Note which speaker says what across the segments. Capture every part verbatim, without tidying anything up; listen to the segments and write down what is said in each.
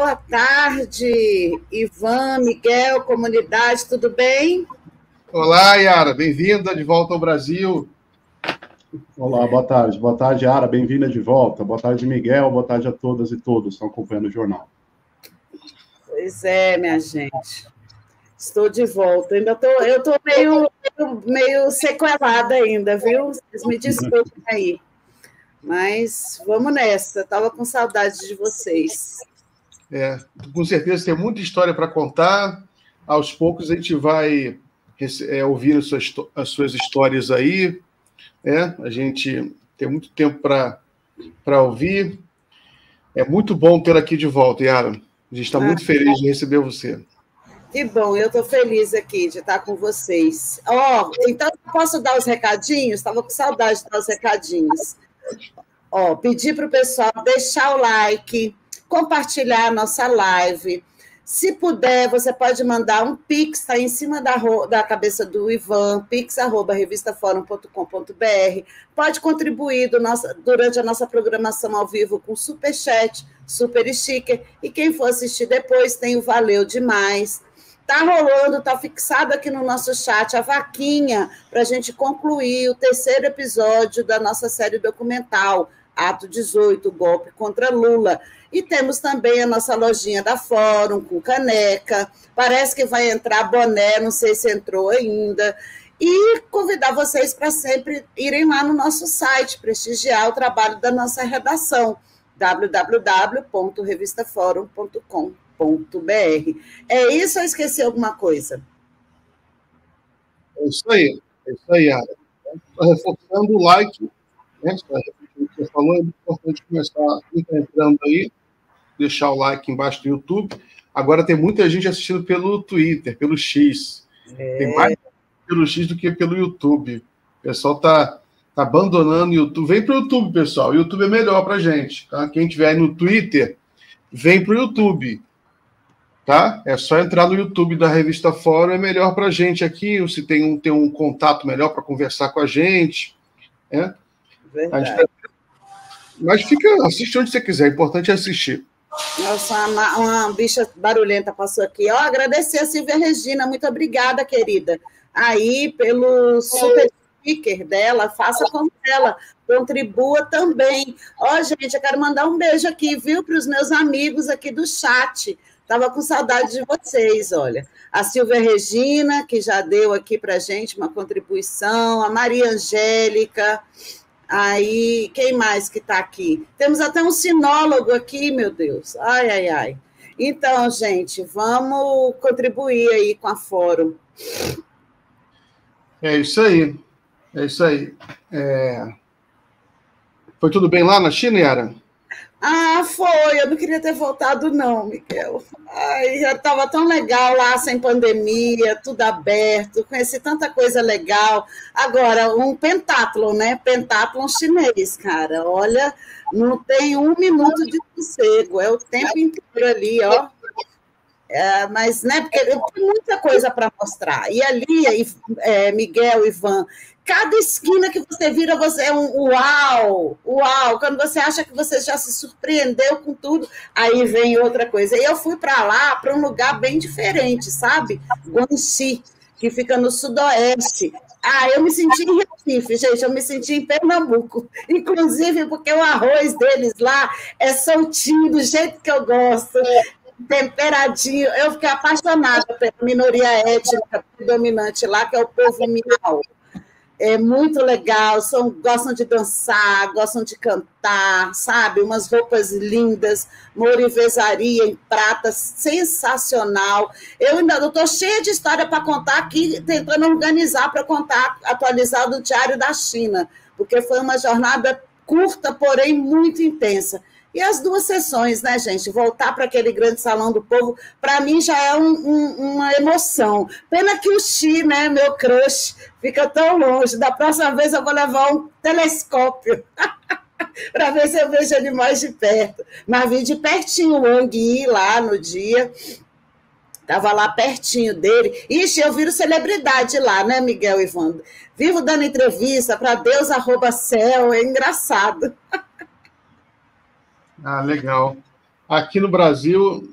Speaker 1: Boa tarde, Ivan, Miguel, comunidade, tudo bem?
Speaker 2: Olá, Yara, bem-vinda de volta ao Brasil.
Speaker 3: Olá, boa tarde. Boa tarde, Yara, bem-vinda de volta. Boa tarde, Miguel, boa tarde a todas e todos que estão acompanhando o jornal.
Speaker 1: Pois é, minha gente. Estou de volta. Ainda tô, eu estou meio, meio sequelada ainda, viu? Vocês me desculpem aí. Mas vamos nessa. Estava com saudade de vocês.
Speaker 2: É, com certeza tem muita história para contar. Aos poucos a gente vai é, ouvir as suas, as suas histórias aí. É, a gente tem muito tempo para ouvir. É muito bom ter aqui de volta, Yara. A gente está ah, muito feliz de receber você.
Speaker 1: Que bom, eu estou feliz aqui de estar com vocês. Ó, oh, então posso dar os recadinhos? Estava com saudade de dar os recadinhos. Ó, oh, pedir para o pessoal deixar o like, compartilhar a nossa live. Se puder, você pode mandar um pix, está em cima da, da cabeça do Ivan, pix arroba revista forum ponto com ponto br. Pode contribuir do nosso, durante a nossa programação ao vivo com superchat, super sticker. E quem for assistir depois tem o valeu demais. Está rolando, está fixado aqui no nosso chat a vaquinha para a gente concluir o terceiro episódio da nossa série documental, Ato dezoito, Golpe contra Lula. E temos também a nossa lojinha da Fórum, com caneca. Parece que vai entrar boné, não sei se entrou ainda. E convidar vocês para sempre irem lá no nosso site, prestigiar o trabalho da nossa redação, w w w ponto revista forum ponto com ponto br. É isso ou esqueci alguma coisa?
Speaker 2: É isso aí, é isso aí, Yara. Está reforçando o like, né? Você falou, é importante começar entrando aí, deixar o like embaixo do YouTube. Agora tem muita gente assistindo pelo Twitter, pelo X. É. Tem mais pelo X do que pelo YouTube. O pessoal está tá abandonando o YouTube. Vem para o YouTube, pessoal. O YouTube é melhor para a gente. Tá? Quem estiver aí no Twitter, vem para o YouTube. Tá? É só entrar no YouTube da Revista Fórum, é melhor para a gente aqui. Se tem um, tem um contato melhor para conversar com a gente. Né?
Speaker 1: Verdade.
Speaker 2: A gente... Mas fica, assiste onde você quiser, é importante assistir.
Speaker 1: Nossa, uma, uma bicha barulhenta passou aqui. Ó, agradecer a Silvia Regina, muito obrigada, querida. Aí, pelo super sticker dela, faça como ela, contribua também. Ó, gente, eu quero mandar um beijo aqui, viu, para os meus amigos aqui do chat. Estava com saudade de vocês, olha. A Silvia Regina, que já deu aqui para a gente uma contribuição, a Maria Angélica. Aí, quem mais que está aqui? Temos até um sinólogo aqui, meu Deus. Ai, ai, ai. Então, gente, vamos contribuir aí com a Fórum.
Speaker 2: É isso aí. É isso aí. É... Foi tudo bem lá na China, Yara?
Speaker 1: Ah, foi. Eu não queria ter voltado, não, Miguel. Ai, já estava tão legal lá, sem pandemia, tudo aberto, conheci tanta coisa legal. Agora, um pentátlon, né? Pentátlon chinês, cara. Olha, não tem um minuto de sossego, é o tempo inteiro ali, ó. É, mas, né, porque eu tenho muita coisa para mostrar. E ali, é, Miguel, Ivan, cada esquina que você vira, você é um uau, uau. Quando você acha que você já se surpreendeu com tudo, aí vem outra coisa. E eu fui para lá, para um lugar bem diferente, sabe? Guangxi, que fica no sudoeste. Ah, eu me senti em Recife, gente, eu me senti em Pernambuco. Inclusive porque o arroz deles lá é soltinho, do jeito que eu gosto. Temperadinho, eu fiquei apaixonada pela minoria étnica predominante lá, que é o povo Miau. É muito legal, são, gostam de dançar, gostam de cantar, sabe? Umas roupas lindas, uma orivesaria em prata, sensacional. Eu ainda estou cheia de história para contar aqui, tentando organizar para contar, atualizar do Diário da China, porque foi uma jornada curta, porém muito intensa. E as duas sessões, né, gente? Voltar para aquele grande salão do povo, para mim já é um, um, uma emoção. Pena que o Xi, né, meu crush, fica tão longe. Da próxima vez eu vou levar um telescópio para ver se eu vejo ele mais de perto. Mas vi de pertinho o Wang Yi lá no dia. Estava lá pertinho dele. Ixi, eu viro celebridade lá, né, Miguel e Wanda? Vivo dando entrevista para Deus arroba céu, é engraçado.
Speaker 2: Ah, legal. Aqui no Brasil,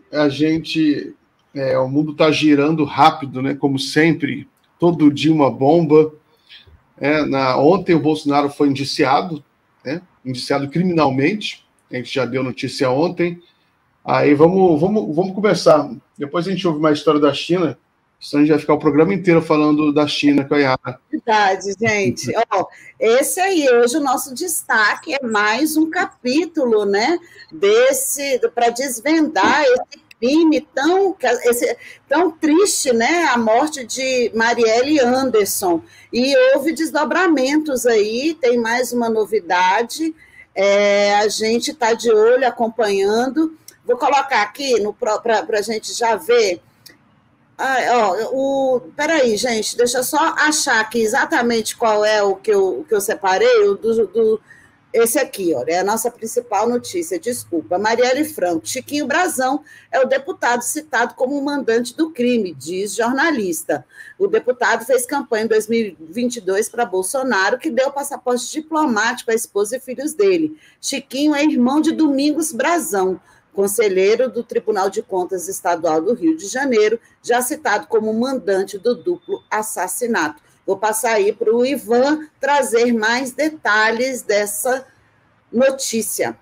Speaker 2: a gente, é, o mundo está girando rápido, né? Como sempre, todo dia uma bomba. É, na, ontem o Bolsonaro foi indiciado, né? Indiciado criminalmente, a gente já deu notícia ontem. Aí vamos, vamos, vamos conversar. Depois a gente ouve mais história da China, senão a gente vai ficar o programa inteiro falando da China com a Yara.
Speaker 1: Verdade, gente. Ó, esse aí, hoje o nosso destaque é mais um capítulo, né, desse, para desvendar esse crime tão, esse, tão triste, né, a morte de Marielle Anderson. E houve desdobramentos aí, tem mais uma novidade, é, a gente está de olho, acompanhando. Vou colocar aqui para a gente já ver. Ah, ó, o, peraí, gente, deixa eu só achar aqui exatamente qual é o que eu, o que eu separei, o do, do, esse aqui, ó, é a nossa principal notícia, desculpa. Marielle Franco, Chiquinho Brazão é o deputado citado como mandante do crime, diz jornalista. O deputado fez campanha em dois mil e vinte e dois para Bolsonaro, que deu passaporte diplomático à esposa e filhos dele. Chiquinho é irmão de Domingos Brazão, conselheiro do Tribunal de Contas Estadual do Rio de Janeiro, já citado como mandante do duplo assassinato. Vou passar aí para o Ivan trazer mais detalhes dessa notícia.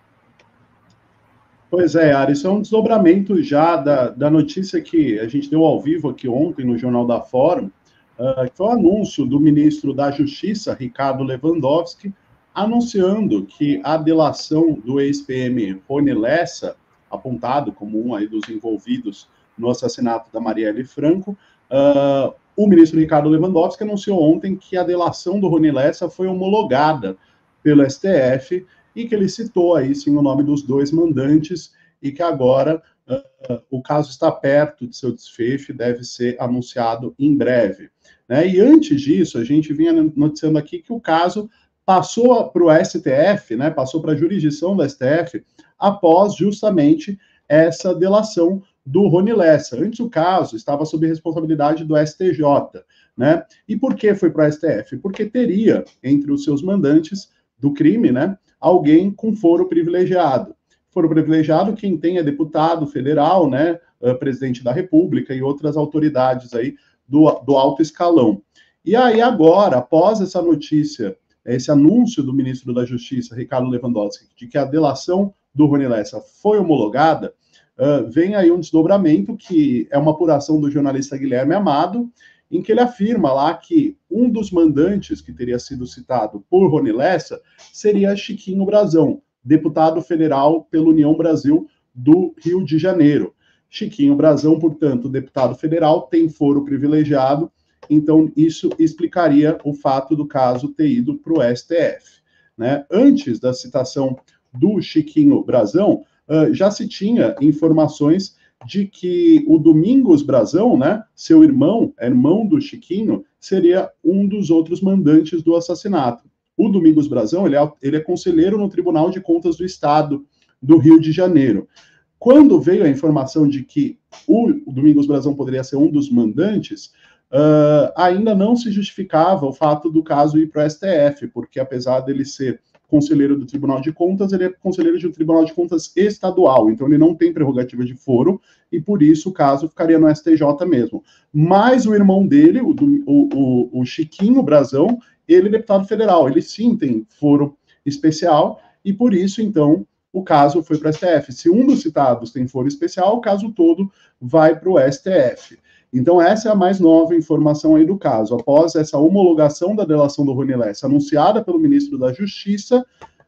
Speaker 3: Pois é, Ari, isso é um desdobramento já da, da notícia que a gente deu ao vivo aqui ontem no Jornal da Fórum, uh, que foi o anúncio do ministro da Justiça, Ricardo Lewandowski, anunciando que a delação do ex-P M Rony Lessa, apontado como um aí dos envolvidos no assassinato da Marielle Franco, uh, o ministro Ricardo Lewandowski anunciou ontem que a delação do Rony Lessa foi homologada pelo S T F e que ele citou aí sim o nome dos dois mandantes e que agora uh, o caso está perto de seu desfecho e deve ser anunciado em breve. Né? E antes disso, a gente vinha noticiando aqui que o caso passou para o S T F, né, passou para a jurisdição do S T F, após justamente essa delação do Rony Lessa. Antes o caso estava sob responsabilidade do S T J, né? E por que foi para o S T F? Porque teria, entre os seus mandantes do crime, né, alguém com foro privilegiado. Foro privilegiado, quem tem é deputado federal, né, presidente da República e outras autoridades aí do, do alto escalão. E aí agora, após essa notícia, esse anúncio do ministro da Justiça, Ricardo Lewandowski, de que a delação do Rony Lessa foi homologada, uh, vem aí um desdobramento que é uma apuração do jornalista Guilherme Amado, em que ele afirma lá que um dos mandantes que teria sido citado por Rony Lessa seria Chiquinho Brazão, deputado federal pela União Brasil do Rio de Janeiro. Chiquinho Brazão, portanto, deputado federal, tem foro privilegiado, então isso explicaria o fato do caso ter ido para o S T F. Né? Antes da citação do Chiquinho Brazão, uh, já se tinha informações de que o Domingos Brazão, né, seu irmão, irmão do Chiquinho, seria um dos outros mandantes do assassinato. O Domingos Brazão, ele é, ele é conselheiro no Tribunal de Contas do Estado do Rio de Janeiro. Quando veio a informação de que o, o Domingos Brazão poderia ser um dos mandantes, uh, ainda não se justificava o fato do caso ir para o S T F, porque apesar dele ser conselheiro do Tribunal de Contas, ele é conselheiro de um Tribunal de Contas estadual, então ele não tem prerrogativa de foro, e por isso o caso ficaria no S T J mesmo. Mas o irmão dele, o, o, o Chiquinho Brazão, ele é deputado federal, ele sim tem foro especial, e por isso, então, o caso foi para o S T F. Se um dos citados tem foro especial, o caso todo vai para o S T F. Então, essa é a mais nova informação aí do caso. Após essa homologação da delação do Rony Lessa, anunciada pelo ministro da Justiça,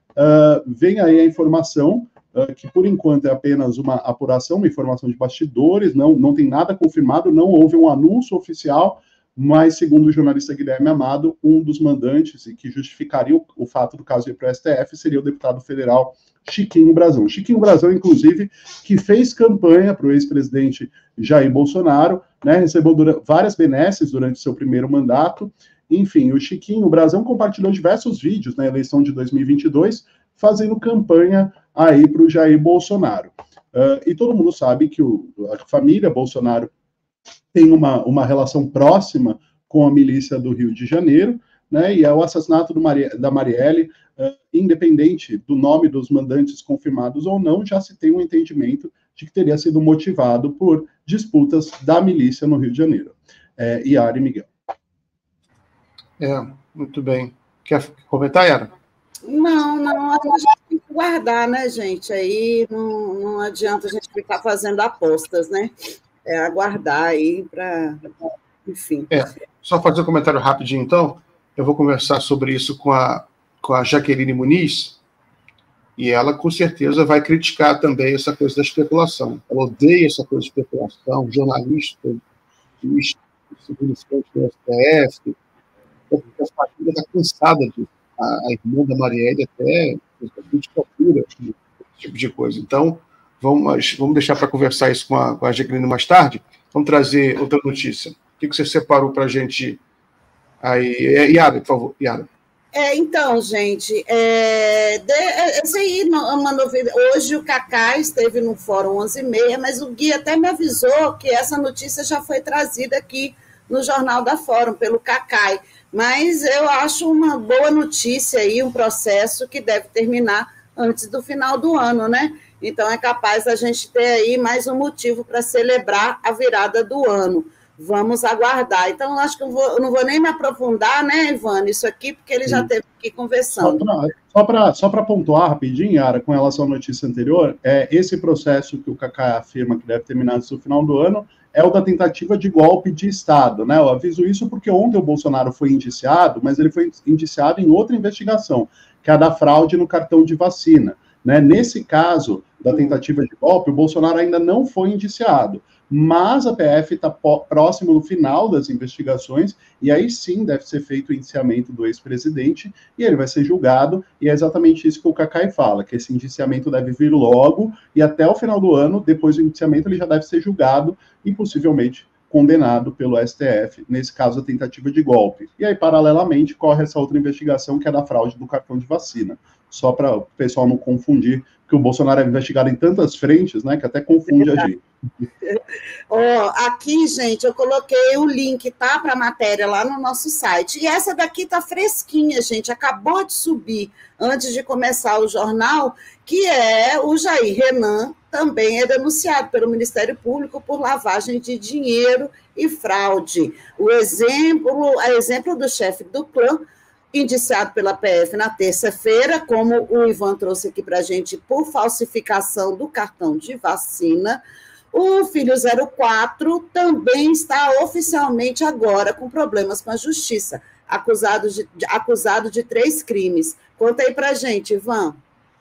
Speaker 3: uh, vem aí a informação, uh, que por enquanto é apenas uma apuração, uma informação de bastidores, não, não tem nada confirmado, não houve um anúncio oficial, mas, segundo o jornalista Guilherme Amado, um dos mandantes e que justificaria o, o fato do caso ir para o S T F seria o deputado federal Chiquinho Brazão. Chiquinho Brazão, inclusive, que fez campanha para o ex-presidente Jair Bolsonaro, né, recebeu dura- várias benesses durante seu primeiro mandato. Enfim, o Chiquinho Brazão compartilhou diversos vídeos na eleição de dois mil e vinte e dois, fazendo campanha aí para o Jair Bolsonaro. Uh, e todo mundo sabe que o, a família Bolsonaro tem uma, uma relação próxima com a milícia do Rio de Janeiro, né, e é o assassinato do Mari, da Marielle, uh, independente do nome dos mandantes confirmados ou não, já se tem um entendimento de que teria sido motivado por disputas da milícia no Rio de Janeiro. É, Yara e Miguel.
Speaker 2: É, muito bem. Quer comentar, Yara?
Speaker 1: Não, não, a gente tem que guardar, né, gente? Aí não, não adianta a gente ficar fazendo apostas, né? É aguardar aí para... Enfim.
Speaker 2: É, só fazer um comentário rapidinho, então. Eu vou conversar sobre isso com a, com a Jaqueline Muniz, e ela, com certeza, vai criticar também essa coisa da especulação. Ela odeia essa coisa de especulação, jornalista, significante do S T F, porque a família está cansada disso. A, a irmã da Marielle até crítica pura, esse tipo de coisa. Então, vamos, vamos deixar para conversar isso com a, com a Jaqueline mais tarde. Vamos trazer outra notícia. O que, que você separou para a gente aí? Yara, por favor, Yara.
Speaker 1: É, então, gente, é, de, essa aí é uma novidade. Hoje o Cacá esteve no Fórum onze e meia, mas o Gui até me avisou que essa notícia já foi trazida aqui no Jornal da Fórum, pelo Cacai. Mas eu acho uma boa notícia aí, um processo que deve terminar antes do final do ano, né? Então é capaz a gente ter aí mais um motivo para celebrar a virada do ano. Vamos aguardar. Então, acho que eu, vou, eu não vou nem me aprofundar, né, Ivana, isso aqui, porque ele já esteve aqui conversando.
Speaker 3: Só para só para pontuar rapidinho, Yara, com relação à notícia anterior, é, esse processo que o Cacá afirma que deve terminar antes do final do ano é o da tentativa de golpe de Estado, né? Eu aviso isso porque ontem o Bolsonaro foi indiciado, mas ele foi indiciado em outra investigação, que é a da fraude no cartão de vacina, né? Nesse caso da tentativa de golpe, o Bolsonaro ainda não foi indiciado, mas a P F está próximo do final das investigações, e aí sim deve ser feito o indiciamento do ex-presidente, e ele vai ser julgado, e é exatamente isso que o Cacai fala, que esse indiciamento deve vir logo, e até o final do ano, depois do indiciamento, ele já deve ser julgado, e possivelmente condenado pelo S T F, nesse caso a tentativa de golpe. E aí, paralelamente, corre essa outra investigação, que é da fraude do cartão de vacina, só para o pessoal não confundir, que o Bolsonaro é investigado em tantas frentes, né, que até confunde a gente.
Speaker 1: Oh, aqui, gente, eu coloquei o link, tá, para a matéria lá no nosso site. E essa daqui tá fresquinha, gente, acabou de subir antes de começar o jornal, que é o Jair Renan, também é denunciado pelo Ministério Público por lavagem de dinheiro e fraude. O exemplo, a exemplo do chefe do clã, indiciado pela P F na terça-feira, como o Ivan trouxe aqui para a gente, por falsificação do cartão de vacina. O filho zero quatro também está oficialmente agora com problemas com a justiça, acusado de, acusado de três crimes. Conta aí para a gente, Ivan.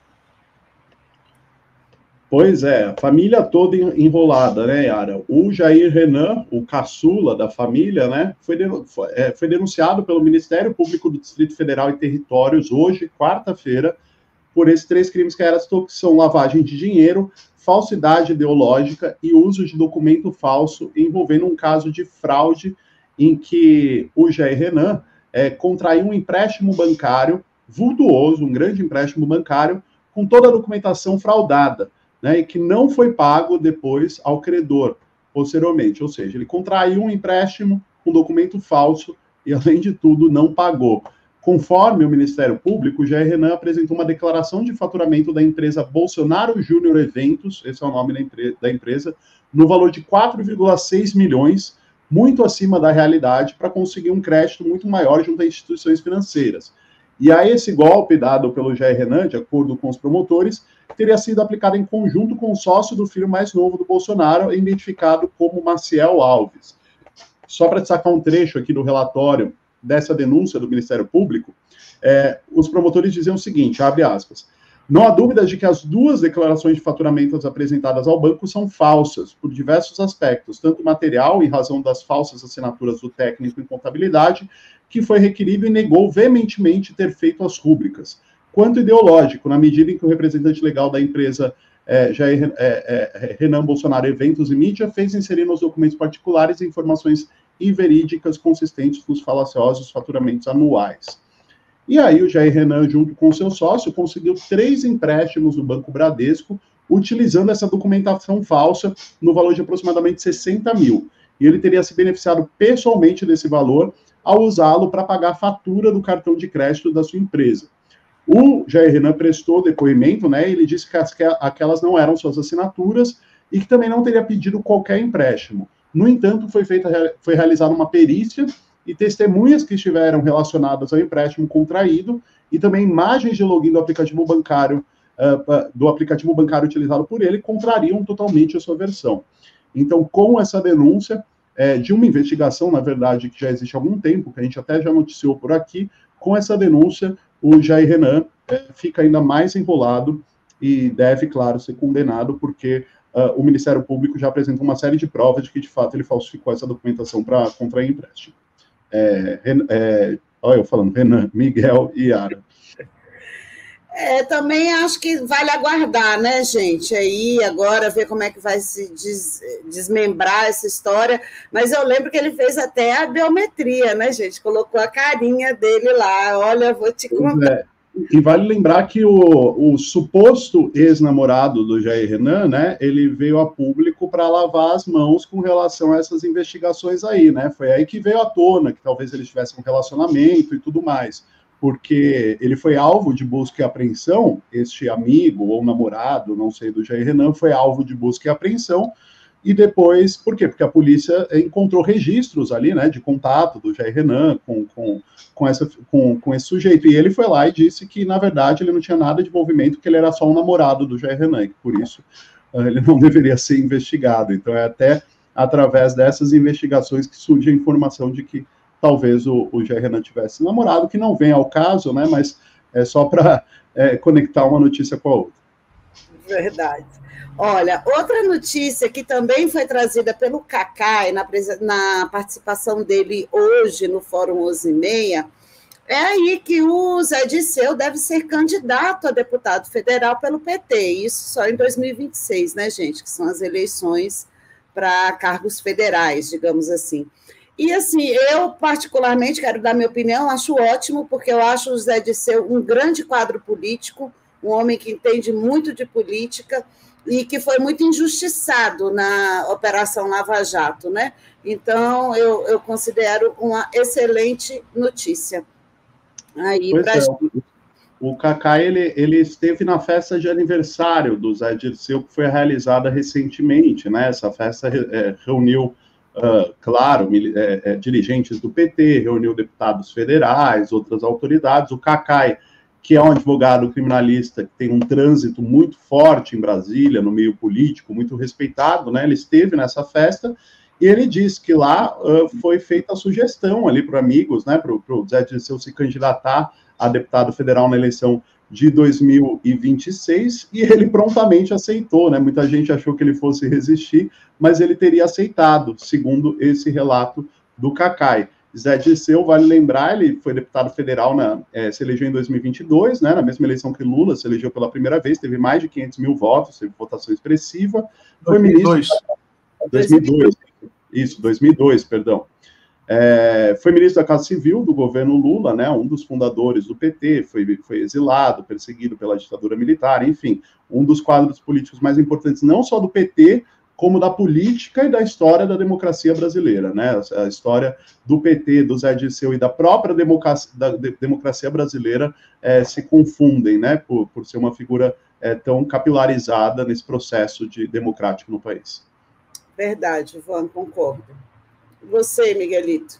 Speaker 3: Pois é, a família toda enrolada, né, Yara? O Jair Renan, o caçula da família, né, foi, foi denunciado pelo Ministério Público do Distrito Federal e Territórios hoje, quarta-feira, por esses três crimes que era, que são lavagem de dinheiro, falsidade ideológica e uso de documento falso envolvendo um caso de fraude em que o Jair Renan é, contraiu um empréstimo bancário vultuoso, um grande empréstimo bancário, com toda a documentação fraudada, né, e que não foi pago depois ao credor, posteriormente. Ou seja, ele contraiu um empréstimo com documento falso e, além de tudo, não pagou. Conforme o Ministério Público, o Jair Renan apresentou uma declaração de faturamento da empresa Bolsonaro Júnior Eventos, esse é o nome da, empre- da empresa, no valor de quatro vírgula seis milhões, muito acima da realidade, para conseguir um crédito muito maior junto a instituições financeiras. E aí esse golpe dado pelo Jair Renan, de acordo com os promotores, teria sido aplicado em conjunto com o sócio do filho mais novo do Bolsonaro, identificado como Maciel Alves. Só para destacar um trecho aqui do relatório dessa denúncia do Ministério Público, é, os promotores diziam o seguinte, abre aspas, não há dúvidas de que as duas declarações de faturamentos apresentadas ao banco são falsas, por diversos aspectos, tanto material, em razão das falsas assinaturas do técnico em contabilidade, que foi requerido e negou veementemente ter feito as rúbricas, quanto ideológico, na medida em que o representante legal da empresa é, Jair, é, é, Renan Bolsonaro Eventos e Mídia fez inserir nos documentos particulares informações inverídicas consistentes com os falaciosos faturamentos anuais. E aí o Jair Renan, junto com seu sócio, conseguiu três empréstimos do Banco Bradesco, utilizando essa documentação falsa no valor de aproximadamente sessenta mil. E ele teria se beneficiado pessoalmente desse valor ao usá-lo para pagar a fatura do cartão de crédito da sua empresa. O Jair Renan prestou depoimento, né? Ele disse que as, aquelas não eram suas assinaturas e que também não teria pedido qualquer empréstimo. No entanto, foi, feita, foi realizada uma perícia e testemunhas que estiveram relacionadas ao empréstimo contraído e também imagens de login do aplicativo bancário, uh, do aplicativo bancário utilizado por ele, contrariam totalmente a sua versão. Então, com essa denúncia é, de uma investigação, na verdade, que já existe há algum tempo, que a gente até já noticiou por aqui, com essa denúncia, o Jair Renan é, fica ainda mais enrolado e deve, claro, ser condenado, porque uh, o Ministério Público já apresentou uma série de provas de que, de fato, ele falsificou essa documentação para contrair empréstimo. É, é, olha eu falando, Renan, Miguel e Yara.
Speaker 1: É, também acho que vale aguardar, né, gente? Aí agora ver como é que vai se des, desmembrar essa história. Mas eu lembro que ele fez até a biometria, né, gente? Colocou a carinha dele lá. Olha, vou te contar.
Speaker 3: É. E vale lembrar que o, o suposto ex-namorado do Jair Renan, né, ele veio a público para lavar as mãos com relação a essas investigações aí, né? Foi aí que veio à tona que talvez eles tivessem um relacionamento e tudo mais, porque ele foi alvo de busca e apreensão, este amigo ou namorado, não sei, do Jair Renan, foi alvo de busca e apreensão, e depois, por quê? Porque a polícia encontrou registros ali, né, de contato do Jair Renan com, com, com, essa, com, com esse sujeito, e ele foi lá e disse que, na verdade, ele não tinha nada de envolvimento, que ele era só um namorado do Jair Renan, e que, por isso, ele não deveria ser investigado. Então, é até através dessas investigações que surge a informação de que talvez o, o Jair Renan tivesse namorado, que não vem ao caso, né, mas é só para é, conectar uma notícia com a outra.
Speaker 1: Verdade. Olha, outra notícia que também foi trazida pelo Cacai na, na participação dele hoje no Fórum onze e meia, é aí que o Zé Dirceu deve ser candidato a deputado federal pelo P T, isso só em dois mil e vinte e seis, né, gente, que são as eleições para cargos federais, digamos assim. E, assim, eu particularmente quero dar minha opinião, acho ótimo, porque eu acho o Zé Dirceu um grande quadro político, um homem que entende muito de política, e que foi muito injustiçado na Operação Lava Jato, né? Então, eu, eu considero uma excelente notícia. Aí,
Speaker 3: pois
Speaker 1: pra...
Speaker 3: é, o, o Cacá, ele, ele esteve na festa de aniversário do Zé Dirceu, que foi realizada recentemente, né? Essa festa é, reuniu, uh, claro, é, é, dirigentes do P T, reuniu deputados federais, outras autoridades. O Cacá, que é um advogado criminalista que tem um trânsito muito forte em Brasília, no meio político, muito respeitado, né? Ele esteve nessa festa e ele disse que lá uh, foi feita a sugestão ali para amigos, né? Para o Zé Dirceu se candidatar a deputado federal na eleição de dois mil e vinte e seis, e ele prontamente aceitou, né? Muita gente achou que ele fosse resistir, mas ele teria aceitado, segundo esse relato do Cacai. Zé Dirceu, vale lembrar, ele foi deputado federal, na, é, se elegeu em dois mil e vinte e dois, né, na mesma eleição que Lula, se elegeu pela primeira vez, teve mais de quinhentos mil votos, teve votação expressiva. Foi
Speaker 2: dois mil e dois.
Speaker 3: ministro... dois mil e dois. Isso, dois mil e dois, perdão. É, foi ministro da Casa Civil do governo Lula, né, um dos fundadores do P T, foi, foi exilado, perseguido pela ditadura militar, enfim, um dos quadros políticos mais importantes, não só do P T, como da política e da história da democracia brasileira, né? A história do P T, do Zé Dirceu e da própria democracia, da democracia brasileira é, se confundem, né? Por, por ser uma figura é, tão capilarizada nesse processo de democrático no país.
Speaker 1: Verdade, Ivan, concordo. E você, Miguelito?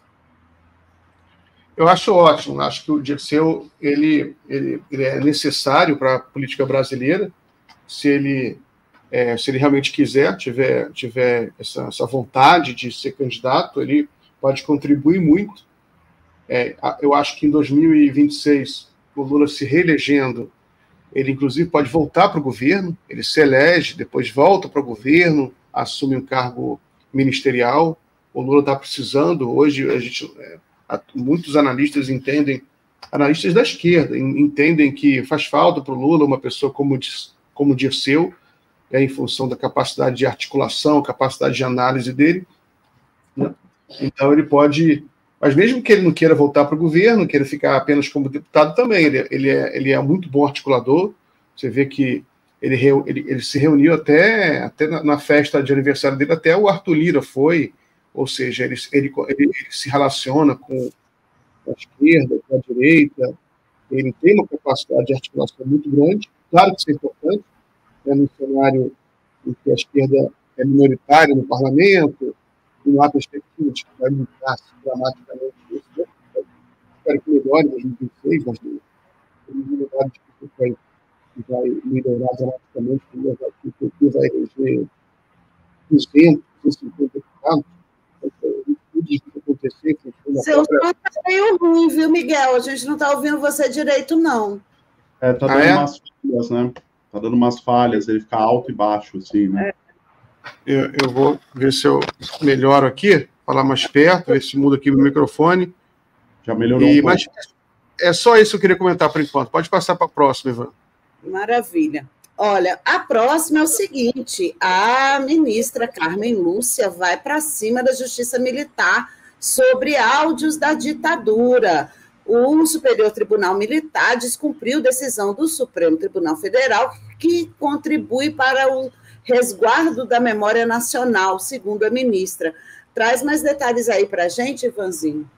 Speaker 2: Eu acho ótimo. Acho que o Dirceu ele, ele, ele é necessário para a política brasileira, se ele É, se ele realmente quiser, tiver, tiver essa, essa vontade de ser candidato, ele pode contribuir muito. É, eu acho que em dois mil e vinte e seis, o Lula se reelegendo, ele inclusive pode voltar para o governo, ele se elege, depois volta para o governo, assume um cargo ministerial. O Lula está precisando, hoje a gente, é, muitos analistas entendem, analistas da esquerda, entendem que faz falta para o Lula uma pessoa como, como Dirceu, é, em função da capacidade de articulação, capacidade de análise dele, né? Então ele pode, mas mesmo que ele não queira voltar para o governo, queira ficar apenas como deputado também, ele, ele, é, ele é muito bom articulador. Você vê que ele, ele, ele se reuniu até, até na, na festa de aniversário dele, até o Arthur Lira foi, ou seja, ele, ele, ele, ele se relaciona com a esquerda, com a direita, ele tem uma capacidade de articulação muito grande, claro que isso é importante, no cenário em que a esquerda é minoritária no parlamento, e não há perspectiva de que vai mudar dramaticamente isso. Né? Espero que melhore em dois mil e vinte e seis, mas não tem de que vai, vai melhorar dramaticamente, porque aqui o P T vai eleger duzentos e cinquenta deputados. Tudo isso que acontecer.
Speaker 1: Seu som está meio ruim, viu, Miguel? A gente não está ouvindo você direito, não.
Speaker 3: É, tá dando ah, é? umas falhas, né? Tá dando umas falhas, ele fica alto e baixo, assim, né?
Speaker 2: É. Eu, eu vou ver se eu melhoro aqui, falar mais perto, ver se muda aqui o microfone.
Speaker 3: Já melhorou
Speaker 2: e,
Speaker 3: um
Speaker 2: mas
Speaker 3: pouco.
Speaker 2: É só isso que eu queria comentar por enquanto. Pode passar para a próxima, Ivan.
Speaker 1: Maravilha. Olha, a próxima é o seguinte: a ministra Carmen Lúcia vai para cima da Justiça Militar sobre áudios da ditadura. O Superior Tribunal Militar descumpriu decisão do Supremo Tribunal Federal que contribui para o resguardo da memória nacional, segundo a ministra. Traz mais detalhes aí para a gente, Ivanzinho.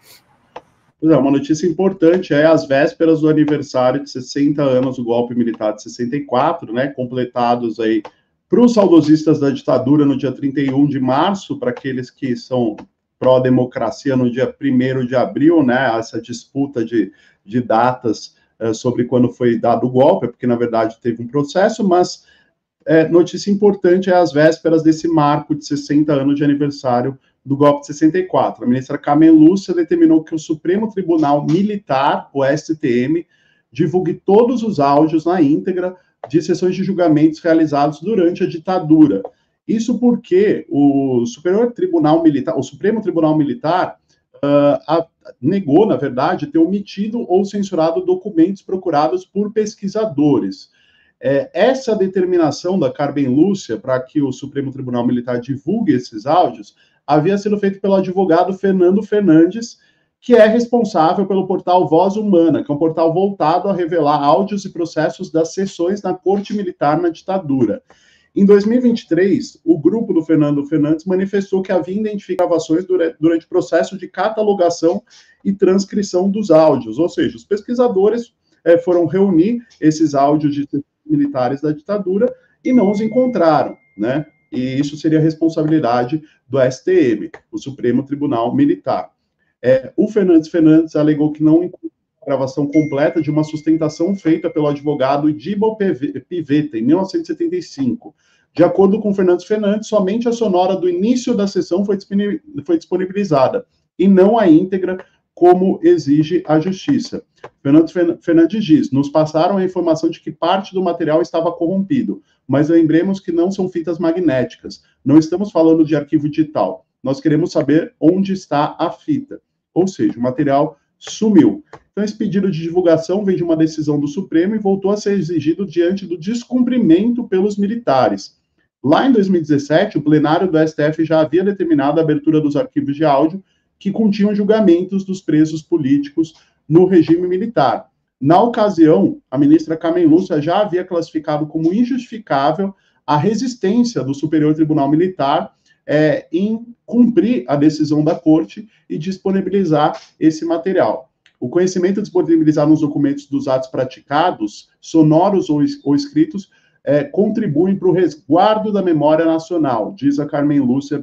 Speaker 3: É, uma notícia importante é às vésperas do aniversário de sessenta anos do golpe militar de sessenta e quatro, né, completados aí para os saudosistas da ditadura no dia trinta e um de março, para aqueles que são pró-democracia no dia primeiro de abril, né, essa disputa de, de datas uh, sobre quando foi dado o golpe, porque na verdade teve um processo, mas é, notícia importante é às vésperas desse marco de sessenta anos de aniversário do golpe de sessenta e quatro. A ministra Carmen Lúcia determinou que o Supremo Tribunal Militar, o S T M, divulgue todos os áudios na íntegra de sessões de julgamentos realizados durante a ditadura. Isso porque o Superior Tribunal Militar, o Supremo Tribunal Militar, uh, a, negou, na verdade, ter omitido ou censurado documentos procurados por pesquisadores. É, essa determinação da Carmen Lúcia para que o Supremo Tribunal Militar divulgue esses áudios havia sido feita pelo advogado Fernando Fernandes, que é responsável pelo portal Voz Humana, que é um portal voltado a revelar áudios e processos das sessões na Corte Militar na ditadura. Em dois mil e vinte e três, o grupo do Fernando Fernandes manifestou que havia identificações durante o processo de catalogação e transcrição dos áudios, ou seja, os pesquisadores eh, foram reunir esses áudios de militares da ditadura e não os encontraram, né? E isso seria responsabilidade do S T M, o Supremo Tribunal Militar. É, o Fernandes Fernandes alegou que não encontrou a gravação completa de uma sustentação feita pelo advogado Dibal Pivetta, em mil novecentos e setenta e cinco. De acordo com Fernandes Fernandes, somente a sonora do início da sessão foi disponibilizada, e não a íntegra, como exige a Justiça. Fernandes Fernandes diz: nos passaram a informação de que parte do material estava corrompido, mas lembremos que não são fitas magnéticas, não estamos falando de arquivo digital, nós queremos saber onde está a fita, ou seja, o material sumiu. Então, esse pedido de divulgação vem de uma decisão do Supremo e voltou a ser exigido diante do descumprimento pelos militares. Lá em dois mil e dezessete, o plenário do S T F já havia determinado a abertura dos arquivos de áudio que continham julgamentos dos presos políticos no regime militar. Na ocasião, a ministra Carmen Lúcia já havia classificado como injustificável a resistência do Superior Tribunal Militar é, em cumprir a decisão da Corte e disponibilizar esse material. O conhecimento disponibilizado nos documentos dos atos praticados, sonoros ou, ou escritos, é, contribuem para o resguardo da memória nacional, diz a Carmen Lúcia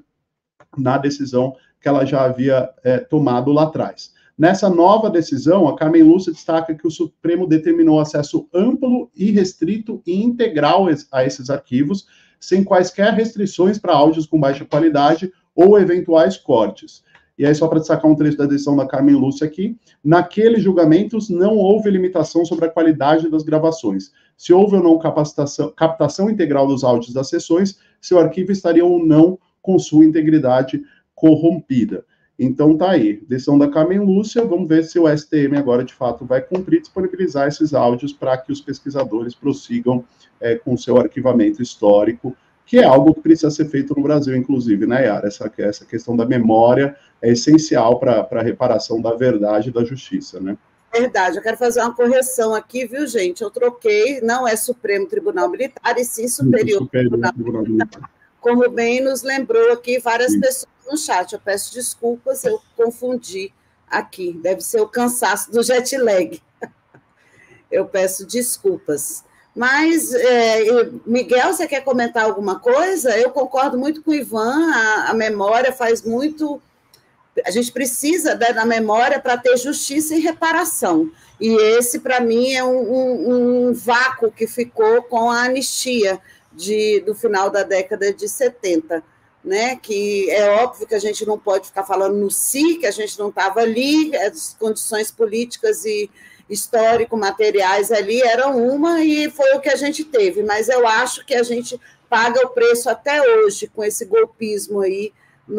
Speaker 3: na decisão que ela já havia é, tomado lá atrás. Nessa nova decisão, a Carmen Lúcia destaca que o Supremo determinou acesso amplo, irrestrito e integral a esses arquivos, sem quaisquer restrições para áudios com baixa qualidade ou eventuais cortes. E aí, só para destacar um trecho da decisão da Carmen Lúcia aqui, naqueles julgamentos não houve limitação sobre a qualidade das gravações. Se houve ou não capacitação, captação integral dos áudios das sessões, seu arquivo estaria ou não com sua integridade corrompida. Então tá aí, decisão da Carmen Lúcia, vamos ver se o S T M agora de fato vai cumprir, disponibilizar esses áudios para que os pesquisadores prossigam é, com seu arquivamento histórico, que é algo que precisa ser feito no Brasil, inclusive, né, Yara? Essa, essa questão da memória é essencial para a reparação da verdade e da justiça, né?
Speaker 1: Verdade, eu quero fazer uma correção aqui, viu, gente? Eu troquei, não é Supremo Tribunal Militar, e sim Superior, Superior Tribunal, Tribunal Militar. Militar. Como bem nos lembrou aqui várias sim. pessoas no chat. Eu peço desculpas, eu confundi aqui. Deve ser o cansaço do jet lag. Eu peço desculpas. Mas, é, Miguel, você quer comentar alguma coisa? Eu concordo muito com o Ivan, a, a memória faz muito... A gente precisa da, da memória para ter justiça e reparação. E esse, para mim, é um, um, um vácuo que ficou com a anistia de, do final da década de setenta. Né? Que é óbvio que a gente não pode ficar falando no si, que a gente não estava ali, as condições políticas e histórico-materiais ali eram uma, e foi o que a gente teve. Mas eu acho que a gente paga o preço até hoje com esse golpismo aí,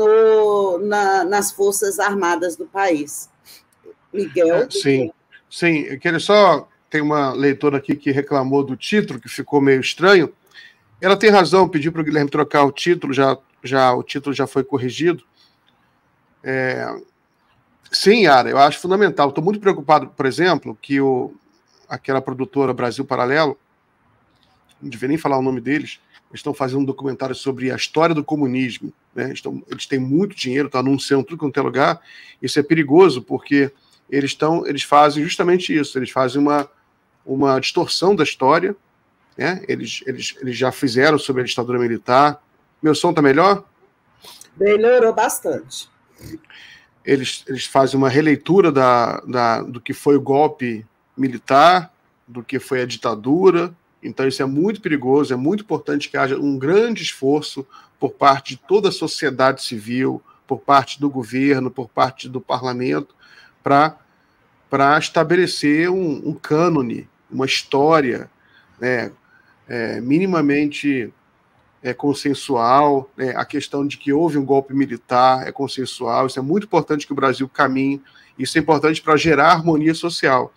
Speaker 1: No, na, nas Forças Armadas do país. Miguel?
Speaker 2: Sim, sim. Eu queria só... Tem uma leitora aqui que reclamou do título, que ficou meio estranho. Ela tem razão, pediu para o Guilherme trocar o título, já, já, o título já foi corrigido. É... Sim, Yara, eu acho fundamental. Estou muito preocupado, por exemplo, que o, aquela produtora Brasil Paralelo, não devia nem falar o nome deles, eles estão fazendo um documentário sobre a história do comunismo, né? Estão, eles têm muito dinheiro, estão anunciando tudo quanto é lugar. Isso é perigoso, porque eles, estão, eles fazem justamente isso, eles fazem uma, uma distorção da história, né? Eles, eles, eles já fizeram sobre a ditadura militar. Meu som está melhor?
Speaker 1: Melhorou bastante.
Speaker 2: Eles, eles fazem uma releitura da, da, do que foi o golpe militar, do que foi a ditadura. Então isso é muito perigoso, é muito importante que haja um grande esforço por parte de toda a sociedade civil, por parte do governo, por parte do parlamento, para para estabelecer um, um cânone, uma história, né, é, minimamente é, consensual, né, a questão de que houve um golpe militar é consensual, isso é muito importante que o Brasil caminhe, isso é importante para gerar harmonia social.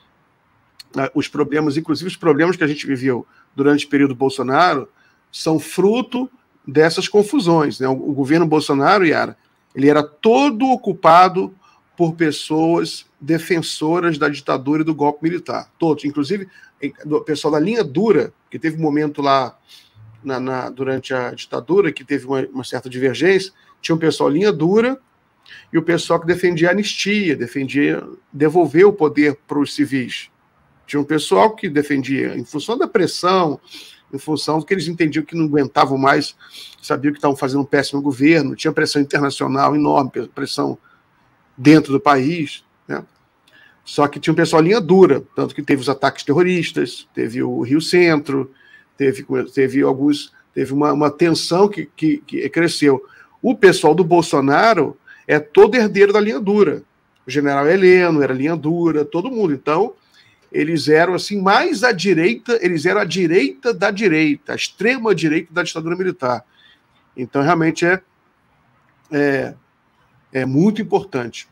Speaker 2: Os problemas, inclusive os problemas que a gente viveu durante o período Bolsonaro, são fruto dessas confusões, né? O, o governo Bolsonaro, Yara, ele era todo ocupado por pessoas defensoras da ditadura e do golpe militar. Todos, inclusive o pessoal da linha dura, que teve um momento lá na, na, durante a ditadura, que teve uma, uma certa divergência, tinha um pessoal linha dura e o pessoal que defendia a anistia, defendia devolver o poder para os civis. Tinha um pessoal que defendia, em função da pressão, em função do que eles entendiam que não aguentavam mais, sabiam que estavam fazendo um péssimo governo, tinha pressão internacional enorme, pressão dentro do país, né? Só que tinha um pessoal linha dura, tanto que teve os ataques terroristas, teve o Rio Centro, teve, teve alguns, teve uma, uma tensão que, que, que cresceu. O pessoal do Bolsonaro é todo herdeiro da linha dura. O general Heleno era linha dura, todo mundo. Então, eles eram assim mais à direita, eles eram a direita da direita, a extrema direita da ditadura militar. Então, realmente é, é, é muito importante.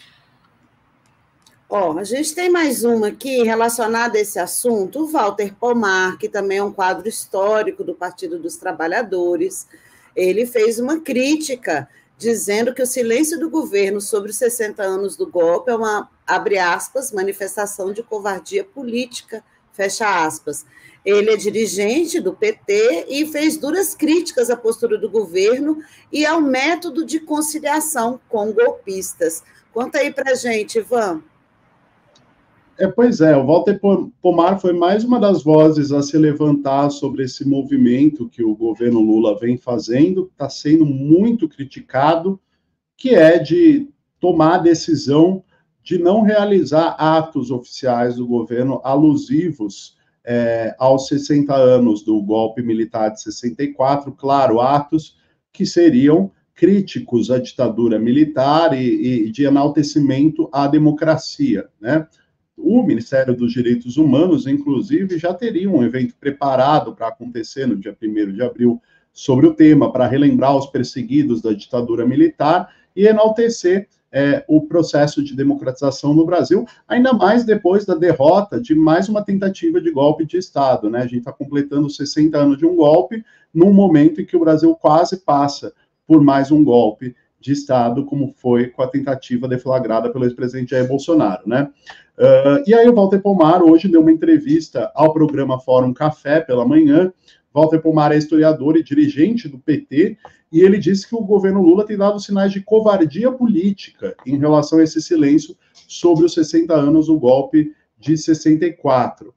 Speaker 1: Ó, a gente tem mais uma aqui relacionada a esse assunto, o Walter Pomar, que também é um quadro histórico do Partido dos Trabalhadores. Ele fez uma crítica dizendo que o silêncio do governo sobre os sessenta anos do golpe é uma, abre aspas, manifestação de covardia política, fecha aspas. Ele é dirigente do P T e fez duras críticas à postura do governo e ao método de conciliação com golpistas. Conta aí para a gente, Ivan.
Speaker 3: É, pois é, o Walter Pomar foi mais uma das vozes a se levantar sobre esse movimento que o governo Lula vem fazendo, que está sendo muito criticado, que é de tomar a decisão de não realizar atos oficiais do governo alusivos é, aos sessenta anos do golpe militar de sessenta e quatro, claro, atos que seriam críticos à ditadura militar e, e de enaltecimento à democracia, né? O Ministério dos Direitos Humanos, inclusive, já teria um evento preparado para acontecer no dia primeiro de abril sobre o tema, para relembrar os perseguidos da ditadura militar e enaltecer é, o processo de democratização no Brasil, ainda mais depois da derrota de mais uma tentativa de golpe de Estado, né? A gente está completando sessenta anos de um golpe, num momento em que o Brasil quase passa por mais um golpe de Estado, como foi com a tentativa deflagrada pelo ex-presidente Jair Bolsonaro, né? Uh, e aí o Walter Pomar hoje deu uma entrevista ao programa Fórum Café pela manhã. Walter Pomar é historiador e dirigente do P T, e ele disse que o governo Lula tem dado sinais de covardia política em relação a esse silêncio sobre os sessenta anos do golpe de sessenta e quatro.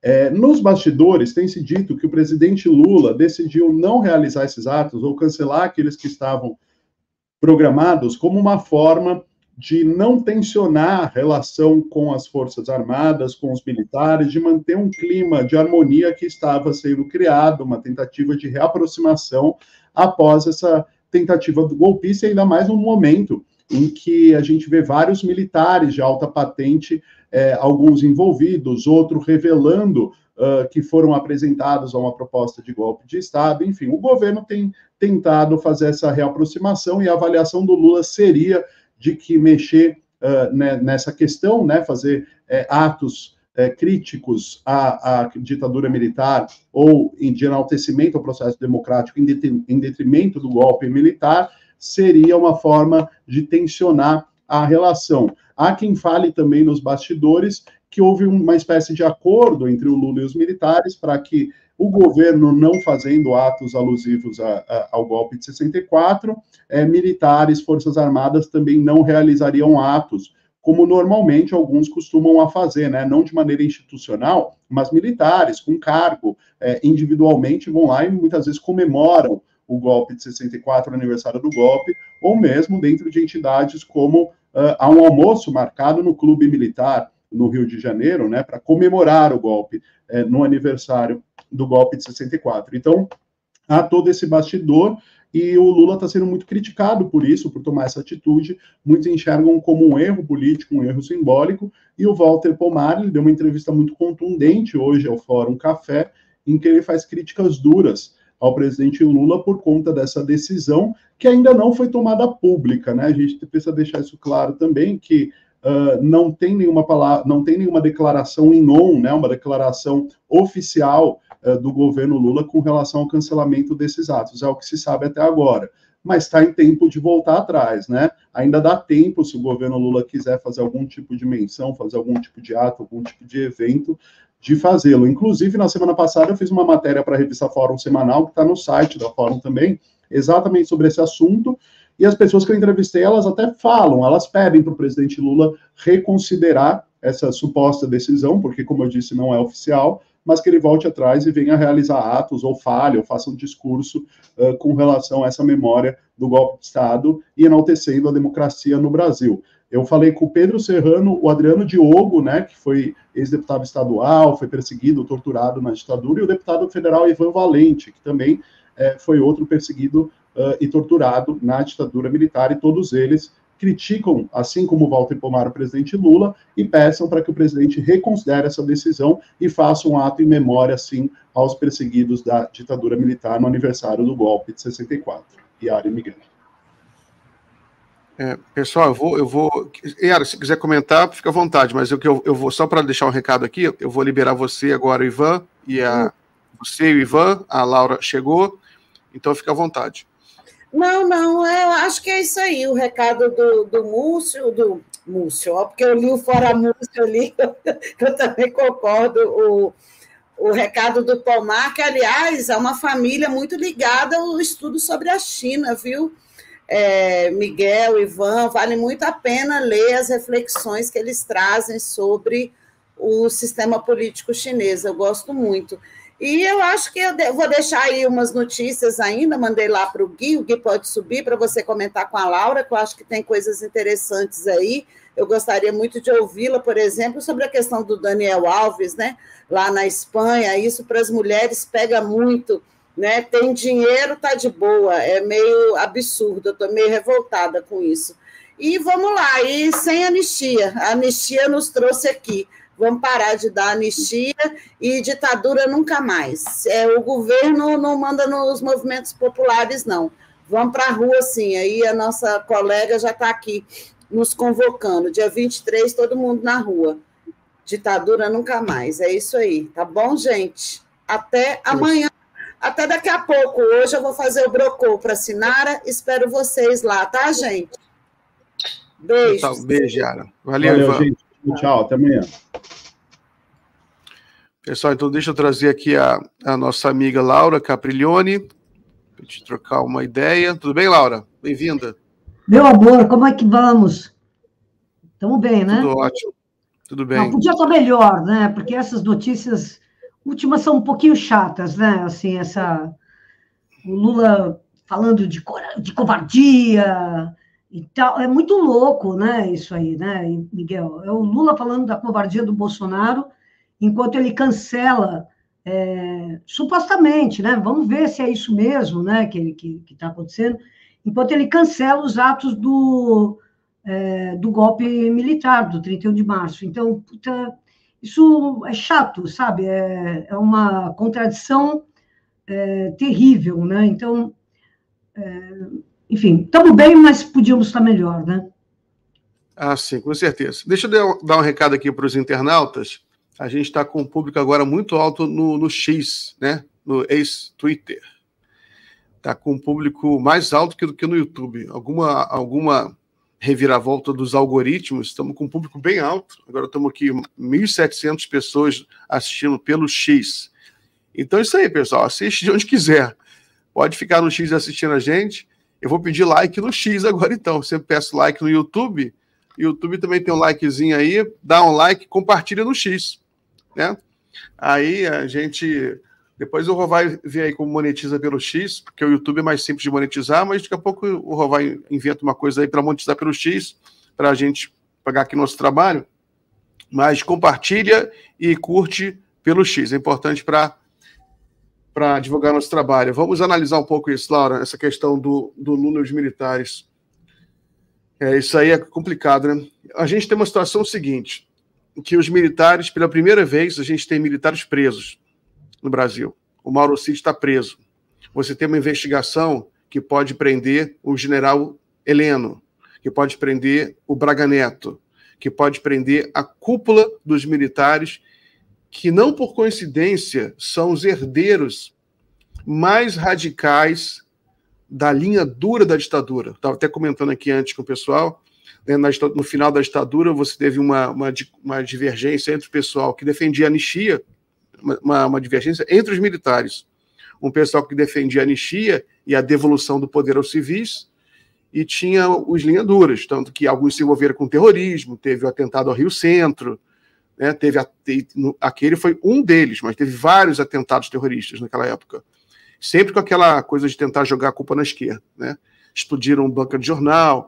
Speaker 3: É, nos bastidores, tem se dito que o presidente Lula decidiu não realizar esses atos ou cancelar aqueles que estavam programados como uma forma de não tensionar a relação com as Forças Armadas, com os militares, de manter um clima de harmonia que estava sendo criado, uma tentativa de reaproximação após essa tentativa do golpista, ainda mais no momento em que a gente vê vários militares de alta patente, é, alguns envolvidos, outros revelando uh, que foram apresentados a uma proposta de golpe de Estado. Enfim, o governo tem tentado fazer essa reaproximação e a avaliação do Lula seria de que mexer uh, né, nessa questão, né, fazer é, atos é, críticos à, à ditadura militar ou de enaltecimento ao processo democrático em detrimento do golpe militar, seria uma forma de tensionar a relação. Há quem fale também nos bastidores que houve uma espécie de acordo entre o Lula e os militares para que o governo, não fazendo atos alusivos a, a, ao golpe de sessenta e quatro, é, militares, forças armadas também não realizariam atos, como normalmente alguns costumam a fazer, né? Não de maneira institucional, mas militares, com cargo, é, individualmente vão lá e muitas vezes comemoram o golpe de sessenta e quatro, o aniversário do golpe, ou mesmo dentro de entidades como uh, há um almoço marcado no Clube Militar, no Rio de Janeiro, né, para comemorar o golpe eh, no aniversário do golpe de sessenta e quatro. Então, há todo esse bastidor e o Lula está sendo muito criticado por isso, por tomar essa atitude. Muitos enxergam como um erro político, um erro simbólico, e o Walter Pomar ele deu uma entrevista muito contundente hoje ao Fórum Café, em que ele faz críticas duras ao presidente Lula por conta dessa decisão, que ainda não foi tomada pública, né? A gente precisa deixar isso claro também, que Uh, não tem nenhuma palavra, não tem nenhuma declaração em non, né, uma declaração oficial uh, do governo Lula com relação ao cancelamento desses atos. É o que se sabe até agora. Mas está em tempo de voltar atrás, né? Ainda dá tempo, se o governo Lula quiser fazer algum tipo de menção, fazer algum tipo de ato, algum tipo de evento, de fazê-lo. Inclusive, na semana passada, eu fiz uma matéria para a revista Fórum Semanal, que está no site da Fórum também, exatamente sobre esse assunto. E as pessoas que eu entrevistei, elas até falam, elas pedem para o presidente Lula reconsiderar essa suposta decisão, porque, como eu disse, não é oficial, mas que ele volte atrás e venha realizar atos, ou fale, ou faça um discurso uh, com relação a essa memória do golpe de Estado e enaltecendo a democracia no Brasil. Eu falei com o Pedro Serrano, o Adriano Diogo, né, que foi ex-deputado estadual, foi perseguido, torturado na ditadura, e o deputado federal Ivan Valente, que também eh, foi outro perseguido Uh, e torturado na ditadura militar, e todos eles criticam, assim como Walter Pomar, o presidente Lula, e peçam para que o presidente reconsidere essa decisão e faça um ato em memória, assim, aos perseguidos da ditadura militar no aniversário do golpe de sessenta e quatro. Yara e Miguel.
Speaker 2: É, pessoal, eu vou, eu vou... Yara, se quiser comentar, fica à vontade, mas eu, eu, eu vou, só para deixar um recado aqui, eu vou liberar você agora, o Ivan, e a, você e o Ivan, a Laura chegou, então fica à vontade.
Speaker 1: Não, não, eu acho que é isso aí, o recado do, do Múcio, do Múcio, ó, porque eu li o Fora Múcio ali, eu, eu também concordo, o, o recado do Pomar, que, aliás, é uma família muito ligada ao estudo sobre a China, viu? É, Miguel, Ivan, vale muito a pena ler as reflexões que eles trazem sobre o sistema político chinês, eu gosto muito. E eu acho que eu vou deixar aí umas notícias ainda, mandei lá para o Gui, o Gui pode subir para você comentar com a Laura, que eu acho que tem coisas interessantes aí. Eu gostaria muito de ouvi-la, por exemplo, sobre a questão do Daniel Alves, né, lá na Espanha. Isso para as mulheres pega muito, né? Tem dinheiro, está de boa, é meio absurdo, eu estou meio revoltada com isso. E vamos lá, e sem anistia, a anistia nos trouxe aqui. Vamos parar de dar anistia e ditadura nunca mais. É, o governo não manda nos movimentos populares, não. Vamos para a rua, sim. Aí a nossa colega já está aqui nos convocando. Dia vinte e três, todo mundo na rua. Ditadura nunca mais. É isso aí. Tá bom, gente? Até amanhã. Até daqui a pouco. Hoje eu vou fazer o brocô para a Sinara. Espero vocês lá, tá, gente? Beijo.
Speaker 2: Tá, beijo, Yara. Valeu,
Speaker 3: Valeu,
Speaker 2: Ivan.
Speaker 3: gente. Tchau, até amanhã.
Speaker 2: Pessoal, então deixa eu trazer aqui a, a nossa amiga Laura Capriglione, para a gente trocar uma ideia. Tudo bem, Laura? Bem-vinda.
Speaker 4: Meu amor, como é que vamos? Estamos bem, né?
Speaker 2: Tudo ótimo. Tudo bem.
Speaker 4: Não, podia estar melhor, né? Porque essas notícias últimas são um pouquinho chatas, né? Assim, essa... O Lula falando de, de covardia e tal. É muito louco, né? Isso aí, né, Miguel? É o Lula falando da covardia do Bolsonaro, enquanto ele cancela, é, supostamente, né? Vamos ver se é isso mesmo, né? Que que está acontecendo. Enquanto ele cancela os atos do, é, do golpe militar, do trinta e um de março. Então, puta, isso é chato, sabe? É, é uma contradição é, terrível, né? Então, é, enfim, estamos bem, mas podíamos estar melhor, né?
Speaker 2: Ah, sim, com certeza. Deixa eu dar um recado aqui para os internautas. A gente está com um público agora muito alto no, no X, né? No ex-Twitter. Está com um público mais alto que do que no YouTube. Alguma, alguma reviravolta dos algoritmos, estamos com um público bem alto. Agora estamos aqui mil e setecentas pessoas assistindo pelo X. Então é isso aí, pessoal. Assiste de onde quiser. Pode ficar no X assistindo a gente. Eu vou pedir like no X agora, então. Eu sempre peço like no YouTube. O YouTube também tem um likezinho aí. Dá um like, compartilha no X, né? Aí a gente... Depois o Rovai vê aí como monetiza pelo X, porque o YouTube é mais simples de monetizar, mas daqui a pouco o Rovai inventa uma coisa aí para monetizar pelo X, para a gente pagar aqui nosso trabalho. Mas compartilha e curte pelo X. É importante para para divulgar nosso trabalho. Vamos analisar um pouco isso, Laura, essa questão do, do Lula e dos militares. É, isso aí é complicado, né? A gente tem uma situação seguinte, que os militares, pela primeira vez, a gente tem militares presos no Brasil. O Mauro Cid está preso. Você tem uma investigação que pode prender o general Heleno, que pode prender o Braga Neto, que pode prender a cúpula dos militares, que não por coincidência são os herdeiros mais radicais da linha dura da ditadura. Estava até comentando aqui antes com o pessoal, né, no final da ditadura você teve uma, uma, uma divergência entre o pessoal que defendia a anistia, uma, uma divergência entre os militares. Um pessoal que defendia a anistia e a devolução do poder aos civis, e tinha os linhas duras, tanto que alguns se envolveram com terrorismo, teve o atentado ao Rio Centro, né, teve a, aquele foi um deles, mas teve vários atentados terroristas naquela época, sempre com aquela coisa de tentar jogar a culpa na esquerda, né? Explodiram banca de jornal,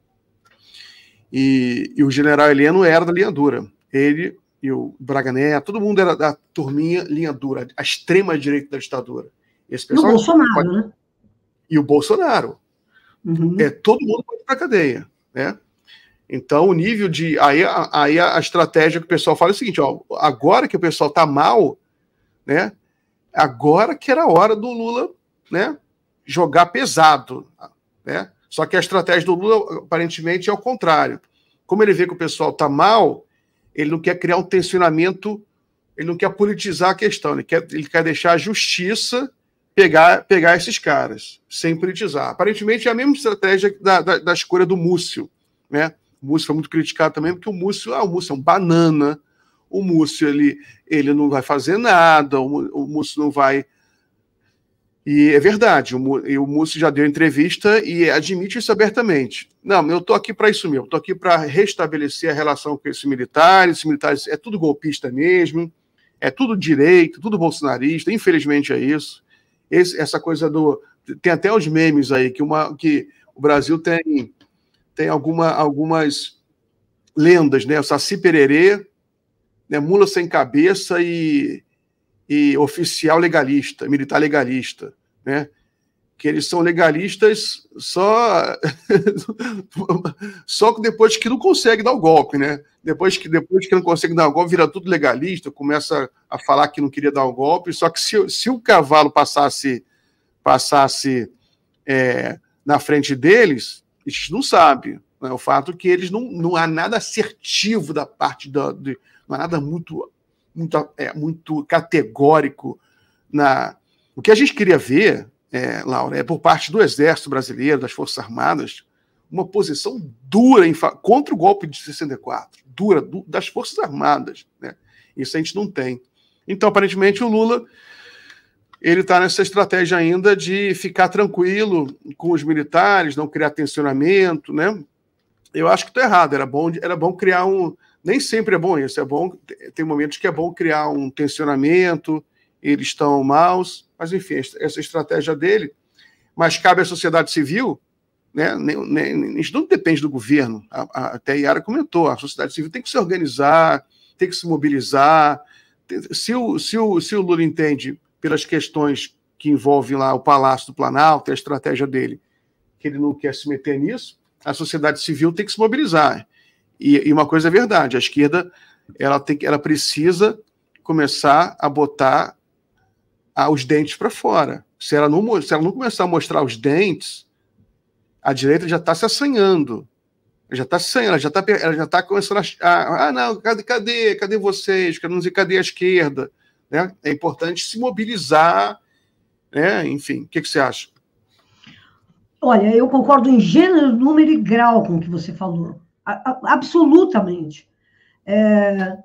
Speaker 2: e, e o general Heleno era da linha dura, ele e o Braga Neto, todo mundo era da turminha linha dura, a extrema-direita da ditadura. Esse pessoal,
Speaker 4: e o Bolsonaro,
Speaker 2: pode...
Speaker 4: né?
Speaker 2: E o Bolsonaro.
Speaker 4: Uhum.
Speaker 2: É, todo mundo pode ir para a cadeia, né? Então, o nível de... Aí, aí a estratégia que o pessoal fala é o seguinte, ó, agora que o pessoal está mal, né? Agora que era a hora do Lula, né, jogar pesado, né? Só que a estratégia do Lula, aparentemente, é o contrário. Como ele vê que o pessoal está mal, ele não quer criar um tensionamento, ele não quer politizar a questão, ele quer, ele quer deixar a justiça pegar, pegar esses caras, sem politizar. Aparentemente é a mesma estratégia da, da, da escolha do Múcio, né? O Múcio foi muito criticado também, porque o Múcio, ah, o Múcio é um banana, o Múcio ele, ele não vai fazer nada, o, o Múcio não vai... E é verdade, o, e o Múcio já deu entrevista e admite isso abertamente. Não, eu estou aqui para isso mesmo, estou aqui para restabelecer a relação com esses militares, esses militares é tudo golpista mesmo, é tudo direito, tudo bolsonarista, infelizmente é isso. Esse, essa coisa do... Tem até os memes aí, que, uma, que o Brasil tem, tem alguma, algumas lendas, né? O Saci Pererê, né? Mula sem cabeça e... e oficial legalista, militar legalista, né? Que eles são legalistas só só depois que não consegue dar o golpe, né? Depois que, depois que não consegue dar o golpe, vira tudo legalista, começa a falar que não queria dar o golpe, só que se, se o cavalo passasse, passasse é, na frente deles, eles não sabem, né? O fato é que eles não, não há nada assertivo da parte da... De, não há nada muito... Muito, é, muito categórico na... O que a gente queria ver, é, Laura, é por parte do Exército Brasileiro, das Forças Armadas, uma posição dura em fa... contra o golpe de sessenta e quatro, dura, du... das Forças Armadas, né? Isso a gente não tem. Então, aparentemente, o Lula ele está nessa estratégia ainda de ficar tranquilo com os militares, não criar tensionamento, né? Eu acho que está errado, era bom, era bom criar um... Nem sempre é bom isso, é bom, tem momentos que é bom criar um tensionamento, eles estão maus, mas enfim, essa estratégia dele, mas cabe à sociedade civil, né? Nem, nem, isso não depende do governo, a, a, até a Yara comentou, a sociedade civil tem que se organizar, tem que se mobilizar, se o, se o, se o Lula entende pelas questões que envolvem lá o Palácio do Planalto, a estratégia dele, que ele não quer se meter nisso, a sociedade civil tem que se mobilizar. E, e uma coisa é verdade, a esquerda ela, tem, ela precisa começar a botar a, os dentes para fora. Se ela, não, se ela não começar a mostrar os dentes, a direita já está se assanhando. Ela já está assanhando, ela já está ela já tá começando a... a ah, não, cadê, cadê, cadê vocês? Quero dizer, cadê a esquerda? Né? É importante se mobilizar, né? Enfim, o que, que você acha?
Speaker 4: Olha, eu concordo em gênero, número e grau com o que você falou. Absolutamente. É,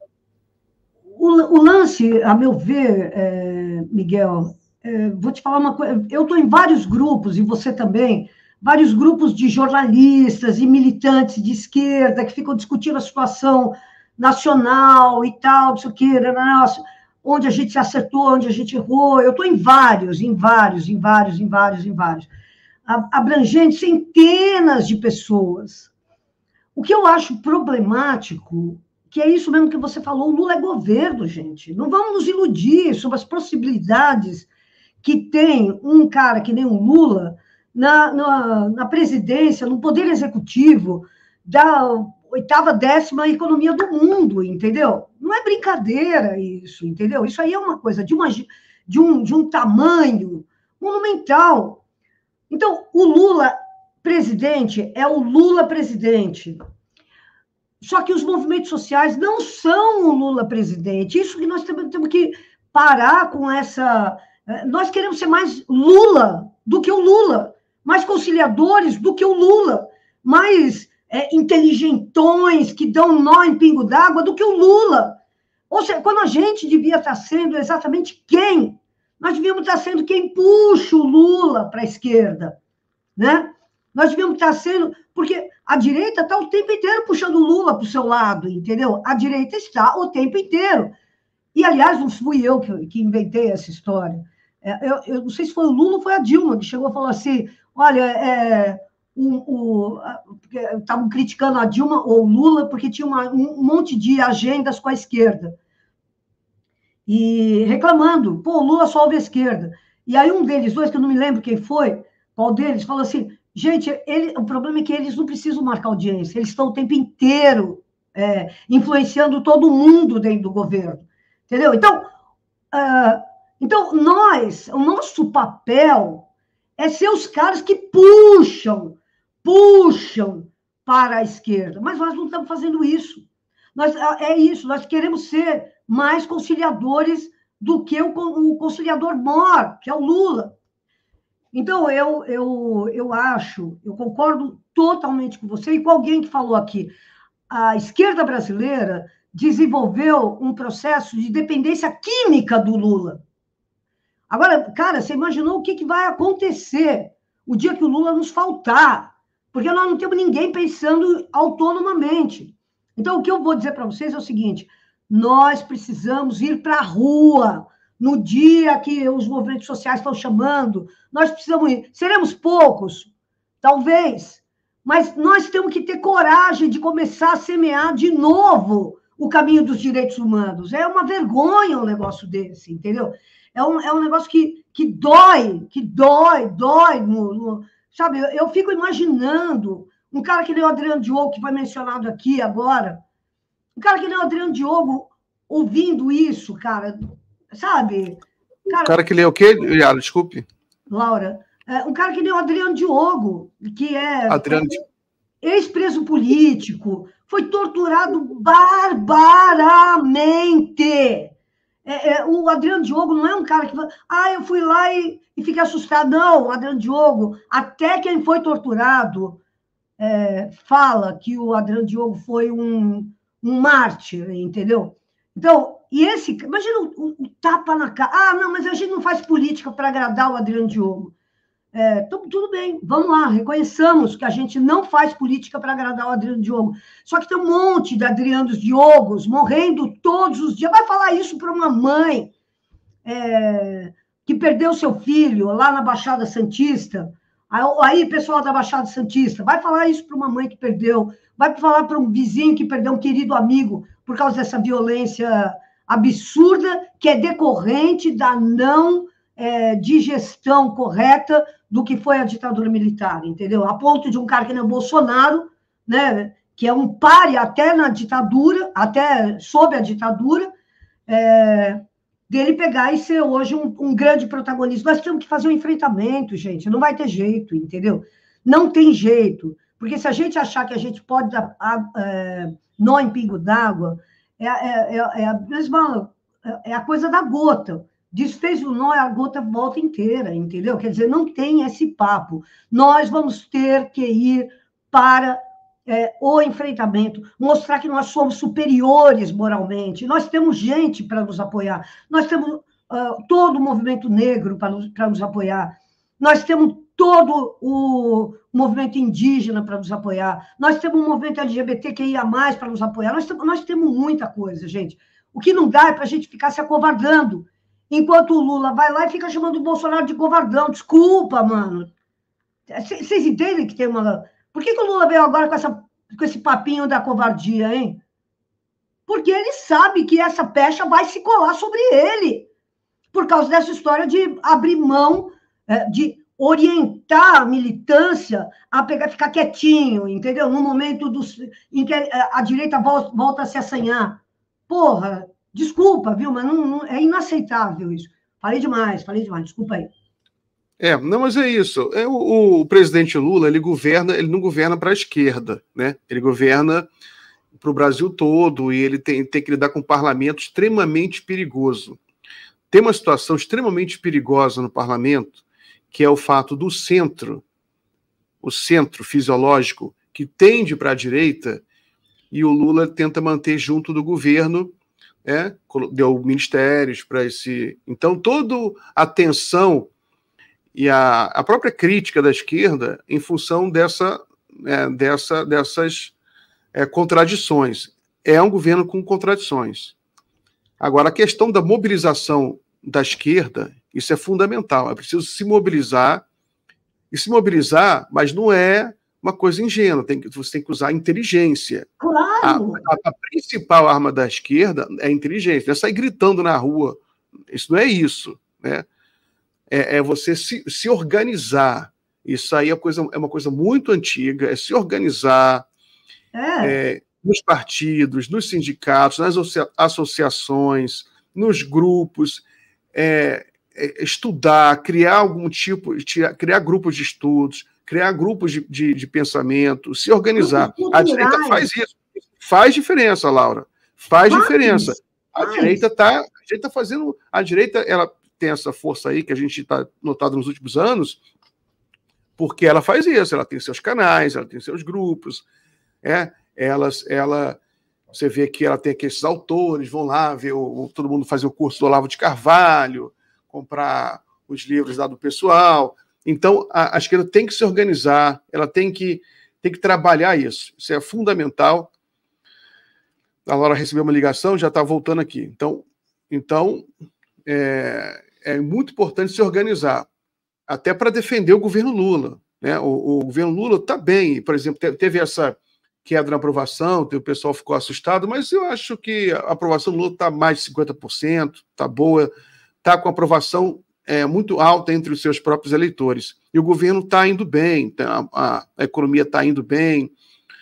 Speaker 4: o, o lance, a meu ver, é, Miguel, é, vou te falar uma coisa, eu estou em vários grupos, e você também, vários grupos de jornalistas e militantes de esquerda que ficam discutindo a situação nacional e tal, não sei o quê, onde a gente se acertou, onde a gente errou. Eu estou em vários, em vários, em vários, em vários, em vários, abrangendo centenas de pessoas. O que eu acho problemático, que é isso mesmo que você falou, o Lula é governo, gente. Não vamos nos iludir sobre as possibilidades que tem um cara que nem o Lula na, na, na presidência, no poder executivo da oitava, décima economia do mundo, entendeu? Não é brincadeira isso, entendeu? Isso aí é uma coisa de, uma, de, um, de um tamanho monumental. Então, o Lula presidente é o Lula presidente. Só que os movimentos sociais não são o Lula presidente. Isso que nós temos, temos que parar com essa... Nós queremos ser mais Lula do que o Lula, mais conciliadores do que o Lula, mais é, inteligentões que dão nó em pingo d'água do que o Lula. Ou seja, quando a gente devia estar sendo exatamente quem? Nós devíamos estar sendo quem puxa o Lula para a esquerda, né? Nós devíamos estar sendo... Porque a direita está o tempo inteiro puxando o Lula para o seu lado, entendeu? A direita está o tempo inteiro. E, aliás, não fui eu que, que inventei essa história. É, eu, eu não sei se foi o Lula ou foi a Dilma que chegou e falou assim, olha, é, estavam criticando a Dilma ou o Lula porque tinha uma, um monte de agendas com a esquerda. E reclamando, pô, o Lula só ouve a esquerda. E aí um deles, dois, que eu não me lembro quem foi, qual deles, falou assim, gente, ele, o problema é que eles não precisam marcar audiência, eles estão o tempo inteiro é, influenciando todo mundo dentro do governo, entendeu? Então, uh, então, nós, o nosso papel é ser os caras que puxam, puxam para a esquerda, mas nós não estamos fazendo isso. Nós, é isso, nós queremos ser mais conciliadores do que o, o conciliador mor, que é o Lula. Então, eu, eu, eu acho, eu concordo totalmente com você e com alguém que falou aqui, a esquerda brasileira desenvolveu um processo de dependência química do Lula. Agora, cara, você imaginou o que, que vai acontecer o dia que o Lula nos faltar? Porque nós não temos ninguém pensando autonomamente. Então, o que eu vou dizer para vocês é o seguinte, nós precisamos ir para a rua, no dia que os movimentos sociais estão chamando, nós precisamos ir. Seremos poucos, talvez, mas nós temos que ter coragem de começar a semear de novo o caminho dos direitos humanos. É uma vergonha um negócio desse, entendeu? É um, é um negócio que, que dói, que dói, dói. No, no, sabe, eu, eu fico imaginando um cara que nem o Adriano Diogo, que foi mencionado aqui agora, um cara que nem o Adriano Diogo ouvindo isso, cara, sabe?
Speaker 2: Cara, o cara que lê o quê, Yara? Desculpe.
Speaker 4: Laura, é, um cara que nem o Adriano Diogo, que é
Speaker 2: Adriano...
Speaker 4: ex-preso político, foi torturado barbaramente. É, é, o Adriano Diogo não é um cara que fala, ah, eu fui lá e, e fiquei assustado. Não, o Adriano Diogo, até quem foi torturado, é, fala que o Adriano Diogo foi um, um mártir, entendeu? Então, e esse, imagina o, o, o tapa na cara. Ah, não, mas a gente não faz política para agradar o Adriano Diogo. É, tudo bem, vamos lá, reconheçamos que a gente não faz política para agradar o Adriano Diogo. Só que tem um monte de Adrianos Diogos morrendo todos os dias. Vai falar isso para uma mãe é, que perdeu seu filho lá na Baixada Santista. Aí, pessoal da Baixada Santista, vai falar isso para uma mãe que perdeu, vai falar para um vizinho que perdeu um querido amigo por causa dessa violência absurda que é decorrente da não é, digestão correta do que foi a ditadura militar, entendeu? A ponto de um cara que nem o Bolsonaro, né, que é um pária até na ditadura, até sob a ditadura, é, dele pegar e ser hoje um, um grande protagonista. Nós temos que fazer um enfrentamento, gente, não vai ter jeito, entendeu? Não tem jeito, porque se a gente achar que a gente pode dar a, é, nó em pingo d'água, é, é, é, é a mesma, é a coisa da gota. Desfez o nó, a gota volta inteira, entendeu? Quer dizer, não tem esse papo. Nós vamos ter que ir para é, o enfrentamento, mostrar que nós somos superiores moralmente. Nós temos gente para nos apoiar. Nós temos uh, todo o movimento negro para nos, para nos apoiar. Nós temos todo o movimento indígena para nos apoiar. Nós temos um movimento L G B T Q I A mais, para nos apoiar. Nós temos, nós temos muita coisa, gente. O que não dá é para a gente ficar se acovardando. Enquanto o Lula vai lá e fica chamando o Bolsonaro de covardão. Desculpa, mano. Vocês entendem que tem uma... Por que, que o Lula veio agora com, essa, com esse papinho da covardia, hein? Porque ele sabe que essa pecha vai se colar sobre ele. Por causa dessa história de abrir mão, de orientar a militância a pegar, ficar quietinho, entendeu? No momento do, em que a direita volta, volta a se assanhar. Porra... Desculpa, viu, mas não, não, é inaceitável isso. Falei demais, falei demais, desculpa aí.
Speaker 2: É, não, mas é isso. É, o, o presidente Lula, ele governa, ele não governa para a esquerda, né? Ele governa para o Brasil todo e ele tem, tem que lidar com um parlamento extremamente perigoso. Tem uma situação extremamente perigosa no parlamento, que é o fato do centro, o centro fisiológico, que tende para a direita, e o Lula tenta manter junto do governo. É, deu ministérios para esse... Então, toda a tensão e a, a própria crítica da esquerda em função dessa, é, dessa, dessas é, contradições. É um governo com contradições. Agora, a questão da mobilização da esquerda, isso é fundamental. É preciso se mobilizar, e se mobilizar, mas não é uma coisa ingênua, tem que, você tem que usar inteligência.
Speaker 4: Claro!
Speaker 2: A, a, a principal arma da esquerda é a inteligência, não é sair gritando na rua. Isso não é isso, né? É, é você se, se organizar. Isso aí é, coisa, é uma coisa muito antiga, é se organizar é. É, nos partidos, nos sindicatos, nas associações, nos grupos, é, é, estudar, criar algum tipo, criar grupos de estudos, criar grupos de, de, de pensamento, se organizar. A direita faz isso. Faz diferença, Laura. Faz, faz diferença. A faz. direita está tá fazendo... A direita ela tem essa força aí que a gente está notado nos últimos anos, porque ela faz isso. Ela tem seus canais, ela tem seus grupos. É, elas, ela, você vê que ela tem aqueles autores, vão lá ver o, todo mundo fazer o curso do Olavo de Carvalho, comprar os livros lá do pessoal... Então, a, a esquerda tem que se organizar, ela tem que, tem que trabalhar isso. Isso é fundamental. A Laura recebeu uma ligação, já está voltando aqui. Então, então é, é muito importante se organizar, até para defender o governo Lula. Né? O, o governo Lula está bem. Por exemplo, teve essa queda na aprovação, o pessoal ficou assustado, mas eu acho que a aprovação do Lula está mais de cinquenta por cento, está boa, está com aprovação... É, muito alta entre os seus próprios eleitores. E o governo está indo bem, a, a, a economia está indo bem.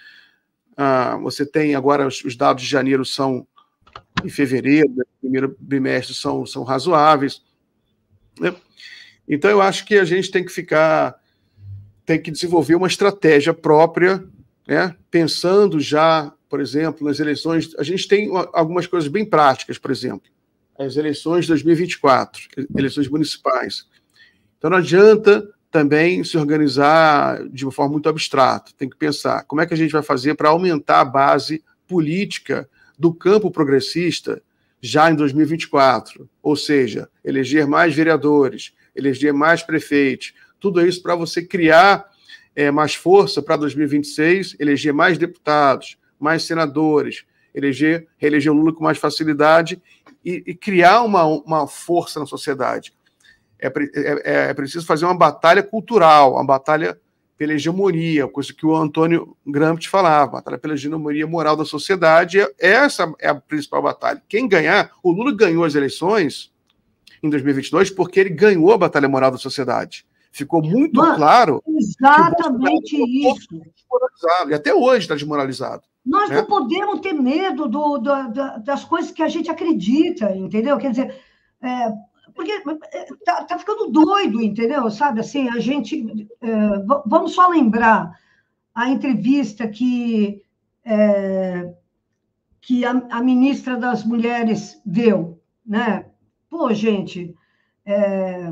Speaker 2: Ah, você tem agora, os, os dados de janeiro são, em fevereiro, né, primeiro bimestre, são, são razoáveis. Né? Então, eu acho que a gente tem que ficar, tem que desenvolver uma estratégia própria, né, pensando já, por exemplo, nas eleições. A gente tem algumas coisas bem práticas, por exemplo. As eleições de dois mil e vinte e quatro, eleições municipais. Então, não adianta também se organizar de uma forma muito abstrata. Tem que pensar como é que a gente vai fazer para aumentar a base política do campo progressista já em dois mil e vinte e quatro. Ou seja, eleger mais vereadores, eleger mais prefeitos, tudo isso para você criar é, mais força para dois mil e vinte e seis, eleger mais deputados, mais senadores, eleger, reeleger o Lula com mais facilidade e, e criar uma, uma força na sociedade. É, é, é preciso fazer uma batalha cultural, uma batalha pela hegemonia, coisa que o Antônio Gramsci falava, batalha pela hegemonia moral da sociedade. Essa é a principal batalha. Quem ganhar, o Lula ganhou as eleições em dois mil e vinte e dois porque ele ganhou a batalha moral da sociedade. Ficou muito Mano, claro
Speaker 4: exatamente que o isso.
Speaker 2: Desmoralizado, e até hoje está desmoralizado.
Speaker 4: Nós
Speaker 2: né?
Speaker 4: não podemos ter medo do, do, das coisas que a gente acredita, entendeu? Quer dizer, é, porque tá, tá ficando doido, entendeu? Sabe, assim, a gente... É, vamos só lembrar a entrevista que, é, que a, a ministra das Mulheres deu, né? Pô, gente, é,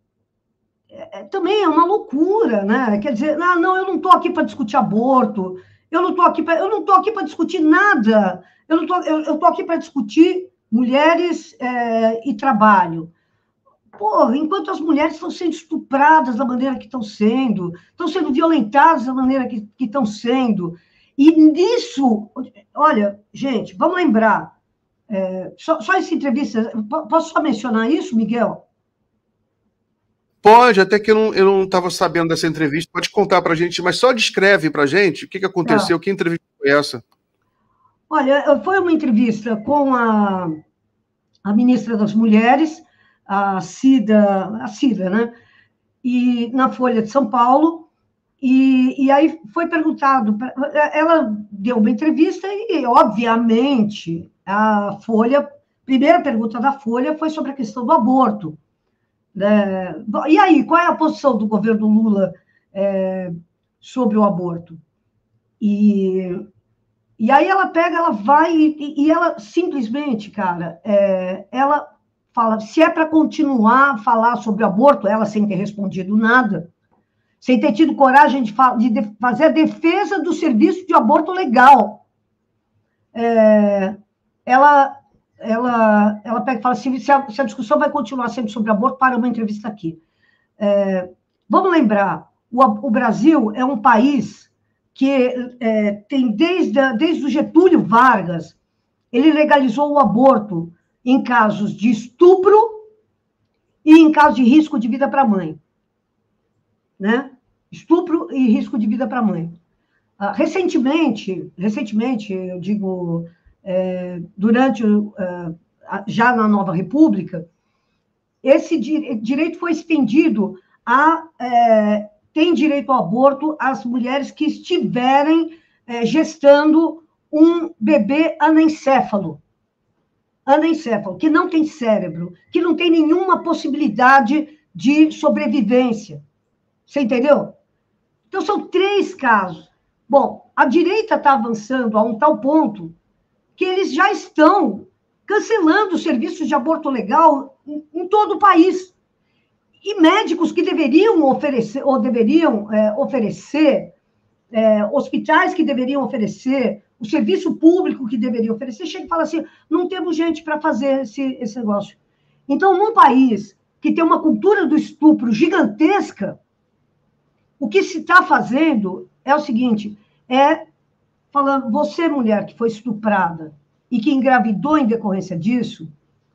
Speaker 4: é, também é uma loucura, né? Quer dizer, ah, não, eu não estou aqui para discutir aborto, eu não estou aqui para eu não estou aqui para discutir nada, eu não tô, eu, eu estou aqui para discutir mulheres é, e trabalho. Porra, enquanto as mulheres estão sendo estupradas da maneira que estão sendo, estão sendo violentadas da maneira que, que estão sendo, e nisso, olha, gente, vamos lembrar, é, só, só essa entrevista, posso só mencionar isso, Miguel?
Speaker 2: Pode, até que eu não estava sabendo dessa entrevista, pode contar para a gente, mas só descreve para a gente o que, que aconteceu, é. que entrevista foi essa?
Speaker 4: Olha, foi uma entrevista com a, a ministra das Mulheres, a Cida, a Cida, né? E na Folha de São Paulo, e, e aí foi perguntado, ela deu uma entrevista e, obviamente, a Folha, primeira pergunta da Folha foi sobre a questão do aborto. Né? E aí, qual é a posição do governo Lula é, sobre o aborto? E, e aí ela pega, ela vai e, e ela simplesmente, cara, é, ela fala, se é para continuar a falar sobre o aborto, ela sem ter respondido nada, sem ter tido coragem de, de fazer a defesa do serviço de aborto legal. É, ela, ela, ela pega e fala assim, se a, se a discussão vai continuar sempre sobre aborto, para uma entrevista aqui. É, vamos lembrar, o, o Brasil é um país que é, tem, desde, a, desde o Getúlio Vargas, ele legalizou o aborto em casos de estupro e em caso de risco de vida para a mãe. Né? Estupro e risco de vida para a mãe. Ah, recentemente, recentemente, eu digo, é, durante, uh, já na Nova República, esse di- direito foi estendido a... É, tem direito ao aborto as mulheres que estiverem é, gestando um bebê anencéfalo. anencéfalo, que não tem cérebro, que não tem nenhuma possibilidade de sobrevivência. Você entendeu? Então, são três casos. Bom, a direita está avançando a um tal ponto que eles já estão cancelando os serviços de aborto legal em, em todo o país. E médicos que deveriam oferecer, ou deveriam é, oferecer, é, hospitais que deveriam oferecer, o serviço público que deveria oferecer, chega e fala assim, não temos gente para fazer esse, esse negócio. Então, num país que tem uma cultura do estupro gigantesca, o que se está fazendo é o seguinte, é falando, você, mulher que foi estuprada e que engravidou em decorrência disso,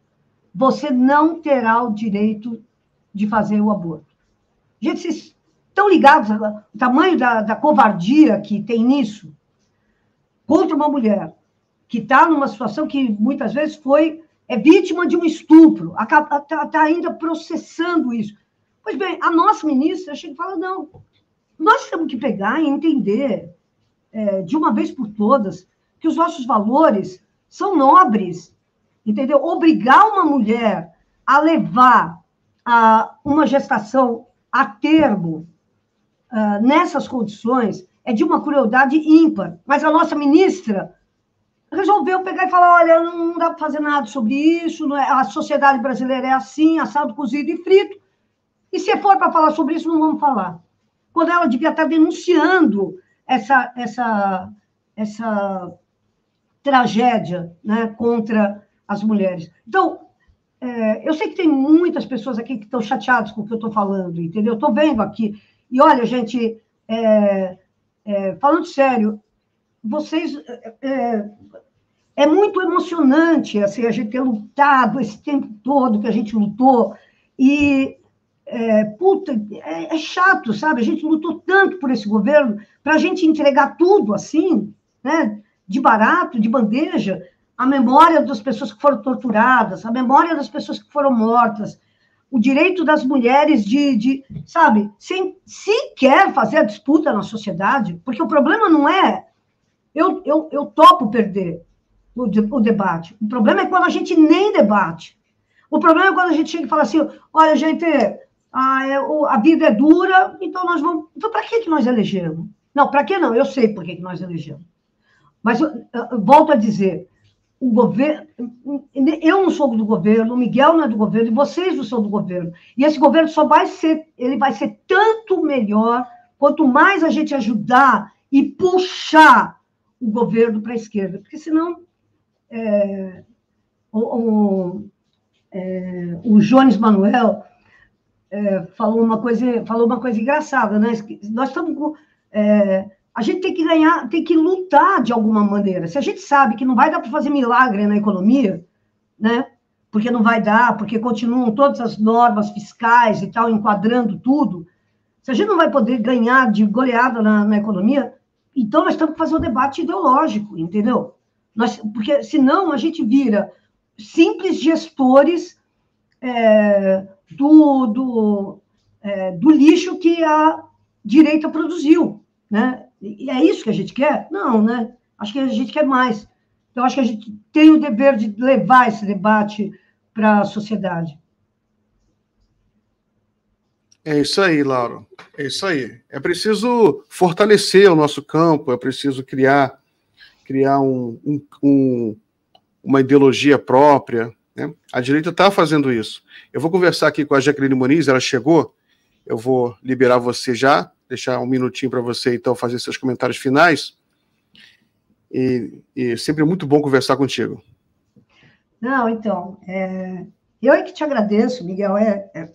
Speaker 4: você não terá o direito de fazer o aborto. Gente, vocês estão ligados ao tamanho da, da covardia que tem nisso? Contra uma mulher que está numa situação que muitas vezes foi é vítima de um estupro, está tá ainda processando isso. Pois bem, a nossa ministra chega e fala, não, nós temos que pegar e entender, é, de uma vez por todas, que os nossos valores são nobres, entendeu? Obrigar uma mulher a levar a uma gestação a termo, uh, nessas condições, é de uma crueldade ímpar. Mas a nossa ministra resolveu pegar e falar, olha, não dá para fazer nada sobre isso, não é, a sociedade brasileira é assim, assado, cozido e frito, e se for para falar sobre isso, não vamos falar. Quando ela devia estar denunciando essa, essa, essa tragédia, né, contra as mulheres. Então, é, eu sei que tem muitas pessoas aqui que estão chateadas com o que eu estou falando, entendeu? Eu estou vendo aqui. E olha, gente, é, é, falando sério, vocês... É, é muito emocionante assim, a gente ter lutado esse tempo todo que a gente lutou. E, é, puta, é, é chato, sabe? A gente lutou tanto por esse governo para a gente entregar tudo assim, né? De barato, de bandeja, a memória das pessoas que foram torturadas, a memória das pessoas que foram mortas, o direito das mulheres de, de sabe, sem sequer fazer a disputa na sociedade, porque o problema não é eu, eu, eu topo perder o, o debate. O problema é quando a gente nem debate. O problema é quando a gente chega e fala assim, olha, gente, a, a vida é dura, então nós vamos... Então, para que, que nós elegemos? Não, para que não? Eu sei por que, que nós elegemos. Mas eu, eu volto a dizer, o governo... Eu não sou do governo, o Miguel não é do governo, e vocês não são do governo. E esse governo só vai ser... Ele vai ser tanto melhor quanto mais a gente ajudar e puxar o governo para a esquerda. Porque, senão... É, o, o, é, o Jones Manuel é, falou, uma coisa, falou uma coisa engraçada, né? Nós estamos com... É, a gente tem que ganhar, tem que lutar de alguma maneira. Se a gente sabe que não vai dar para fazer milagre na economia, né? Porque não vai dar, porque continuam todas as normas fiscais e tal, enquadrando tudo, se a gente não vai poder ganhar de goleada na, na economia, então nós temos que fazer um debate ideológico, entendeu? Nós, porque senão a gente vira simples gestores é, do, do, é, do lixo que a direita produziu, né? E é isso que a gente quer? Não, né? Acho que a gente quer mais. Então, acho que a gente tem o dever de levar esse debate para a sociedade.
Speaker 2: É isso aí, Laura. É isso aí. É preciso fortalecer o nosso campo, é preciso criar criar um, um, um, uma ideologia própria, né? A direita está fazendo isso. Eu vou conversar aqui com a Jaqueline Muniz, ela chegou, eu vou liberar você já, deixar um minutinho para você, então, fazer seus comentários finais, e, e sempre muito bom conversar contigo.
Speaker 4: Não, então, é, eu é que te agradeço, Miguel, é, é,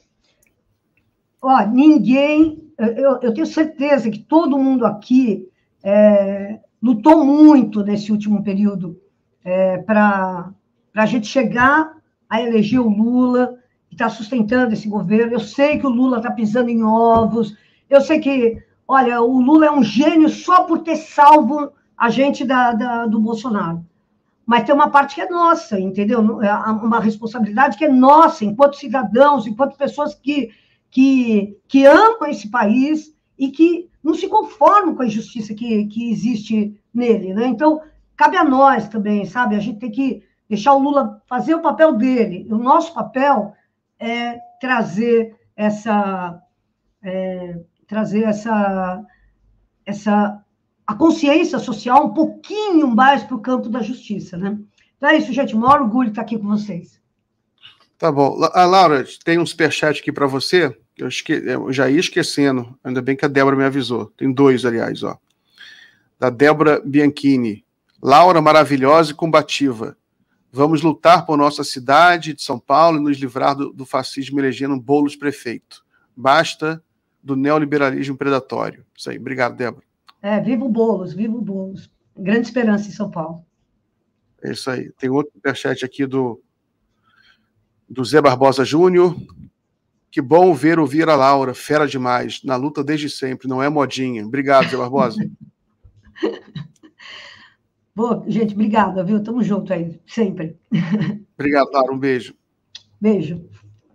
Speaker 4: ó, ninguém, eu, eu tenho certeza que todo mundo aqui é, lutou muito nesse último período é, para a gente chegar a eleger o Lula, que está sustentando esse governo. Eu sei que o Lula está pisando em ovos, eu sei que, olha, o Lula é um gênio só por ter salvo a gente da, da, do Bolsonaro. Mas tem uma parte que é nossa, entendeu? Uma responsabilidade que é nossa, enquanto cidadãos, enquanto pessoas que, que, que amam esse país e que não se conformam com a injustiça que, que existe nele, né? Então, cabe a nós também, sabe? A gente tem que deixar o Lula fazer o papel dele. O nosso papel é trazer essa... É, trazer essa... essa a consciência social um pouquinho mais para o campo da justiça, né? Então é isso, gente. Um maior orgulho estar aqui com vocês.
Speaker 2: Tá bom. A Laura, tem um superchat aqui para você. Eu, esque... eu já ia esquecendo. Ainda bem que a Débora me avisou. Tem dois, aliás, ó. Da Débora Bianchini. Laura, maravilhosa e combativa. Vamos lutar por nossa cidade de São Paulo e nos livrar do, do fascismo elegendo Boulos prefeito. Basta do neoliberalismo predatório. Isso aí. Obrigado, Débora.
Speaker 4: É, viva o Boulos, viva o Boulos. Grande esperança em São Paulo.
Speaker 2: É isso aí. Tem outro superchat aqui do, do Zé Barbosa Júnior. Que bom ver ouvir a Laura, fera demais, na luta desde sempre, não é modinha. Obrigado, Zé Barbosa.
Speaker 4: Boa, gente, obrigada, viu? Tamo junto aí, sempre.
Speaker 2: Obrigado, Laura, um beijo.
Speaker 4: Beijo.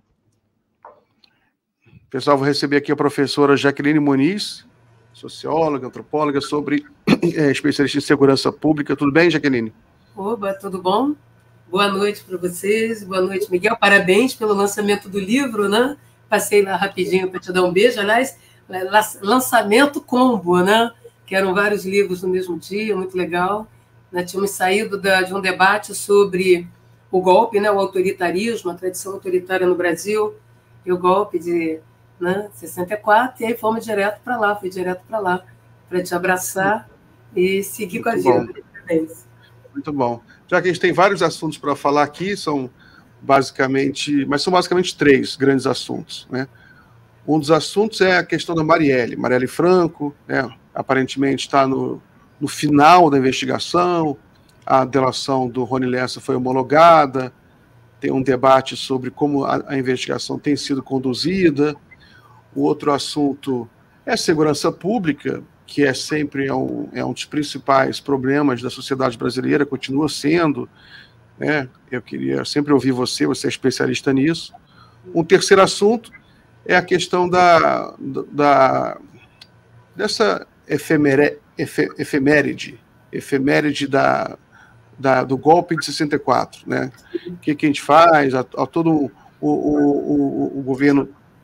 Speaker 2: Pessoal, vou receber aqui a professora Jaqueline Muniz, socióloga, antropóloga, sobre é, especialista em segurança pública. Tudo bem, Jaqueline?
Speaker 5: Oba, tudo bom? Boa noite para vocês, boa noite, Miguel. Parabéns pelo lançamento do livro, né? Passei lá rapidinho para te dar um beijo. Aliás, lançamento combo, né? Que eram vários livros no mesmo dia, muito legal. Né? Tínhamos saído da, de um debate sobre o golpe, né? O autoritarismo, a tradição autoritária no Brasil, e o golpe de... Né, sessenta e quatro, e aí fomos direto para lá, fui direto para lá, para te abraçar e seguir com a vida.
Speaker 2: Muito bom. Já que a gente tem vários assuntos para falar aqui, são basicamente, mas são basicamente três grandes assuntos, né? Um dos assuntos é a questão da Marielle, Marielle Franco, né? Aparentemente está no, no final da investigação, a delação do Rony Lessa foi homologada, tem um debate sobre como a, a investigação tem sido conduzida. O outro assunto é a segurança pública, que é sempre é um, é um dos principais problemas da sociedade brasileira, continua sendo, né? Eu queria sempre ouvir você, você é especialista nisso. Um terceiro assunto é a questão da, da dessa efemere, efe, efeméride, efeméride da, da, do golpe de sessenta e quatro, né? O que, que a gente faz? A, a todo o, o, o, o governo,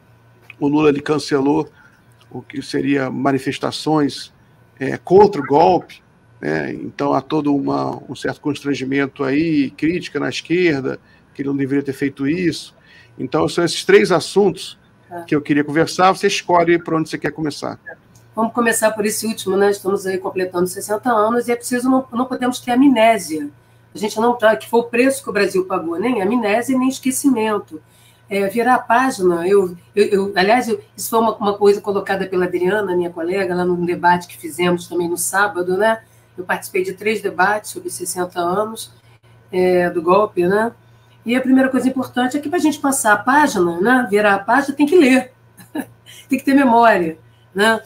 Speaker 2: o Lula, ele cancelou o que seria manifestações é, contra o golpe, né? Então há todo uma, um certo constrangimento aí, crítica na esquerda, que ele não deveria ter feito isso. Então são esses três assuntos que eu queria conversar, você escolhe por onde você quer começar.
Speaker 5: Vamos começar por esse último, né? Estamos aí completando sessenta anos e é preciso, não, não podemos ter amnésia. A gente não está, que foi o preço que o Brasil pagou, nem amnésia, nem esquecimento. É, virar a página, eu, eu, eu aliás, eu, isso foi uma, uma coisa colocada pela Adriana, minha colega, lá no debate que fizemos também no sábado, né? Eu participei de três debates sobre sessenta anos é, do golpe, né? E a primeira coisa importante é que para a gente passar a página, né, virar a página, tem que ler, tem que ter memória, né?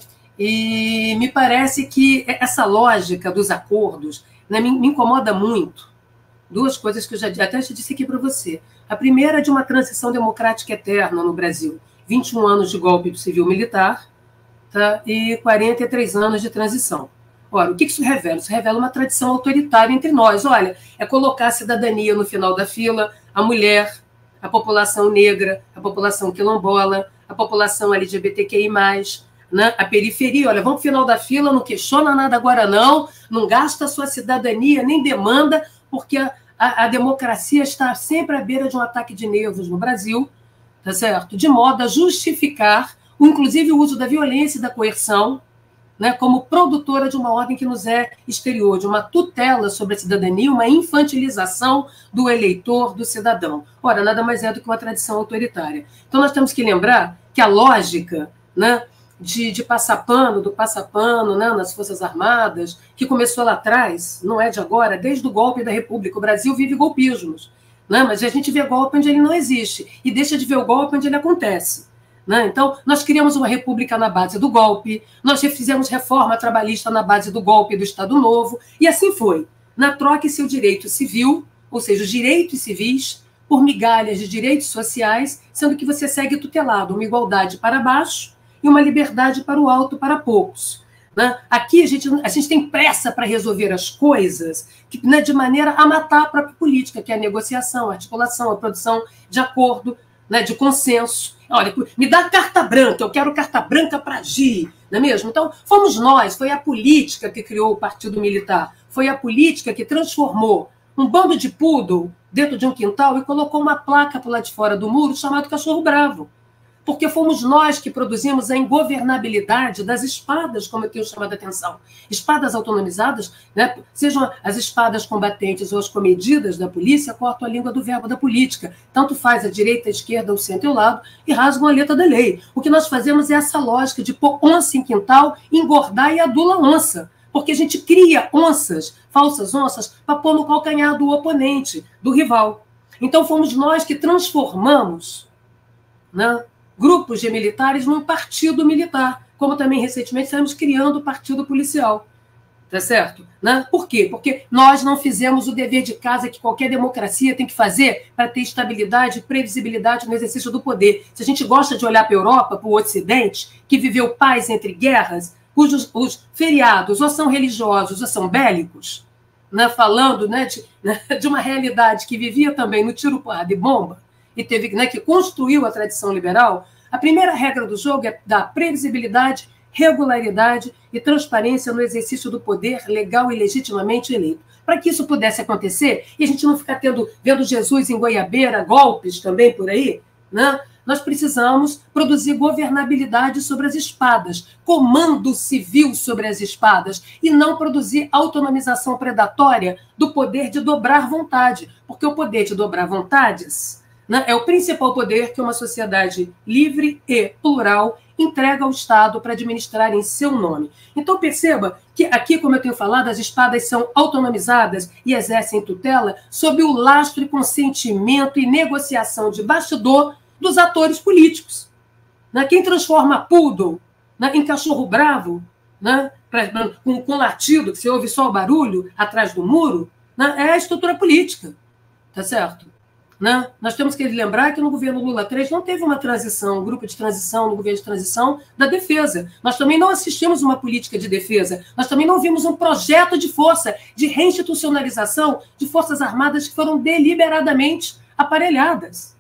Speaker 5: E me parece que essa lógica dos acordos, né, me, me incomoda muito. Duas coisas que eu já até já disse aqui para você. A primeira é de uma transição democrática eterna no Brasil. vinte e um anos de golpe civil-militar, tá, e quarenta e três anos de transição. Ora, o que isso revela? Isso revela uma tradição autoritária entre nós. Olha, é colocar a cidadania no final da fila, a mulher, a população negra, a população quilombola, a população L G B T Q I mais, né? A periferia. Olha, vamos pro final da fila, não questiona nada agora não, não gasta a sua cidadania, nem demanda, porque a, a, a democracia está sempre à beira de um ataque de nervos no Brasil, tá certo? De modo a justificar, o, inclusive, o uso da violência e da coerção, né, como produtora de uma ordem que nos é exterior, de uma tutela sobre a cidadania, uma infantilização do eleitor, do cidadão. Ora, nada mais é do que uma tradição autoritária. Então, nós temos que lembrar que a lógica, né, de, de passar pano, do passapano, né, nas Forças Armadas, que começou lá atrás, não é de agora, desde o golpe da República. O Brasil vive golpismos, né, mas a gente vê golpe onde ele não existe e deixa de ver o golpe onde ele acontece. Então, nós criamos uma república na base do golpe, nós fizemos reforma trabalhista na base do golpe do Estado Novo, e assim foi. Na troca-se o direito civil, ou seja, os direitos civis, por migalhas de direitos sociais, sendo que você segue tutelado uma igualdade para baixo e uma liberdade para o alto para poucos. Aqui a gente, a gente tem pressa para resolver as coisas, que, né, de maneira a matar a própria política, que é a negociação, a articulação, a produção de acordo, né, de consenso. Olha, me dá carta branca, eu quero carta branca para agir, não é mesmo? Então, fomos nós, foi a política que criou o Partido Militar, foi a política que transformou um bando de poodle dentro de um quintal e colocou uma placa por lá de fora do muro chamado Cachorro Bravo. Porque fomos nós que produzimos a ingovernabilidade das espadas, como eu tenho chamado a atenção. Espadas autonomizadas, né, sejam as espadas combatentes ou as comedidas da polícia, cortam a língua do verbo da política. Tanto faz a direita, a esquerda, o centro e o lado, e rasgam a letra da lei. O que nós fazemos é essa lógica de pôr onça em quintal, engordar e adula onça. Porque a gente cria onças, falsas onças, para pôr no calcanhar do oponente, do rival. Então fomos nós que transformamos, né, grupos de militares num partido militar, como também recentemente estamos criando o partido policial. Tá certo? Né? Por quê? Porque nós não fizemos o dever de casa que qualquer democracia tem que fazer para ter estabilidade e previsibilidade no exercício do poder. Se a gente gosta de olhar para a Europa, para o Ocidente, que viveu paz entre guerras, cujos os feriados ou são religiosos ou são bélicos, né? Falando, né, de, né, de uma realidade que vivia também no tiro, porrada e bomba, e teve, né, que construiu a tradição liberal, a primeira regra do jogo é dar previsibilidade, regularidade e transparência no exercício do poder legal e legitimamente eleito. Para que isso pudesse acontecer, e a gente não ficar tendo, vendo Jesus em Goiabeira, golpes também por aí, né, nós precisamos produzir governabilidade sobre as espadas, comando civil sobre as espadas, e não produzir autonomização predatória do poder de dobrar vontade, porque o poder de dobrar vontades, né, é o principal poder que uma sociedade livre e plural entrega ao Estado para administrar em seu nome. Então, perceba que aqui, como eu tenho falado, as espadas são autonomizadas e exercem tutela sob o lastro e consentimento e negociação de bastidor dos atores políticos. Né? Quem transforma poodle, né, em cachorro bravo, né, pra, com, com latido, que você ouve só o barulho atrás do muro, né, é a estrutura política. Tá certo? Né? Nós temos que lembrar que no governo Lula três não teve uma transição, um grupo de transição, no governo de transição da defesa. Nós também não assistimos uma política de defesa. Nós também não vimos um projeto de força, de reinstitucionalização de forças armadas que foram deliberadamente aparelhadas.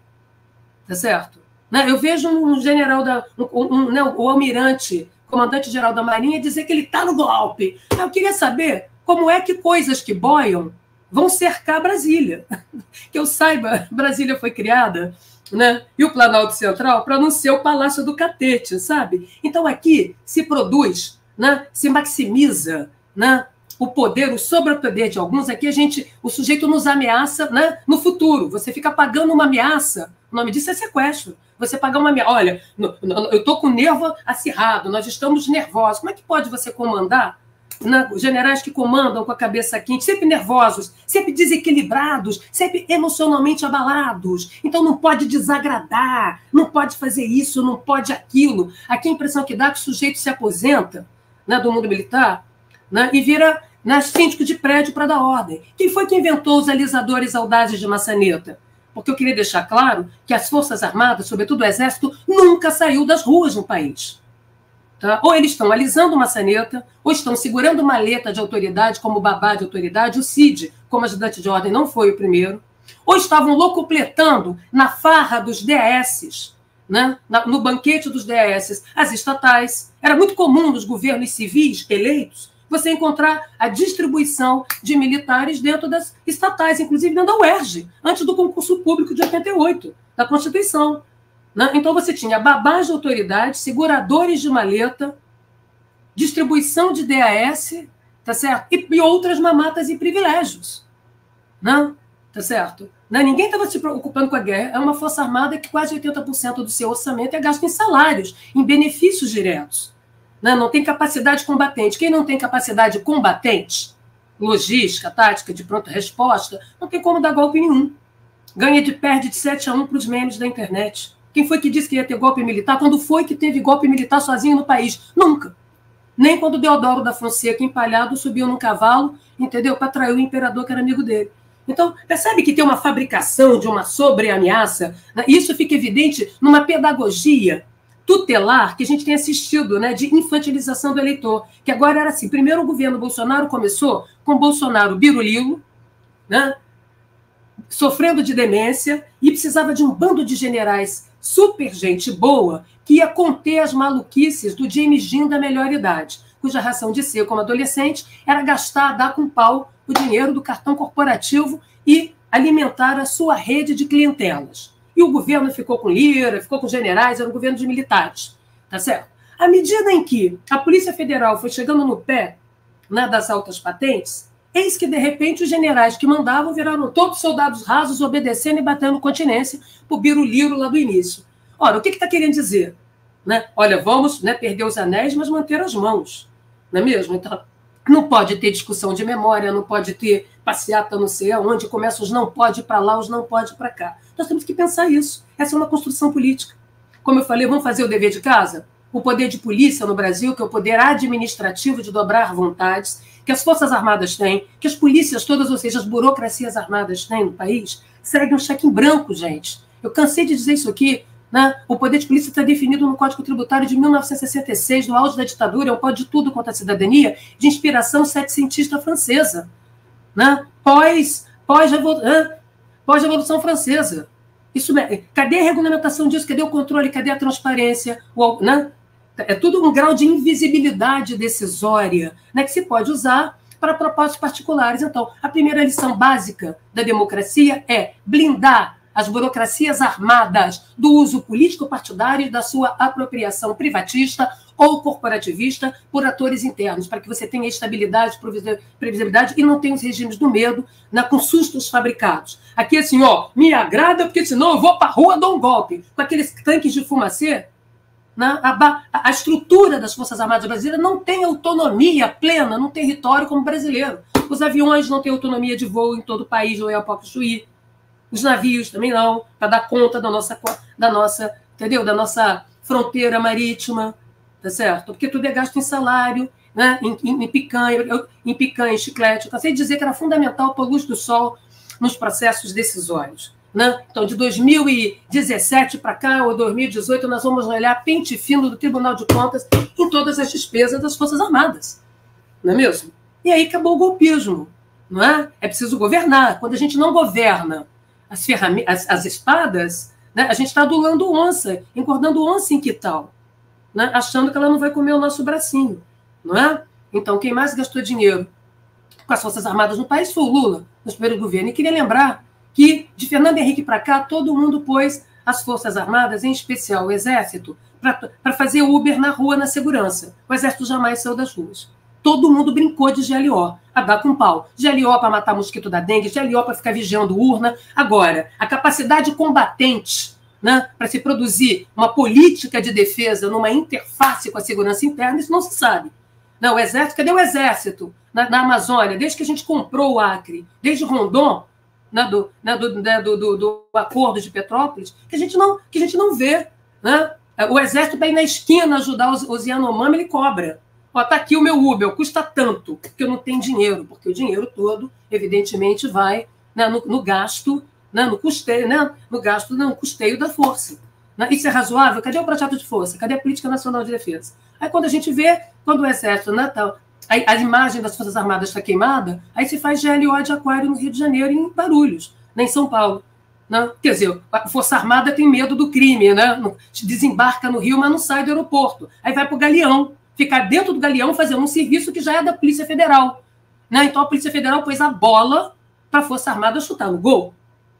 Speaker 5: Tá certo? Né? Eu vejo um general, da, um, um, né, o almirante, comandante-geral da Marinha, dizer que ele está no golpe. Eu queria saber como é que coisas que boiam vão cercar Brasília. Que eu saiba, Brasília foi criada, né, e o Planalto Central para não ser o Palácio do Catete, sabe? Então aqui se produz, né, se maximiza, né, o poder, o sobrepoder de alguns. Aqui a gente, o sujeito nos ameaça, né, no futuro. Você fica pagando uma ameaça. O nome disso é sequestro. Você pagar uma ameaça. Olha, no, no, eu estou com o nervo acirrado, nós estamos nervosos. Como é que pode você comandar? Né, generais que comandam com a cabeça quente, sempre nervosos, sempre desequilibrados, sempre emocionalmente abalados. Então não pode desagradar, não pode fazer isso, não pode aquilo. Aqui a impressão que dá é que o sujeito se aposenta, né, do mundo militar, né, e vira, né, síndico de prédio para dar ordem. Quem foi que inventou os alisadores audazes de maçaneta? Porque eu queria deixar claro que as Forças Armadas, sobretudo o Exército, nunca saiu das ruas no país. Tá? Ou eles estão alisando maçaneta, ou estão segurando maleta de autoridade, como o babá de autoridade, o Cid, como ajudante de ordem, não foi o primeiro, ou estavam locupletando na farra dos D A Ss, né? No banquete dos D A Ss, as estatais. Era muito comum nos governos civis eleitos você encontrar a distribuição de militares dentro das estatais, inclusive dentro da U E R J, antes do concurso público de oitenta e oito, da Constituição. Então, você tinha babás de autoridade, seguradores de maleta, distribuição de D A S, tá certo? E, e outras mamatas e privilégios. Não? Tá certo? Não, ninguém estava se preocupando com a guerra. É uma força armada que quase oitenta por cento do seu orçamento é gasto em salários, em benefícios diretos. Não, não tem capacidade combatente. Quem não tem capacidade combatente, logística, tática, de pronta resposta, não tem como dar golpe nenhum. Ganha de perde de sete a um para os memes da internet. Quem foi que disse que ia ter golpe militar? Quando foi que teve golpe militar sozinho no país? Nunca. Nem quando Deodoro da Fonseca, empalhado, subiu num cavalo, entendeu? Para trair o imperador, que era amigo dele. Então, percebe que tem uma fabricação de uma sobre-ameaça? Né? Isso fica evidente numa pedagogia tutelar que a gente tem assistido, né, de infantilização do eleitor. Que agora era assim, primeiro o governo Bolsonaro começou com Bolsonaro birulilo, né, sofrendo de demência, e precisava de um bando de generais super gente boa que ia conter as maluquices do James Dean da melhor idade, cuja razão de ser como adolescente era gastar, dar com pau o dinheiro do cartão corporativo e alimentar a sua rede de clientelas. E o governo ficou com Lira, ficou com generais, era um governo de militares. Tá certo? À medida em que a Polícia Federal foi chegando no pé, né, das altas patentes, eis que, de repente, os generais que mandavam viraram todos soldados rasos, obedecendo e batendo continência para o biruliro lá do início. Ora, o que está que querendo dizer? Né? Olha, vamos, né, perder os anéis, mas manter as mãos. Não é mesmo? Então, não pode ter discussão de memória, não pode ter passeata não sei aonde, começa os não pode para lá, os não pode para cá. Nós temos que pensar isso. Essa é uma construção política. Como eu falei, vamos fazer o dever de casa? O poder de polícia no Brasil, que é o poder administrativo de dobrar vontades, que as Forças Armadas têm, que as polícias todas, ou seja, as burocracias armadas têm no país, segue um cheque em branco, gente. Eu cansei de dizer isso aqui, né? O poder de polícia está definido no Código Tributário de mil novecentos e sessenta e seis, no auge da ditadura, é um pode de tudo contra a cidadania, de inspiração setecentista francesa, né? Pós, pós-revolução pós francesa. Isso, cadê a regulamentação disso? Cadê o controle? Cadê a transparência? O, né? É tudo um grau de invisibilidade decisória, né, que se pode usar para propósitos particulares. Então, a primeira lição básica da democracia é blindar as burocracias armadas do uso político-partidário e da sua apropriação privatista ou corporativista por atores internos, para que você tenha estabilidade, previsibilidade e não tenha os regimes do medo, né, com sustos fabricados. Aqui, assim, ó, me agrada, porque senão eu vou para a rua dar um golpe. Com aqueles tanques de fumacê, né, a, a estrutura das Forças Armadas brasileiras não tem autonomia plena num território como brasileiro. Os aviões não têm autonomia de voo em todo o país, ou é a Chuí. Os navios também não, para dar conta da nossa, da nossa, entendeu? Da nossa fronteira marítima. Tá certo? Porque tudo é gasto em salário, né? em, em, em picanha, em picanha, em chiclete. Eu cansei de dizer que era fundamental para a luz do sol nos processos decisórios. Né? Então, de dois mil e dezessete para cá, ou dois mil e dezoito, nós vamos olhar pente fino do Tribunal de Contas em todas as despesas das Forças Armadas. Não é mesmo? E aí acabou o golpismo. Não é? É preciso governar. Quando a gente não governa as, as, as espadas, né? A gente está adulando onça, engordando onça em que tal? Né, achando que ela não vai comer o nosso bracinho, não é? Então, quem mais gastou dinheiro com as Forças Armadas no país foi o Lula, no primeiro governo. E queria lembrar que, de Fernando Henrique para cá, todo mundo pôs as Forças Armadas, em especial o Exército, para fazer Uber na rua, na segurança. O Exército jamais saiu das ruas. Todo mundo brincou de G L O, a dar com pau. G L O para matar mosquito da dengue, G L O para ficar vigiando urna. Agora, a capacidade combatente, né, para se produzir uma política de defesa numa interface com a segurança interna, isso não se sabe. Não, o Exército, cadê o Exército na, na Amazônia? Desde que a gente comprou o Acre, desde Rondon, né, do, né, do, né, do, do, do acordo de Petrópolis, que a gente não, que a gente não vê. Né? O Exército para ir na esquina ajudar os, os Yanomami, ele cobra. Ó, tá aqui o meu Uber, custa tanto, porque eu não tenho dinheiro, porque o dinheiro todo, evidentemente, vai, né, no, no gasto, né, no custeio, né, no gasto, no custeio da força. Né? Isso é razoável? Cadê o projeto de força? Cadê a Política Nacional de Defesa? Aí quando a gente vê, quando o Exército, né, tá, a, a imagem das Forças Armadas está queimada, aí se faz G L O de Aquário no Rio de Janeiro, em Guarulhos, né, em São Paulo. Né? Quer dizer, a Força Armada tem medo do crime, né? Desembarca no Rio, mas não sai do aeroporto. Aí vai para o Galeão, ficar dentro do Galeão fazendo um serviço que já é da Polícia Federal. Né? Então a Polícia Federal pôs a bola para a Força Armada chutar no gol.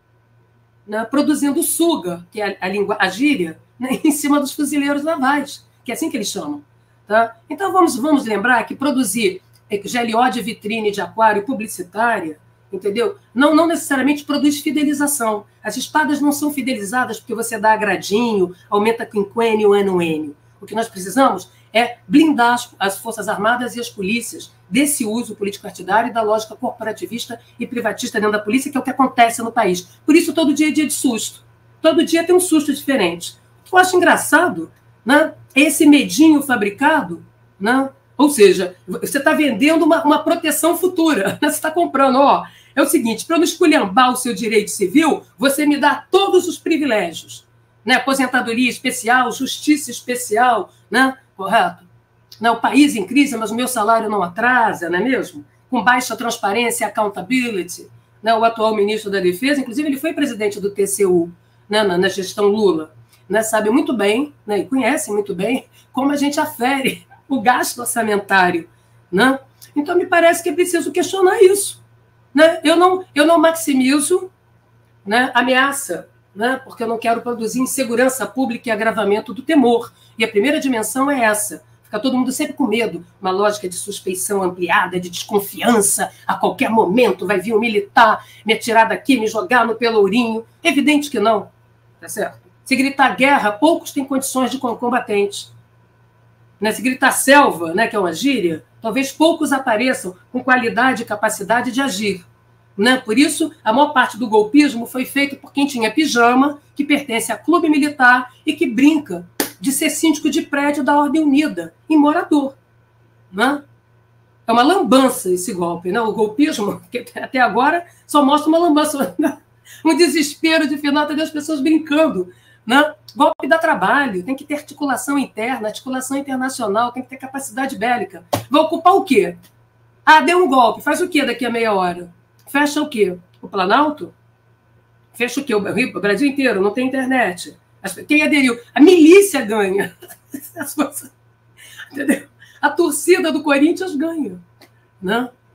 Speaker 5: Né, produzindo suga, que é a, língua, a gíria, né, em cima dos fuzileiros navais, que é assim que eles chamam. Tá? Então, vamos, vamos lembrar que produzir G L O de vitrine, de aquário publicitária, entendeu? Não, não necessariamente produz fidelização. As espadas não são fidelizadas porque você dá agradinho, aumenta quinquênio, anuênio. O que nós precisamos é blindar as, as Forças Armadas e as polícias desse uso político-partidário e da lógica corporativista e privatista dentro da polícia, que é o que acontece no país. Por isso, todo dia é dia de susto. Todo dia tem um susto diferente. O que eu acho engraçado, né, é esse medinho fabricado, né? Ou seja, você está vendendo uma, uma proteção futura. Né? Você está comprando, ó, é o seguinte, para eu não esculhambar o seu direito civil, você me dá todos os privilégios. Né? Aposentadoria especial, justiça especial, né? Correto? Não, o país em crise, mas o meu salário não atrasa, não é mesmo? Com baixa transparência e accountability. Né? O atual ministro da Defesa, inclusive, ele foi presidente do T C U, né? na, na gestão Lula. Né? Sabe muito bem, né? E conhece muito bem como a gente afere o gasto orçamentário. Né? Então, me parece que é preciso questionar isso. Né? Eu, não, eu não maximizo, né, ameaça, né? Porque eu não quero produzir insegurança pública e agravamento do temor. E a primeira dimensão é essa. Fica todo mundo sempre com medo, uma lógica de suspeição ampliada, de desconfiança, a qualquer momento vai vir um militar me atirar daqui, me jogar no pelourinho. Evidente que não, tá certo? Se gritar guerra, poucos têm condições de combatentes. Né? Se gritar selva, né, que é uma gíria, talvez poucos apareçam com qualidade e capacidade de agir. Né? Por isso, a maior parte do golpismo foi feito por quem tinha pijama, que pertence a clube militar e que brinca de ser síndico de prédio da Ordem Unida, em morador. Né? É uma lambança esse golpe. Né? O golpismo, que até agora, só mostra uma lambança, um desespero de final, até as pessoas brincando. Né? Golpe dá trabalho, tem que ter articulação interna, articulação internacional, tem que ter capacidade bélica. Vai ocupar o quê? Ah, deu um golpe, faz o quê daqui a meia hora? Fecha o quê? O Planalto? Fecha o quê? O Brasil inteiro, não tem internet. Quem aderiu? A milícia ganha. Entendeu? A torcida do Corinthians ganha. Né?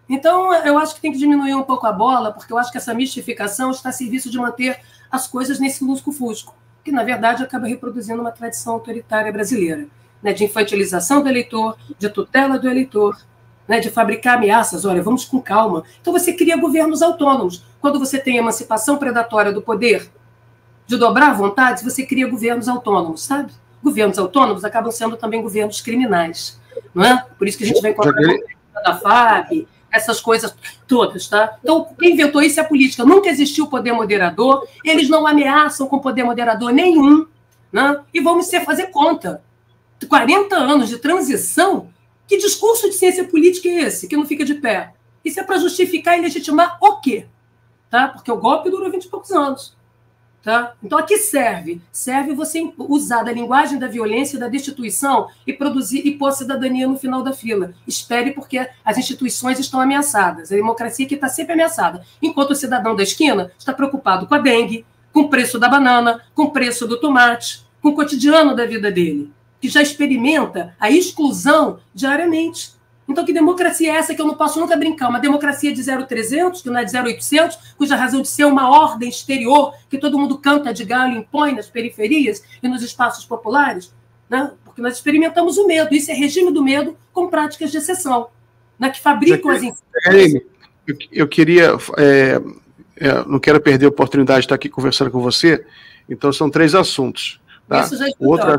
Speaker 5: Então, eu acho que tem que diminuir um pouco a bola, porque eu acho que essa mistificação está a serviço de manter as coisas nesse lusco-fusco, que, na verdade, acaba reproduzindo uma tradição autoritária brasileira, né, de infantilização do eleitor, de tutela do eleitor, né, de fabricar ameaças. Olha, vamos com calma. Então, você cria governos autônomos. Quando você tem emancipação predatória do poder, de dobrar vontades, você cria governos autônomos, sabe? Governos autônomos acabam sendo também governos criminais, não é? Por isso que a gente vai encontrar a da F A B, essas coisas todas, tá? Então, quem inventou isso é a política. Nunca existiu poder moderador, eles não ameaçam com poder moderador nenhum, né? E vamos ser fazer conta. quarenta anos de transição, que discurso de ciência política é esse, que não fica de pé? Isso é para justificar e legitimar o quê? Tá? Porque o golpe durou vinte e poucos anos. Tá? Então, a que serve? Serve você usar da linguagem da violência e da destituição e produzir e pôr a cidadania no final da fila. Espere, porque as instituições estão ameaçadas. A democracia que está sempre ameaçada. Enquanto o cidadão da esquina está preocupado com a dengue, com o preço da banana, com o preço do tomate, com o cotidiano da vida dele, que já experimenta a exclusão diariamente. Então, que democracia é essa que eu não posso nunca brincar? Uma democracia de zero trezentos, que não é de zero oitocentos, cuja razão de ser uma ordem exterior, que todo mundo canta de galho e impõe nas periferias e nos espaços populares? Né? Porque nós experimentamos o medo. Isso é regime do medo com práticas de exceção, né? Que fabricam as
Speaker 2: informações. Eu, eu queria... É, é, não quero perder a oportunidade de estar aqui conversando com você. Então, são três assuntos. Tá?
Speaker 5: Isso já
Speaker 2: o outro,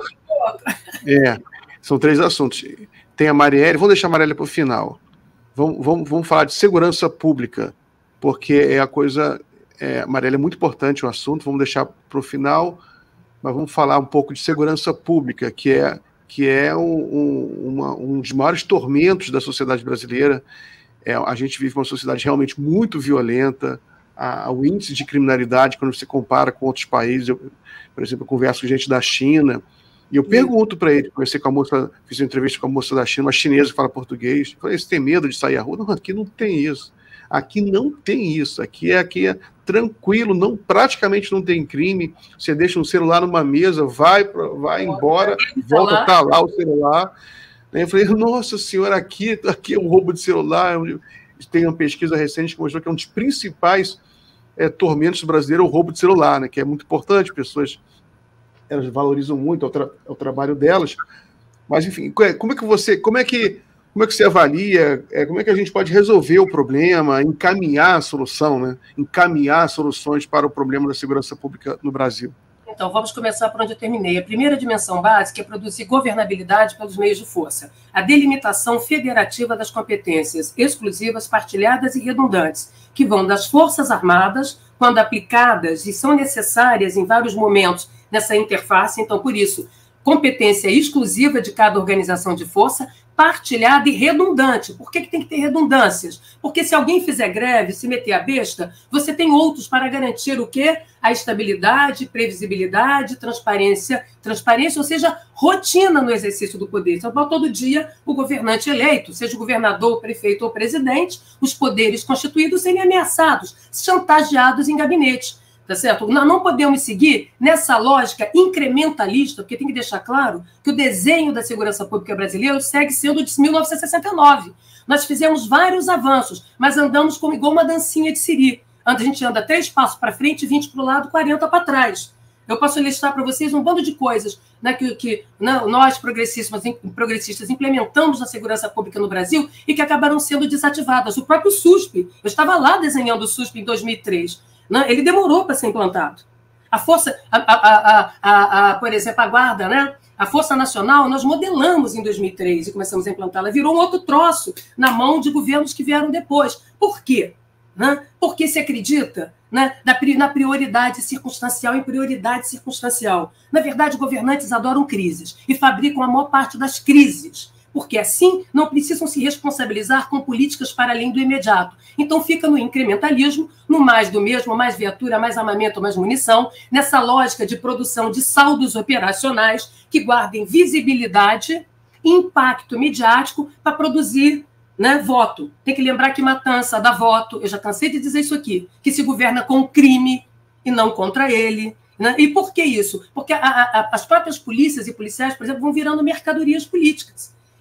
Speaker 2: é, São três assuntos. Tem a Marielle, vamos deixar a Marielle para o final. Vamos, vamos, vamos falar de segurança pública, porque é a coisa... É, Marielle, é muito importante o assunto, vamos deixar para o final, mas vamos falar um pouco de segurança pública, que é, que é um, um, uma, um dos maiores tormentos da sociedade brasileira. É, a gente vive uma sociedade realmente muito violenta, a, o índice de criminalidade, quando você compara com outros países, eu, por exemplo, eu converso com gente da China, e eu pergunto para ele, conversei com a moça, fiz uma entrevista com a moça da China, uma chinesa que fala português, eu falei, você tem medo de sair à rua? Não, aqui não tem isso, aqui não tem isso, aqui é, aqui é tranquilo, não, praticamente não tem crime, você deixa um celular numa mesa, vai, pra, vai embora, volta, tá lá o celular. Eu falei, nossa senhora, aqui, aqui é um roubo de celular. Tem uma pesquisa recente que mostrou que é um dos principais é, tormentos brasileiros, o roubo de celular, né, que é muito importante, pessoas... elas valorizam muito o, tra o trabalho delas, mas enfim, como é que você, como é que, como é que você avalia, é, como é que a gente pode resolver o problema, encaminhar a solução, né? Encaminhar soluções para o problema da segurança pública no Brasil?
Speaker 5: Então, vamos começar por onde eu terminei. A primeira dimensão básica é produzir governabilidade pelos meios de força. A delimitação federativa das competências exclusivas, partilhadas e redundantes, que vão das Forças Armadas, quando aplicadas e são necessárias em vários momentos nessa interface. Então, por isso, competência exclusiva de cada organização de força, partilhada e redundante. Por que que tem que ter redundâncias? Porque se alguém fizer greve, se meter a besta, você tem outros para garantir o quê? A estabilidade, previsibilidade, transparência, transparência, ou seja, rotina no exercício do poder. Então, todo dia, o governante eleito, seja governador, prefeito ou presidente, os poderes constituídos serem ameaçados, chantageados em gabinete. Tá certo? Nós não podemos seguir nessa lógica incrementalista, porque tem que deixar claro que o desenho da segurança pública brasileira segue sendo de mil novecentos e sessenta e nove. Nós fizemos vários avanços, mas andamos como igual uma dancinha de siri. A gente anda três passos para frente, vinte para o lado, quarenta para trás. Eu posso listar para vocês um bando de coisas, né, que, que né, nós, progressistas, progressistas, implementamos na segurança pública no Brasil e que acabaram sendo desativadas. O próprio SUSP, eu estava lá desenhando o SUSP em dois mil e três, né, ele demorou para ser implantado. A Força, a, a, a, a, a, por exemplo, a Guarda, né, a Força Nacional, nós modelamos em dois mil e três e começamos a implantá-la, virou um outro troço na mão de governos que vieram depois. Por quê? Né? Porque se acredita, né, na prioridade circunstancial em prioridade circunstancial. Na verdade, governantes adoram crises e fabricam a maior parte das crises, porque assim não precisam se responsabilizar com políticas para além do imediato. Então fica no incrementalismo, no mais do mesmo, mais viatura, mais armamento, mais munição, nessa lógica de produção de saldos operacionais que guardem visibilidade e impacto midiático para produzir, né, voto. Tem que lembrar que matança dá voto, eu já cansei de dizer isso aqui, que se governa com o crime e não contra ele. Né? E por que isso? Porque a, a, as próprias polícias e policiais, por exemplo, vão virando mercadorias políticas.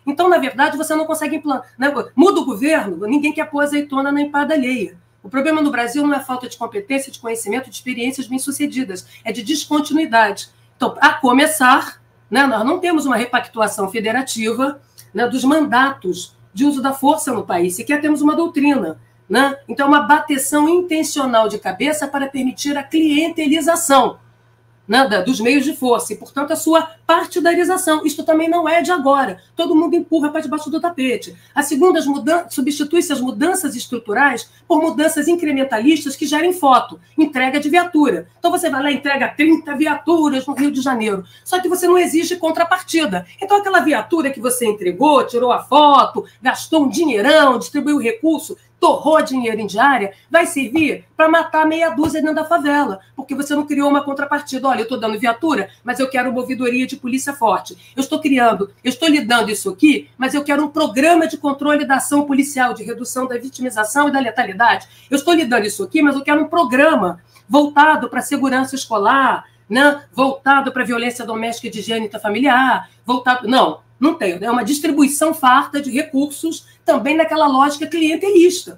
Speaker 5: Então, na verdade, você não consegue implantar. Né? Muda o governo, ninguém quer pôr azeitona na empada alheia. O problema no Brasil não é falta de competência, de conhecimento, de experiências bem-sucedidas, é de descontinuidade. Então, a começar, né, nós não temos uma repactuação federativa, né, dos mandatos de uso da força no país, sequer temos uma doutrina. Né? Então, uma bateção intencional de cabeça para permitir a clientelização, né, dos meios de força e, portanto, a sua partidarização. Isto também não é de agora. Todo mundo empurra para debaixo do tapete. A segunda, substitui-se as mudanças estruturais por mudanças incrementalistas que gerem foto, entrega de viatura. Então, você vai lá e entrega trinta viaturas no Rio de Janeiro, só que você não exige contrapartida. Então, aquela viatura que você entregou, tirou a foto, gastou um dinheirão, distribuiu o recurso, torrou dinheiro em diária, vai servir para matar meia dúzia dentro da favela, porque você não criou uma contrapartida. Olha, eu estou dando viatura, mas eu quero uma ouvidoria de polícia forte. Eu estou criando, eu estou lhe dando isso aqui, mas eu quero um programa de controle da ação policial, de redução da vitimização e da letalidade. Eu estou lhe dando isso aqui, mas eu quero um programa voltado para a segurança escolar, né? Voltado para a violência doméstica e de higiene familiar, voltado... Não, não tem. É uma distribuição farta de recursos também naquela lógica clientelista.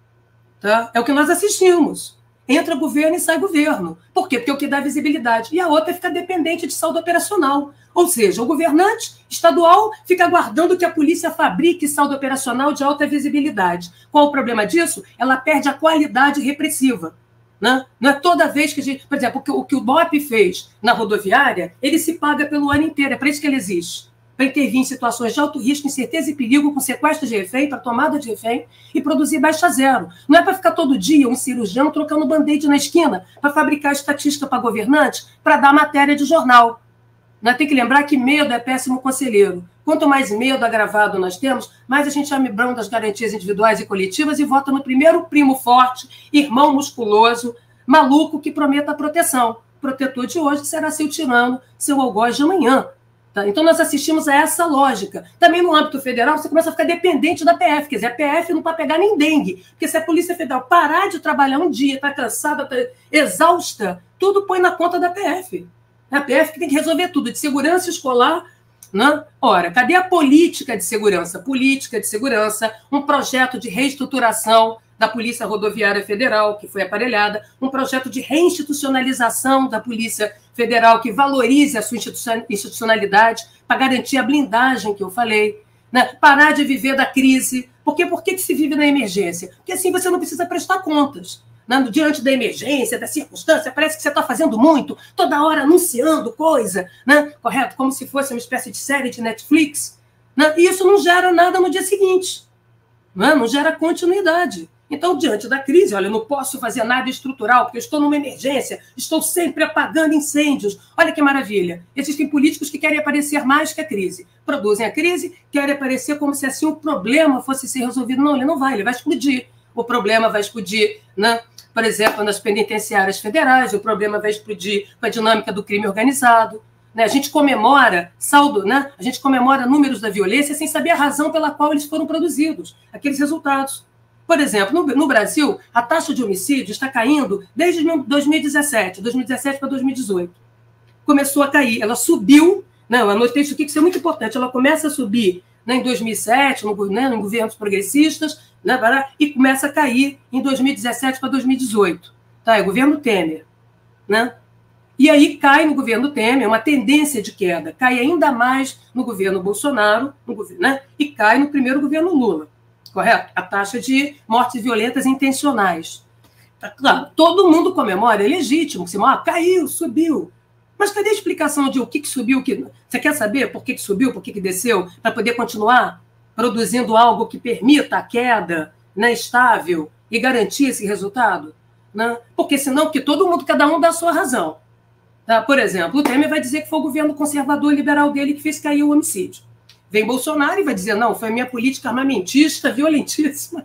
Speaker 5: Tá? É o que nós assistimos. Entra governo e sai governo. Por quê? Porque é o que dá visibilidade. E a outra fica dependente de saldo operacional. Ou seja, o governante estadual fica aguardando que a polícia fabrique saldo operacional de alta visibilidade. Qual o problema disso? Ela perde a qualidade repressiva. Né? Não é toda vez que a gente... Por exemplo, o que o, que o B O P fez na rodoviária, ele se paga pelo ano inteiro. É para isso que ele existe. Para intervir em situações de alto risco, incerteza e perigo, com sequestro de refém, para tomada de refém e produzir baixa zero. Não é para ficar todo dia um cirurgião trocando band-aid na esquina para fabricar estatística para governante, para dar matéria de jornal. Nós tem que lembrar que medo é péssimo conselheiro. Quanto mais medo agravado nós temos, mais a gente abre mão das garantias individuais e coletivas e vota no primeiro primo forte, irmão musculoso, maluco que prometa a proteção. O protetor de hoje será seu tirano, seu algoz de amanhã. Então, nós assistimos a essa lógica. Também no âmbito federal, você começa a ficar dependente da P F. Quer dizer, a P F não pode pegar nem dengue. Porque se a Polícia Federal parar de trabalhar um dia, está cansada, está exausta, tudo põe na conta da P F. A P F que tem que resolver tudo, de segurança escolar. Né? Ora, cadê a política de segurança? Política de segurança, um projeto de reestruturação da Polícia Rodoviária Federal, que foi aparelhada, um projeto de reinstitucionalização da Polícia Federal que valorize a sua institucionalidade para garantir a blindagem que eu falei, né? Parar de viver da crise. Por quê? Por que se vive na emergência? Porque assim você não precisa prestar contas. Né? Diante da emergência, da circunstância, parece que você está fazendo muito, toda hora anunciando coisa, né? Correto? Como se fosse uma espécie de série de Netflix. Né? E isso não gera nada no dia seguinte. Né? Não gera continuidade. Então, diante da crise, olha, eu não posso fazer nada estrutural, porque eu estou numa emergência, estou sempre apagando incêndios. Olha que maravilha. Existem políticos que querem aparecer mais que a crise. Produzem a crise, querem aparecer como se assim o problema fosse ser resolvido. Não, ele não vai, ele vai explodir. O problema vai explodir, né? Por exemplo, nas penitenciárias federais, o problema vai explodir com a dinâmica do crime organizado. Né? A gente comemora saldo, né? A gente comemora números da violência sem saber a razão pela qual eles foram produzidos, aqueles resultados. Por exemplo, no, no Brasil, a taxa de homicídio está caindo desde dois mil e dezessete, dois mil e dezessete para dois mil e dezoito. Começou a cair, ela subiu, né, eu anotei isso aqui, que isso é muito importante, ela começa a subir, né, em dois mil e sete, no, né, em governos progressistas, né, e começa a cair em dois mil e dezessete para dois mil e dezoito. Tá, é o governo Temer. Né? E aí cai no governo Temer, uma tendência de queda, cai ainda mais no governo Bolsonaro, no, né, e cai no primeiro governo Lula. Correto? A taxa de mortes violentas intencionais. Claro, todo mundo comemora, é legítimo, se ah, caiu, subiu. Mas cadê a explicação de o que, que subiu? Que... Você quer saber por que, que subiu, por que, que desceu, para poder continuar produzindo algo que permita a queda, né, estável e garantir esse resultado? Né? Porque senão, que todo mundo, cada um dá a sua razão. Tá? Por exemplo, o Temer vai dizer que foi o governo conservador liberal dele que fez cair o homicídio. Vem Bolsonaro e vai dizer, não, foi a minha política armamentista, violentíssima,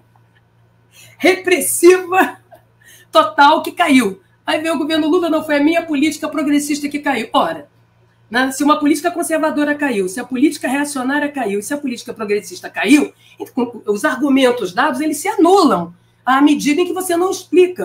Speaker 5: repressiva, total, que caiu. Aí vem o governo Lula, não, foi a minha política progressista que caiu. Ora, né, se uma política conservadora caiu, se a política reacionária caiu, se a política progressista caiu, os argumentos dados, eles se anulam à medida em que você não explica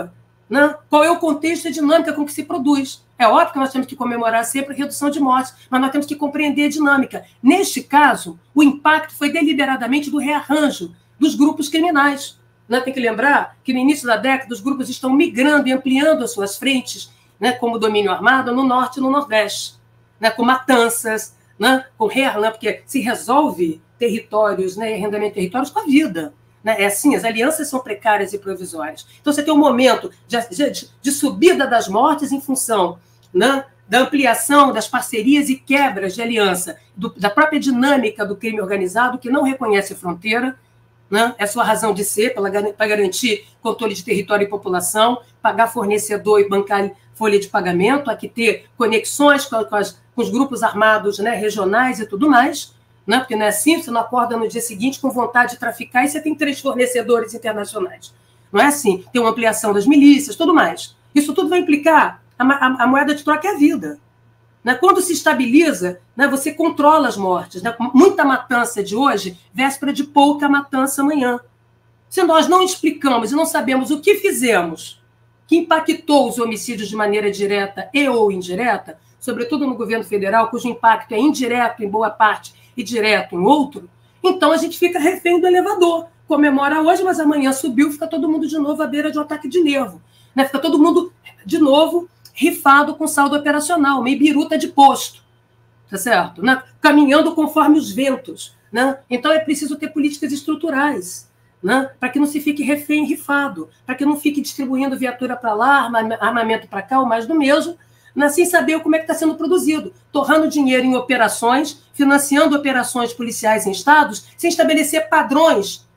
Speaker 5: né? Qual é o contexto e a dinâmica com que se produz. É óbvio que nós temos que comemorar sempre a redução de mortes, mas nós temos que compreender a dinâmica. Neste caso, o impacto foi deliberadamente do rearranjo dos grupos criminais. Né? Tem que lembrar que no início da década os grupos estão migrando e ampliando as suas frentes, né, como domínio armado, no norte e no nordeste, né, com matanças, né, com rearranjo, porque se resolve territórios, né, arrendamento de territórios com a vida. Né? É assim, as alianças são precárias e provisórias. Então, você tem um momento de, de, de subida das mortes em função, né, da ampliação das parcerias e quebras de aliança, do, da própria dinâmica do crime organizado, que não reconhece fronteira, né? É sua razão de ser, para garantir controle de território e população, pagar fornecedor e bancar folha de pagamento, aqui ter conexões com, com, as, com os grupos armados, né, regionais e tudo mais, né? Porque não é assim, você não acorda no dia seguinte com vontade de traficar e você tem três fornecedores internacionais. Não é assim, tem uma ampliação das milícias, tudo mais. Isso tudo vai implicar, a, a, a moeda de troca é a vida. Né? Quando se estabiliza, né, você controla as mortes. Né? Muita matança de hoje, véspera de pouca matança amanhã. Se nós não explicamos e não sabemos o que fizemos que impactou os homicídios de maneira direta e ou indireta, sobretudo no governo federal, cujo impacto é indireto em boa parte e direto em outro, então a gente fica refém do elevador. Comemora hoje, mas amanhã subiu, fica todo mundo de novo à beira de um ataque de nervo. Né? Fica todo mundo, de novo, rifado com saldo operacional, meio biruta de posto, tá certo? Né? Caminhando conforme os ventos. Né? Então é preciso ter políticas estruturais, né? Para que não se fique refém rifado, para que não fique distribuindo viatura para lá, armamento para cá, ou mais do mesmo, né? Sem saber como é que está sendo produzido, torrando dinheiro em operações, financiando operações policiais em estados, sem estabelecer padrões,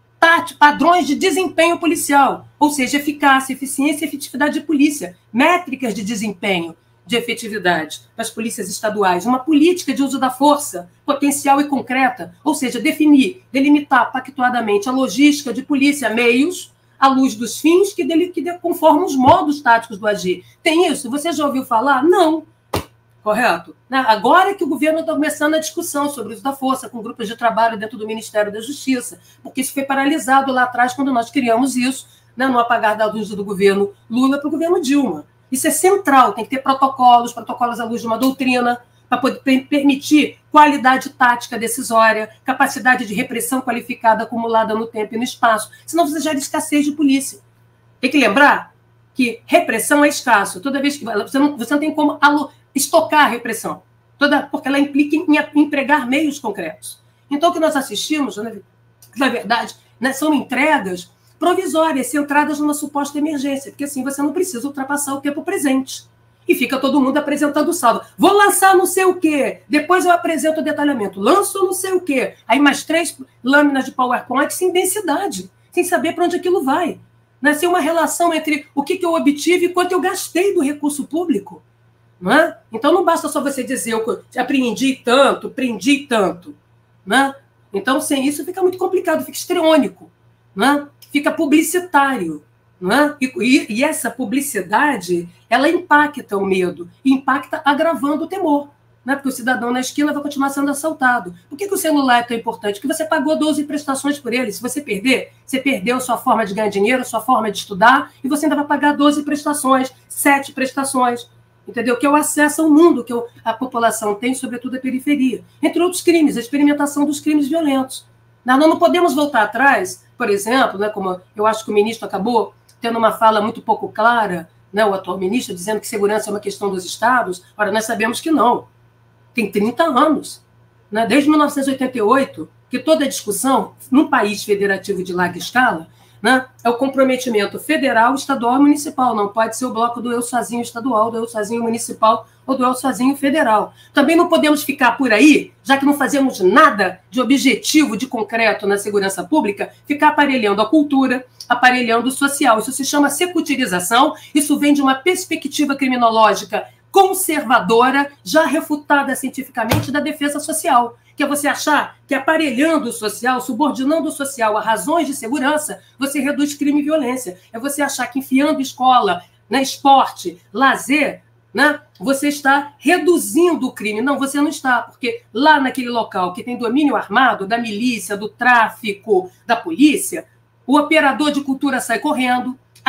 Speaker 5: padrões de desempenho policial, ou seja, eficácia, eficiência e efetividade de polícia, métricas de desempenho, de efetividade das polícias estaduais, uma política de uso da força potencial e concreta, ou seja, definir, delimitar pactuadamente a logística de polícia, meios, à luz dos fins que, dele, que conformam os modos táticos do agir. Tem isso? Você já ouviu falar? Não. Correto? Agora que o governo está começando a discussão sobre o uso da força, com grupos de trabalho dentro do Ministério da Justiça, porque isso foi paralisado lá atrás quando nós criamos isso, né, no apagar da luz do governo Lula para o governo Dilma. Isso é central, tem que ter protocolos, protocolos à luz de uma doutrina, para poder permitir qualidade tática decisória, capacidade de repressão qualificada acumulada no tempo e no espaço, senão você gera escassez de polícia. Tem que lembrar que repressão é escasso. Toda vez que você não, você não tem como estocar a repressão, toda, porque ela implica em, em empregar meios concretos. Então, o que nós assistimos, na, na verdade, né, são entregas provisórias, centradas numa suposta emergência, porque assim você não precisa ultrapassar o tempo presente. E fica todo mundo apresentando o saldo. Vou lançar não sei o quê, depois eu apresento o detalhamento. Lanço não sei o quê. Aí mais três lâminas de PowerPoint sem densidade, sem saber para onde aquilo vai. Né? Sem uma relação entre o que, que eu obtive e quanto eu gastei do recurso público. Não é? Então não basta só você dizer eu apreendi tanto, prendi tanto. Né? Então, sem isso, fica muito complicado, fica histriônico. Né? Fica publicitário. Não é? e, e essa publicidade, ela impacta o medo, impacta agravando o temor, né? Porque o cidadão na esquina vai continuar sendo assaltado. Por que, que o celular é tão importante? Porque você pagou doze prestações por ele. Se você perder, você perdeu a sua forma de ganhar dinheiro, a sua forma de estudar, e você ainda vai pagar doze prestações, sete prestações, entendeu? Que é o acesso ao mundo que a população tem, sobretudo a periferia. Entre outros crimes, a experimentação dos crimes violentos. Nós não podemos voltar atrás, por exemplo, né, como eu acho que o ministro acabou tendo uma fala muito pouco clara, né, o atual ministro, dizendo que segurança é uma questão dos estados. Ora, nós sabemos que não. Tem trinta anos, né, desde mil novecentos e oitenta e oito, que toda a discussão, num país federativo de larga escala, né, é o comprometimento federal, estadual e municipal. Não pode ser o bloco do eu sozinho estadual, do eu sozinho municipal ou do eu sozinho federal. Também não podemos ficar por aí, já que não fazemos nada de objetivo, de concreto na segurança pública, ficar aparelhando a cultura, aparelhando o social. Isso se chama securitização, isso vem de uma perspectiva criminológica conservadora, já refutada cientificamente, da defesa social, que é você achar que aparelhando o social, subordinando o social a razões de segurança, você reduz crime e violência. É você achar que enfiando escola, né, esporte, lazer, né, você está reduzindo o crime. Não, você não está, porque lá naquele local que tem domínio armado, da milícia, do tráfico, da polícia, o operador de cultura sai correndo, a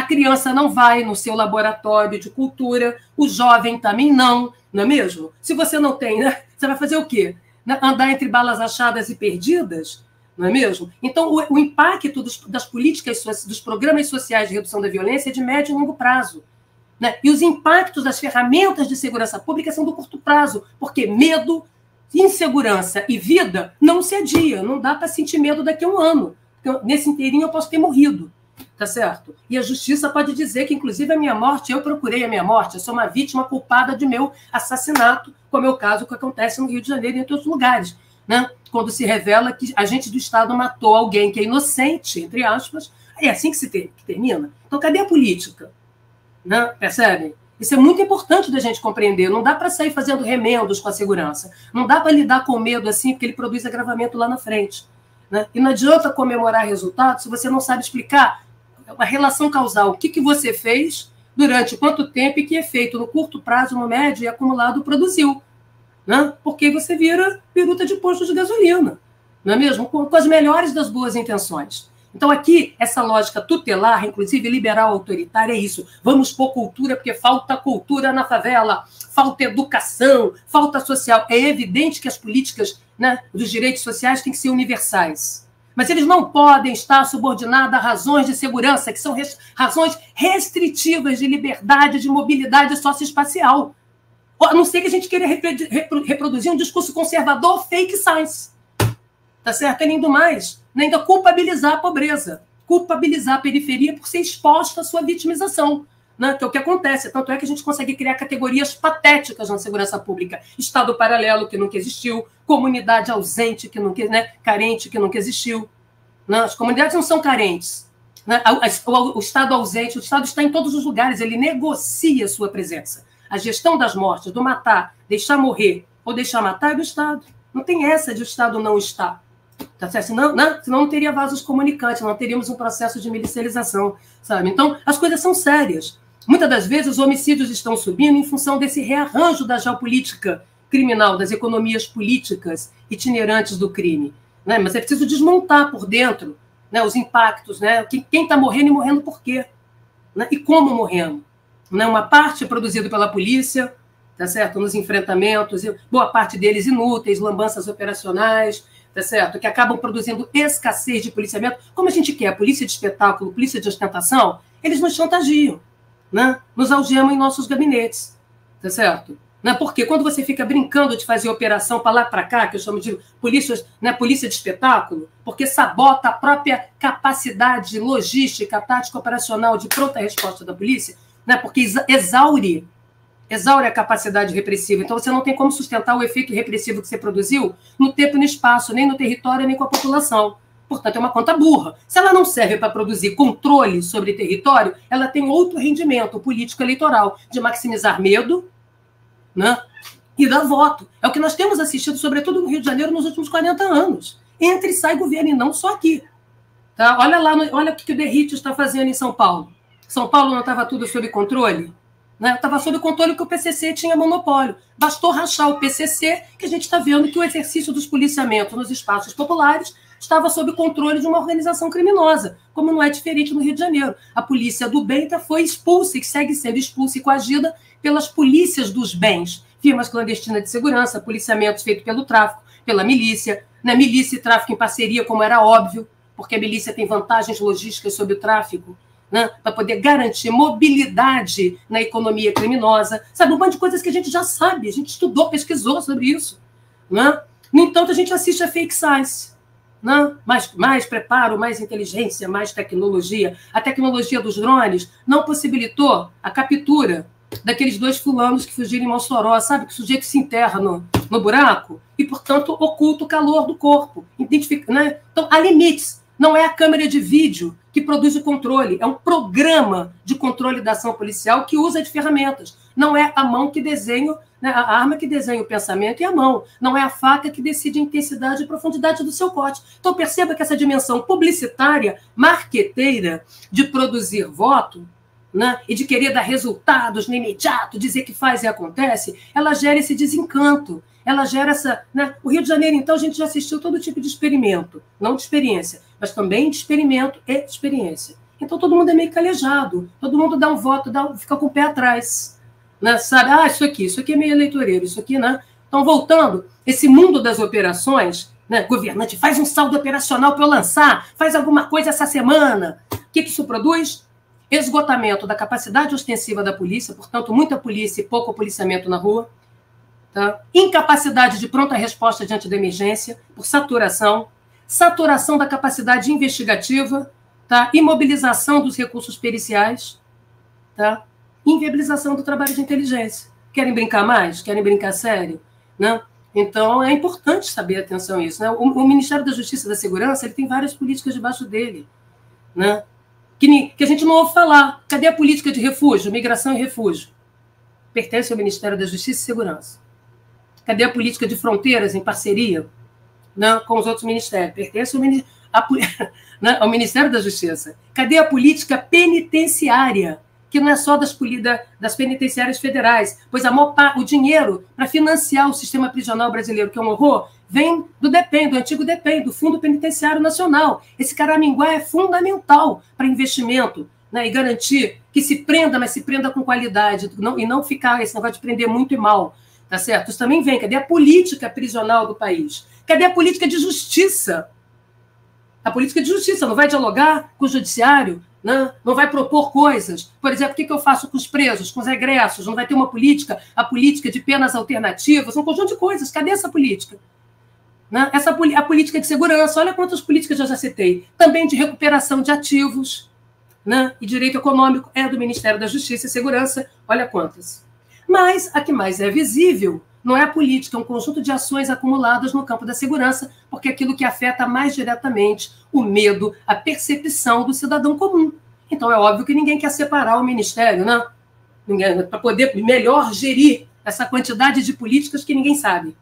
Speaker 5: A criança não vai no seu laboratório de cultura, o jovem também não, não é mesmo? Se você não tem, né? Você vai fazer o quê? Andar entre balas achadas e perdidas? Não é mesmo? Então, o, o impacto dos, das políticas, dos programas sociais de redução da violência é de médio e longo prazo. Né? E os impactos das ferramentas de segurança pública são do curto prazo, porque medo, insegurança e vida não se adia. Não dá para sentir medo daqui a um ano. Porque nesse inteirinho eu posso ter morrido. Tá certo? E a justiça pode dizer que, inclusive, a minha morte, eu procurei a minha morte, eu sou uma vítima culpada de meu assassinato, como é o caso que acontece no Rio de Janeiro e em outros lugares. Né? Quando se revela que agente do Estado matou alguém que é inocente, entre aspas, é assim que se ter, que termina. Então, cadê a política? Né? Percebem? Isso é muito importante da gente compreender. Não dá para sair fazendo remendos com a segurança. Não dá para lidar com o medo assim, porque ele produz agravamento lá na frente. Né? E não adianta comemorar resultados se você não sabe explicar a relação causal. O que, que você fez, durante quanto tempo e que efeito no curto prazo, no médio e acumulado produziu. Né? Porque você vira biruta de posto de gasolina. Não é mesmo? Com, com as melhores das boas intenções. Então, aqui, essa lógica tutelar, inclusive liberal autoritária, é isso. Vamos pôr cultura, porque falta cultura na favela, falta educação, falta social. É evidente que as políticas, né, dos direitos sociais têm que ser universais. Mas eles não podem estar subordinados a razões de segurança, que são res- razões restritivas de liberdade, de mobilidade socioespacial. A não ser que a gente queira repre- repro- reproduzir um discurso conservador fake science. Tá certo? Além do mais, ainda culpabilizar a pobreza, culpabilizar a periferia por ser exposta à sua vitimização, né? Que é o que acontece. Tanto é que a gente consegue criar categorias patéticas na segurança pública. Estado paralelo, que nunca existiu, comunidade ausente, que nunca, né? carente, que nunca existiu. Né? As comunidades não são carentes. Né? O, o Estado ausente, o Estado está em todos os lugares, ele negocia a sua presença. A gestão das mortes, do matar, deixar morrer ou deixar matar é do Estado. Não tem essa de o Estado não estar. Tá certo? Senão, não, senão não teria vasos comunicantes, não teríamos um processo de milicialização, sabe? Então, as coisas são sérias. Muitas das vezes, os homicídios estão subindo em função desse rearranjo da geopolítica criminal, das economias políticas itinerantes do crime. Né? Mas é preciso desmontar por dentro, né, os impactos, né? Quem está morrendo e morrendo por quê? Né? E como morrendo? Né? Uma parte é produzida pela polícia, tá certo? Nos enfrentamentos, boa parte deles inúteis, lambanças operacionais, tá certo? Que acabam produzindo escassez de policiamento. Como a gente quer polícia de espetáculo, polícia de ostentação, eles nos chantagiam, né? Nos algemam em nossos gabinetes, tá certo? Né? Porque quando você fica brincando de fazer operação para lá para cá, que eu chamo de polícia, né, polícia de espetáculo, porque sabota a própria capacidade logística, tática operacional de pronta resposta da polícia, né? Porque exaure exaure a capacidade repressiva. Então, você não tem como sustentar o efeito repressivo que você produziu no tempo e no espaço, nem no território, nem com a população. Portanto, é uma conta burra. Se ela não serve para produzir controle sobre território, ela tem outro rendimento político-eleitoral, de maximizar medo, né, e dar voto. É o que nós temos assistido, sobretudo no Rio de Janeiro, nos últimos quarenta anos. Entra e sai governo, e não só aqui. Tá? Olha lá, no, olha o que o Derrite está fazendo em São Paulo. São Paulo não estava tudo sob controle? Né? Estava sob controle que o P C C tinha monopólio. Bastou rachar o P C C, que a gente está vendo que o exercício dos policiamentos nos espaços populares estava sob controle de uma organização criminosa, como não é diferente no Rio de Janeiro. A polícia do bem foi expulsa e segue sendo expulsa e coagida pelas polícias dos bens, firmas clandestinas de segurança, policiamentos feitos pelo tráfico, pela milícia, né? Milícia e tráfico em parceria, como era óbvio, porque a milícia tem vantagens logísticas sobre o tráfico, né, para poder garantir mobilidade na economia criminosa. Sabe, um monte de coisas que a gente já sabe, a gente estudou, pesquisou sobre isso. Né? No entanto, a gente assiste a fake science. Né? Mais, mais preparo, mais inteligência, mais tecnologia. A tecnologia dos drones não possibilitou a captura daqueles dois fulanos que fugiram em Mossoró, sabe? Que o sujeito se enterra no, no buraco e, portanto, oculta o calor do corpo. Identifica, né? Então, há limites. Não é a câmera de vídeo que produz o controle, é um programa de controle da ação policial que usa de ferramentas. Não é a mão que desenha, né, a arma que desenha o pensamento e a mão. Não é a faca que decide a intensidade e profundidade do seu corte. Então, perceba que essa dimensão publicitária, marqueteira, de produzir voto, né, e de querer dar resultados no imediato, dizer que faz e acontece, ela gera esse desencanto. Ela gera essa... Né? O Rio de Janeiro, então, a gente já assistiu todo tipo de experimento. Não de experiência, mas também de experimento e experiência. Então todo mundo é meio calejado, todo mundo dá um voto, dá, fica com o pé atrás, né? Sabe? Ah, isso aqui, isso aqui é meio eleitoreiro, isso aqui, né? Então, voltando, esse mundo das operações, né? Governante, faz um saldo operacional para eu lançar, faz alguma coisa essa semana. O que, que isso produz? Esgotamento da capacidade ostensiva da polícia, portanto, muita polícia e pouco policiamento na rua. Tá? Incapacidade de pronta resposta diante da emergência, por saturação. Saturação da capacidade investigativa, tá? Imobilização dos recursos periciais, tá? Inviabilização do trabalho de inteligência. Querem brincar mais? Querem brincar sério? Né? Então, é importante saber atenção a isso. Né? O, o Ministério da Justiça e da Segurança ele tem várias políticas debaixo dele, né? que, que a gente não ouve falar. Cadê a política de refúgio, migração e refúgio? Pertence ao Ministério da Justiça e Segurança. Cadê a política de fronteiras em parceria, né, com os outros ministérios? Pertence ao, a, né, ao Ministério da Justiça. Cadê a política penitenciária, que não é só das, das penitenciárias federais, pois a maior, o dinheiro para financiar o sistema prisional brasileiro, que é um horror, vem do DEPEN, do antigo DEPEN, do Fundo Penitenciário Nacional. Esse caraminguá é fundamental para investimento, né, e garantir que se prenda, mas se prenda com qualidade, não, e não ficar esse negócio de prender muito e mal. Tá certo? Isso também vem. Cadê a política prisional do país? Cadê a política de justiça? A política de justiça não vai dialogar com o judiciário, né? Não vai propor coisas. Por exemplo, o que eu faço com os presos, com os egressos? Não vai ter uma política, a política de penas alternativas, um conjunto de coisas. Cadê essa política? Né? Essa, a política de segurança, olha quantas políticas eu já citei. Também de recuperação de ativos, né? E direito econômico é do Ministério da Justiça e Segurança, olha quantas. Mas a que mais é visível não é a política, é um conjunto de ações acumuladas no campo da segurança, porque é aquilo que afeta mais diretamente o medo, a percepção do cidadão comum. Então é óbvio que ninguém quer separar o Ministério, né? Para poder melhor gerir essa quantidade de políticas que ninguém sabe.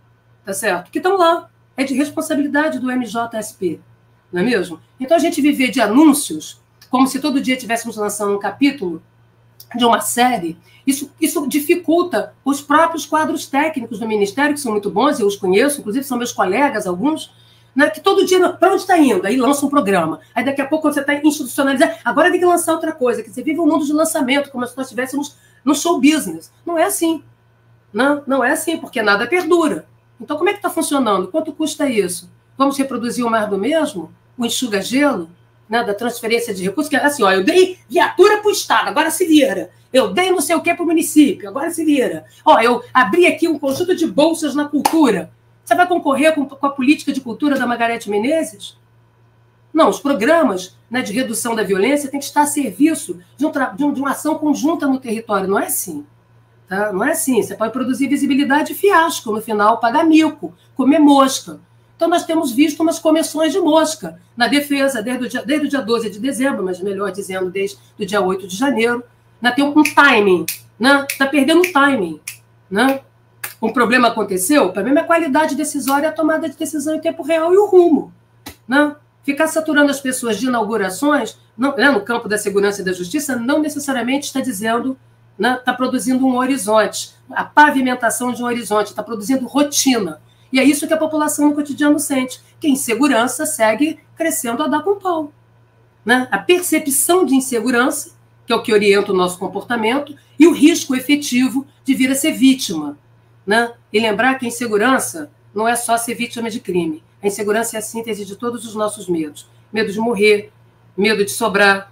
Speaker 5: Tá certo? Que estão lá. É de responsabilidade do M J S P, não é mesmo? Então a gente viver de anúncios, como se todo dia estivéssemos lançando um capítulo de uma série, isso, isso dificulta os próprios quadros técnicos do Ministério, que são muito bons, eu os conheço, inclusive são meus colegas, alguns, né, que todo dia, para onde está indo? Aí lança um programa. Aí daqui a pouco, quando você está institucionalizando, agora tem que lançar outra coisa, que você vive um mundo de lançamento, como se nós estivéssemos no show business. Não é assim. Não, não é assim, porque nada perdura. Então, como é que está funcionando? Quanto custa isso? Vamos reproduzir o mais do mesmo? O enxuga-gelo? Né, da transferência de recursos, que é assim, ó, eu dei viatura para o Estado, agora se vira. Eu dei não sei o que para o município, agora se vira. Ó, eu abri aqui um conjunto de bolsas na cultura. Você vai concorrer com, com a política de cultura da Margarete Menezes? Não, os programas, né, de redução da violência têm que estar a serviço de, um de, um, de uma ação conjunta no território. Não é assim. Tá? Não é assim. Você pode produzir visibilidade e fiasco, no final pagar mico, comer mosca. Então, nós temos visto umas comissões de mosca na defesa, desde o dia, desde o dia doze de dezembro, mas melhor dizendo, desde o dia oito de janeiro. Né? Tem um timing. Né? Está perdendo o timing. Né? Um problema aconteceu, o problema é a qualidade decisória, a tomada de decisão em tempo real e o rumo. Né? Ficar saturando as pessoas de inaugurações, não, né, no campo da segurança e da justiça, não necessariamente está dizendo, né, está produzindo um horizonte, a pavimentação de um horizonte, está produzindo rotina. E é isso que a população no cotidiano sente, que a insegurança segue crescendo a dar com pau. Né? A percepção de insegurança, que é o que orienta o nosso comportamento, e o risco efetivo de vir a ser vítima. Né? E lembrar que a insegurança não é só ser vítima de crime. A insegurança é a síntese de todos os nossos medos. Medo de morrer, medo de sobrar,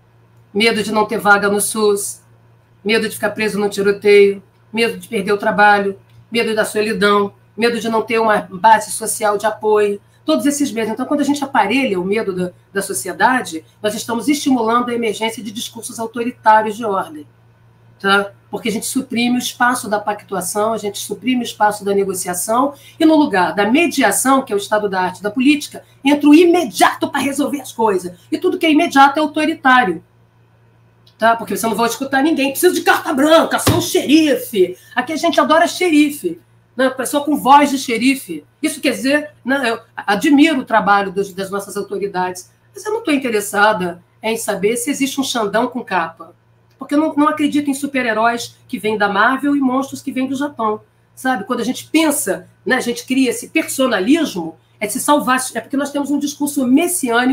Speaker 5: medo de não ter vaga no SUS, medo de ficar preso no tiroteio, medo de perder o trabalho, medo da solidão, medo de não ter uma base social de apoio, todos esses medos. Então, quando a gente aparelha o medo da, da sociedade, nós estamos estimulando a emergência de discursos autoritários de ordem. Tá? Porque a gente suprime o espaço da pactuação, a gente suprime o espaço da negociação, e no lugar da mediação, que é o estado da arte da política, entra o imediato para resolver as coisas. E tudo que é imediato é autoritário. Tá? Porque você não vai escutar ninguém. Preciso de carta branca, sou o xerife. Aqui a gente adora xerife. Né? Pessoa com voz de xerife. Isso quer dizer, né, eu admiro o trabalho dos, das nossas autoridades, mas eu não estou interessada em saber se existe um Xandão com capa. Porque eu não, não acredito em super-heróis que vêm da Marvel e monstros que vêm do Japão. Sabe? Quando a gente pensa, né, a gente cria esse personalismo, é se salvar, é porque nós temos um discurso messiânico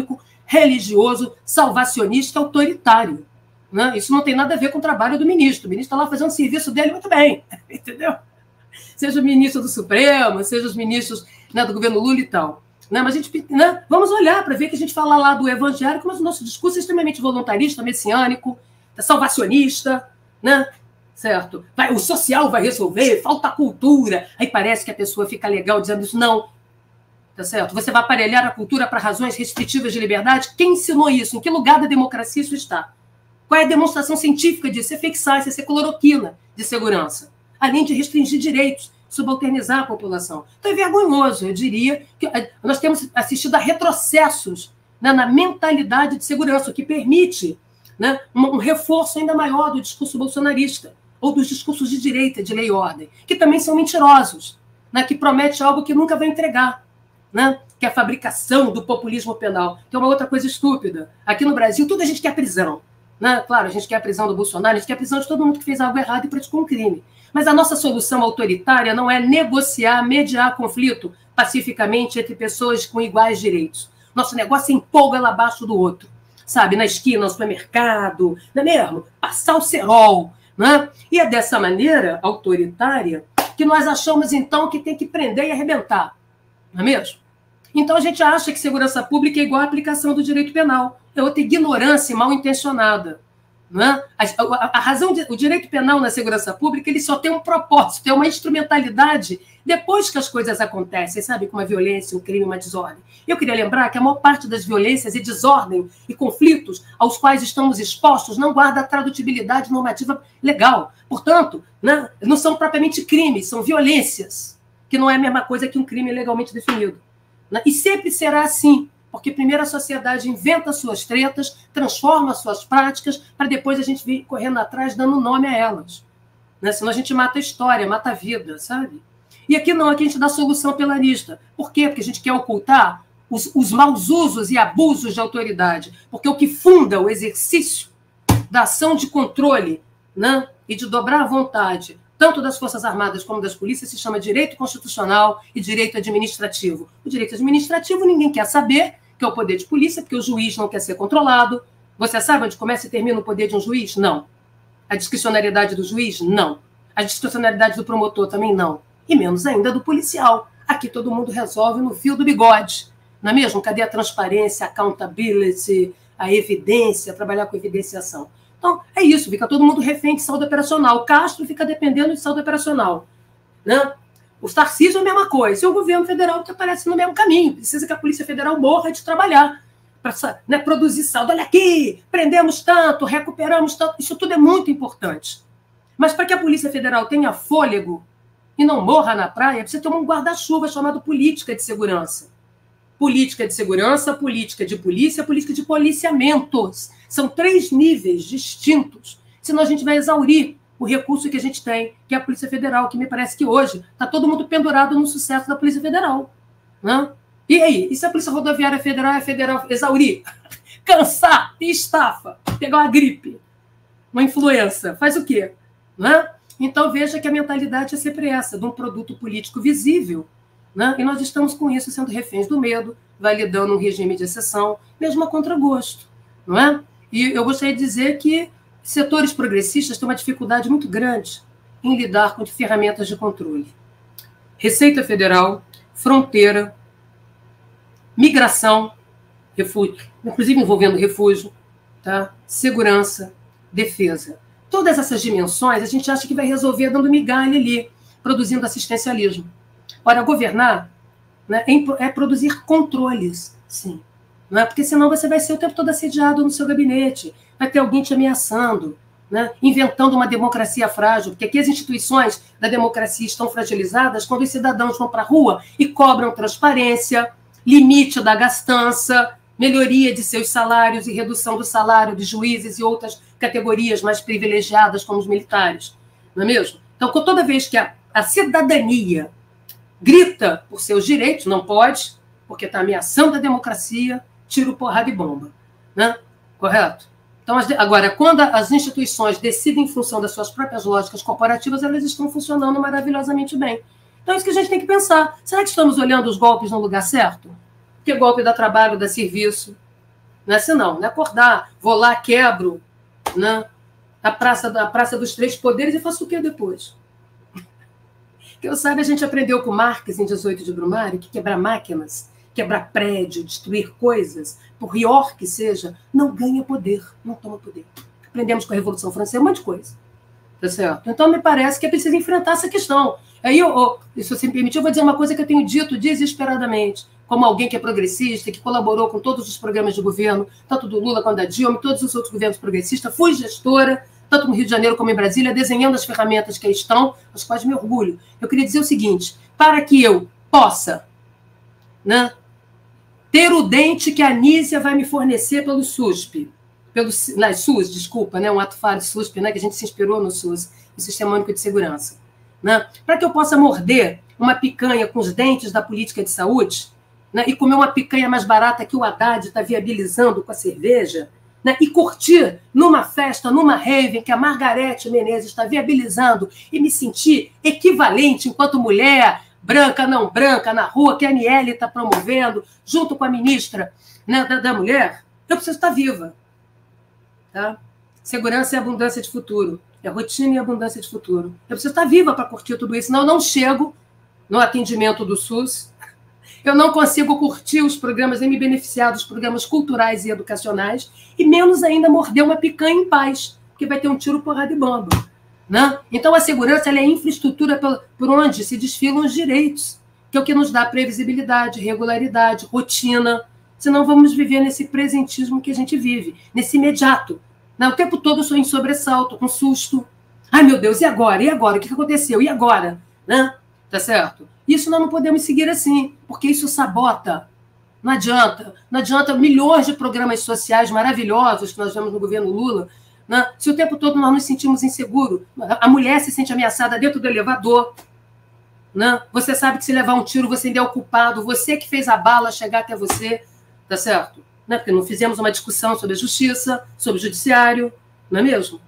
Speaker 5: religioso, salvacionista, autoritário. Né? Isso não tem nada a ver com o trabalho do ministro. O ministro está lá fazendo o serviço dele muito bem, entendeu? Seja o ministro do Supremo, seja os ministros, né, do governo Lula e tal. Né? Mas a gente, né, vamos olhar para ver que a gente fala lá do evangélico, mas o nosso discurso é extremamente voluntarista, messiânico, salvacionista, né? Certo? Vai, o social vai resolver, falta cultura. Aí parece que a pessoa fica legal dizendo isso. Não. Tá certo? Você vai aparelhar a cultura para razões restritivas de liberdade? Quem ensinou isso? Em que lugar da democracia isso está? Qual é a demonstração científica disso? É fixar, é ser cloroquina de segurança. Além de restringir direitos, subalternizar a população. Então é vergonhoso, eu diria, que nós temos assistido a retrocessos, né, na mentalidade de segurança, o que permite, né, um, um reforço ainda maior do discurso bolsonarista, ou dos discursos de direita, de lei e ordem, que também são mentirosos, né, que promete algo que nunca vai entregar, né, que é a fabricação do populismo penal, que é uma outra coisa estúpida. Aqui no Brasil, tudo a gente quer prisão. Né? Claro, a gente quer a prisão do Bolsonaro, a gente quer a prisão de todo mundo que fez algo errado e praticou um crime. Mas a nossa solução autoritária não é negociar, mediar conflito pacificamente entre pessoas com iguais direitos. Nosso negócio é impor ela abaixo do outro. Sabe, na esquina, no supermercado, não é mesmo? Passar o cerol. Né? E é dessa maneira autoritária que nós achamos, então, que tem que prender e arrebentar. Não é mesmo? Então, a gente acha que segurança pública é igual à aplicação do direito penal. É outra ignorância mal intencionada. Não é? a, a, a razão, de, o direito penal na segurança pública, ele só tem um propósito, tem uma instrumentalidade depois que as coisas acontecem, sabe? Como a violência, um crime, uma desordem. Eu queria lembrar que a maior parte das violências e desordem e conflitos aos quais estamos expostos não guarda tradutibilidade normativa legal. Portanto, né, não são propriamente crimes, são violências, que não é a mesma coisa que um crime legalmente definido. Né? E sempre será assim. Porque primeiro a sociedade inventa suas tretas, transforma suas práticas, para depois a gente vir correndo atrás, dando nome a elas. Né? Senão a gente mata a história, mata a vida, sabe? E aqui não, aqui a gente dá solução pelanista. Por quê? Porque a gente quer ocultar os, os maus usos e abusos de autoridade. Porque o que funda o exercício da ação de controle, né, e de dobrar a vontade, tanto das Forças Armadas como das polícias, se chama direito constitucional e direito administrativo. O direito administrativo ninguém quer saber, que é o poder de polícia, porque o juiz não quer ser controlado. Você sabe onde começa e termina o poder de um juiz? Não. A discricionariedade do juiz? Não. A discricionariedade do promotor também não. E menos ainda do policial. Aqui todo mundo resolve no fio do bigode. Não é mesmo? Cadê a transparência, a accountability, a evidência, trabalhar com evidenciação? Então, é isso, fica todo mundo refém de saldo operacional. O Castro fica dependendo de saldo operacional. Né? O Tarcísio é a mesma coisa. E o governo federal que aparece no mesmo caminho. Precisa que a Polícia Federal morra de trabalhar para, né, produzir saldo. Olha aqui, prendemos tanto, recuperamos tanto. Isso tudo é muito importante. Mas para que a Polícia Federal tenha fôlego e não morra na praia, precisa ter um guarda-chuva chamado política de segurança. Política de segurança, política de polícia, política de policiamentos. São três níveis distintos. Senão a gente vai exaurir o recurso que a gente tem, que é a Polícia Federal, que me parece que hoje está todo mundo pendurado no sucesso da Polícia Federal. Né? E aí? E se a Polícia Rodoviária Federal é federal exaurir? Cansar, ter estafa, pegar uma gripe, uma influenza, faz o quê? Né? Então veja que a mentalidade é sempre essa, de um produto político visível. Né? E nós estamos com isso sendo reféns do medo, validando um regime de exceção, mesmo a contragosto. Não é? E eu gostaria de dizer que setores progressistas têm uma dificuldade muito grande em lidar com ferramentas de controle. Receita Federal, fronteira, migração, refúgio, inclusive envolvendo refúgio, tá? Segurança, defesa. Todas essas dimensões a gente acha que vai resolver dando migalha ali, produzindo assistencialismo. Ora, governar, né, é produzir controles, sim. Não é? Porque senão você vai ser o tempo todo assediado no seu gabinete, vai ter alguém te ameaçando, né, inventando uma democracia frágil, porque aqui as instituições da democracia estão fragilizadas quando os cidadãos vão para a rua e cobram transparência, limite da gastança, melhoria de seus salários e redução do salário de juízes e outras categorias mais privilegiadas, como os militares. Não é mesmo? Então, toda vez que a, a cidadania grita por seus direitos, não pode, porque está ameaçando a democracia, tiro, porrada e bomba. Né? Correto? Então, agora, quando as instituições decidem em função das suas próprias lógicas corporativas, elas estão funcionando maravilhosamente bem. Então, é isso que a gente tem que pensar. Será que estamos olhando os golpes no lugar certo? Porque golpe dá trabalho, dá serviço. Não é assim, não. Não é acordar, vou lá, quebro, né? a, praça, a Praça dos Três Poderes e faço o que depois? Que eu saiba, a gente aprendeu com Marx, em dezoito de Brumário, que quebrar máquinas, quebrar prédio, destruir coisas, por pior que seja, não ganha poder, não toma poder. Aprendemos com a Revolução Francesa um monte de coisa. Tá certo? Então, me parece que é preciso enfrentar essa questão. Aí, eu, eu, se você me permitir, eu vou dizer uma coisa que eu tenho dito desesperadamente, como alguém que é progressista, que colaborou com todos os programas de governo, tanto do Lula quanto da Dilma, todos os outros governos progressistas, fui gestora, tanto no Rio de Janeiro como em Brasília, desenhando as ferramentas que aí estão, as quais me orgulho. Eu queria dizer o seguinte, para que eu possa, né, ter o dente que a Anísia vai me fornecer pelo SUSP, pelo na, SUS, desculpa, né, um ato falho SUSP, né, que a gente se inspirou no SUS, o Sistema Único de Segurança, né, para que eu possa morder uma picanha com os dentes da política de saúde, né, e comer uma picanha mais barata que o Haddad está viabilizando com a cerveja, né, e curtir numa festa, numa rave que a Margarete Menezes está viabilizando e me sentir equivalente enquanto mulher, branca, não branca, na rua, que a Aniele está promovendo, junto com a ministra, né, da, da mulher, eu preciso estar viva. Tá? Segurança e abundância de futuro. É rotina e abundância de futuro. Eu preciso estar viva para curtir tudo isso, senão eu não chego no atendimento do SUS, eu não consigo curtir os programas, nem me beneficiar dos programas culturais e educacionais, e menos ainda morder uma picanha em paz, porque vai ter um tiro, porrada e bomba. Né? Então, a segurança ela é a infraestrutura por onde se desfilam os direitos, que é o que nos dá previsibilidade, regularidade, rotina, senão vamos viver nesse presentismo que a gente vive, nesse imediato. Né? O tempo todo eu sou em sobressalto, com susto. Ai, meu Deus, e agora? E agora? O que aconteceu? E agora? Né? Tá certo? Isso nós não podemos seguir assim, porque isso sabota. Não adianta. Não adianta milhões de programas sociais maravilhosos que nós vemos no governo Lula, né? Se o tempo todo nós nos sentimos inseguros. A mulher se sente ameaçada dentro do elevador. Né? Você sabe que se levar um tiro, você ainda é o culpado. Você que fez a bala chegar até você. Tá certo? Né? Porque não fizemos uma discussão sobre a justiça, sobre o judiciário, não é mesmo?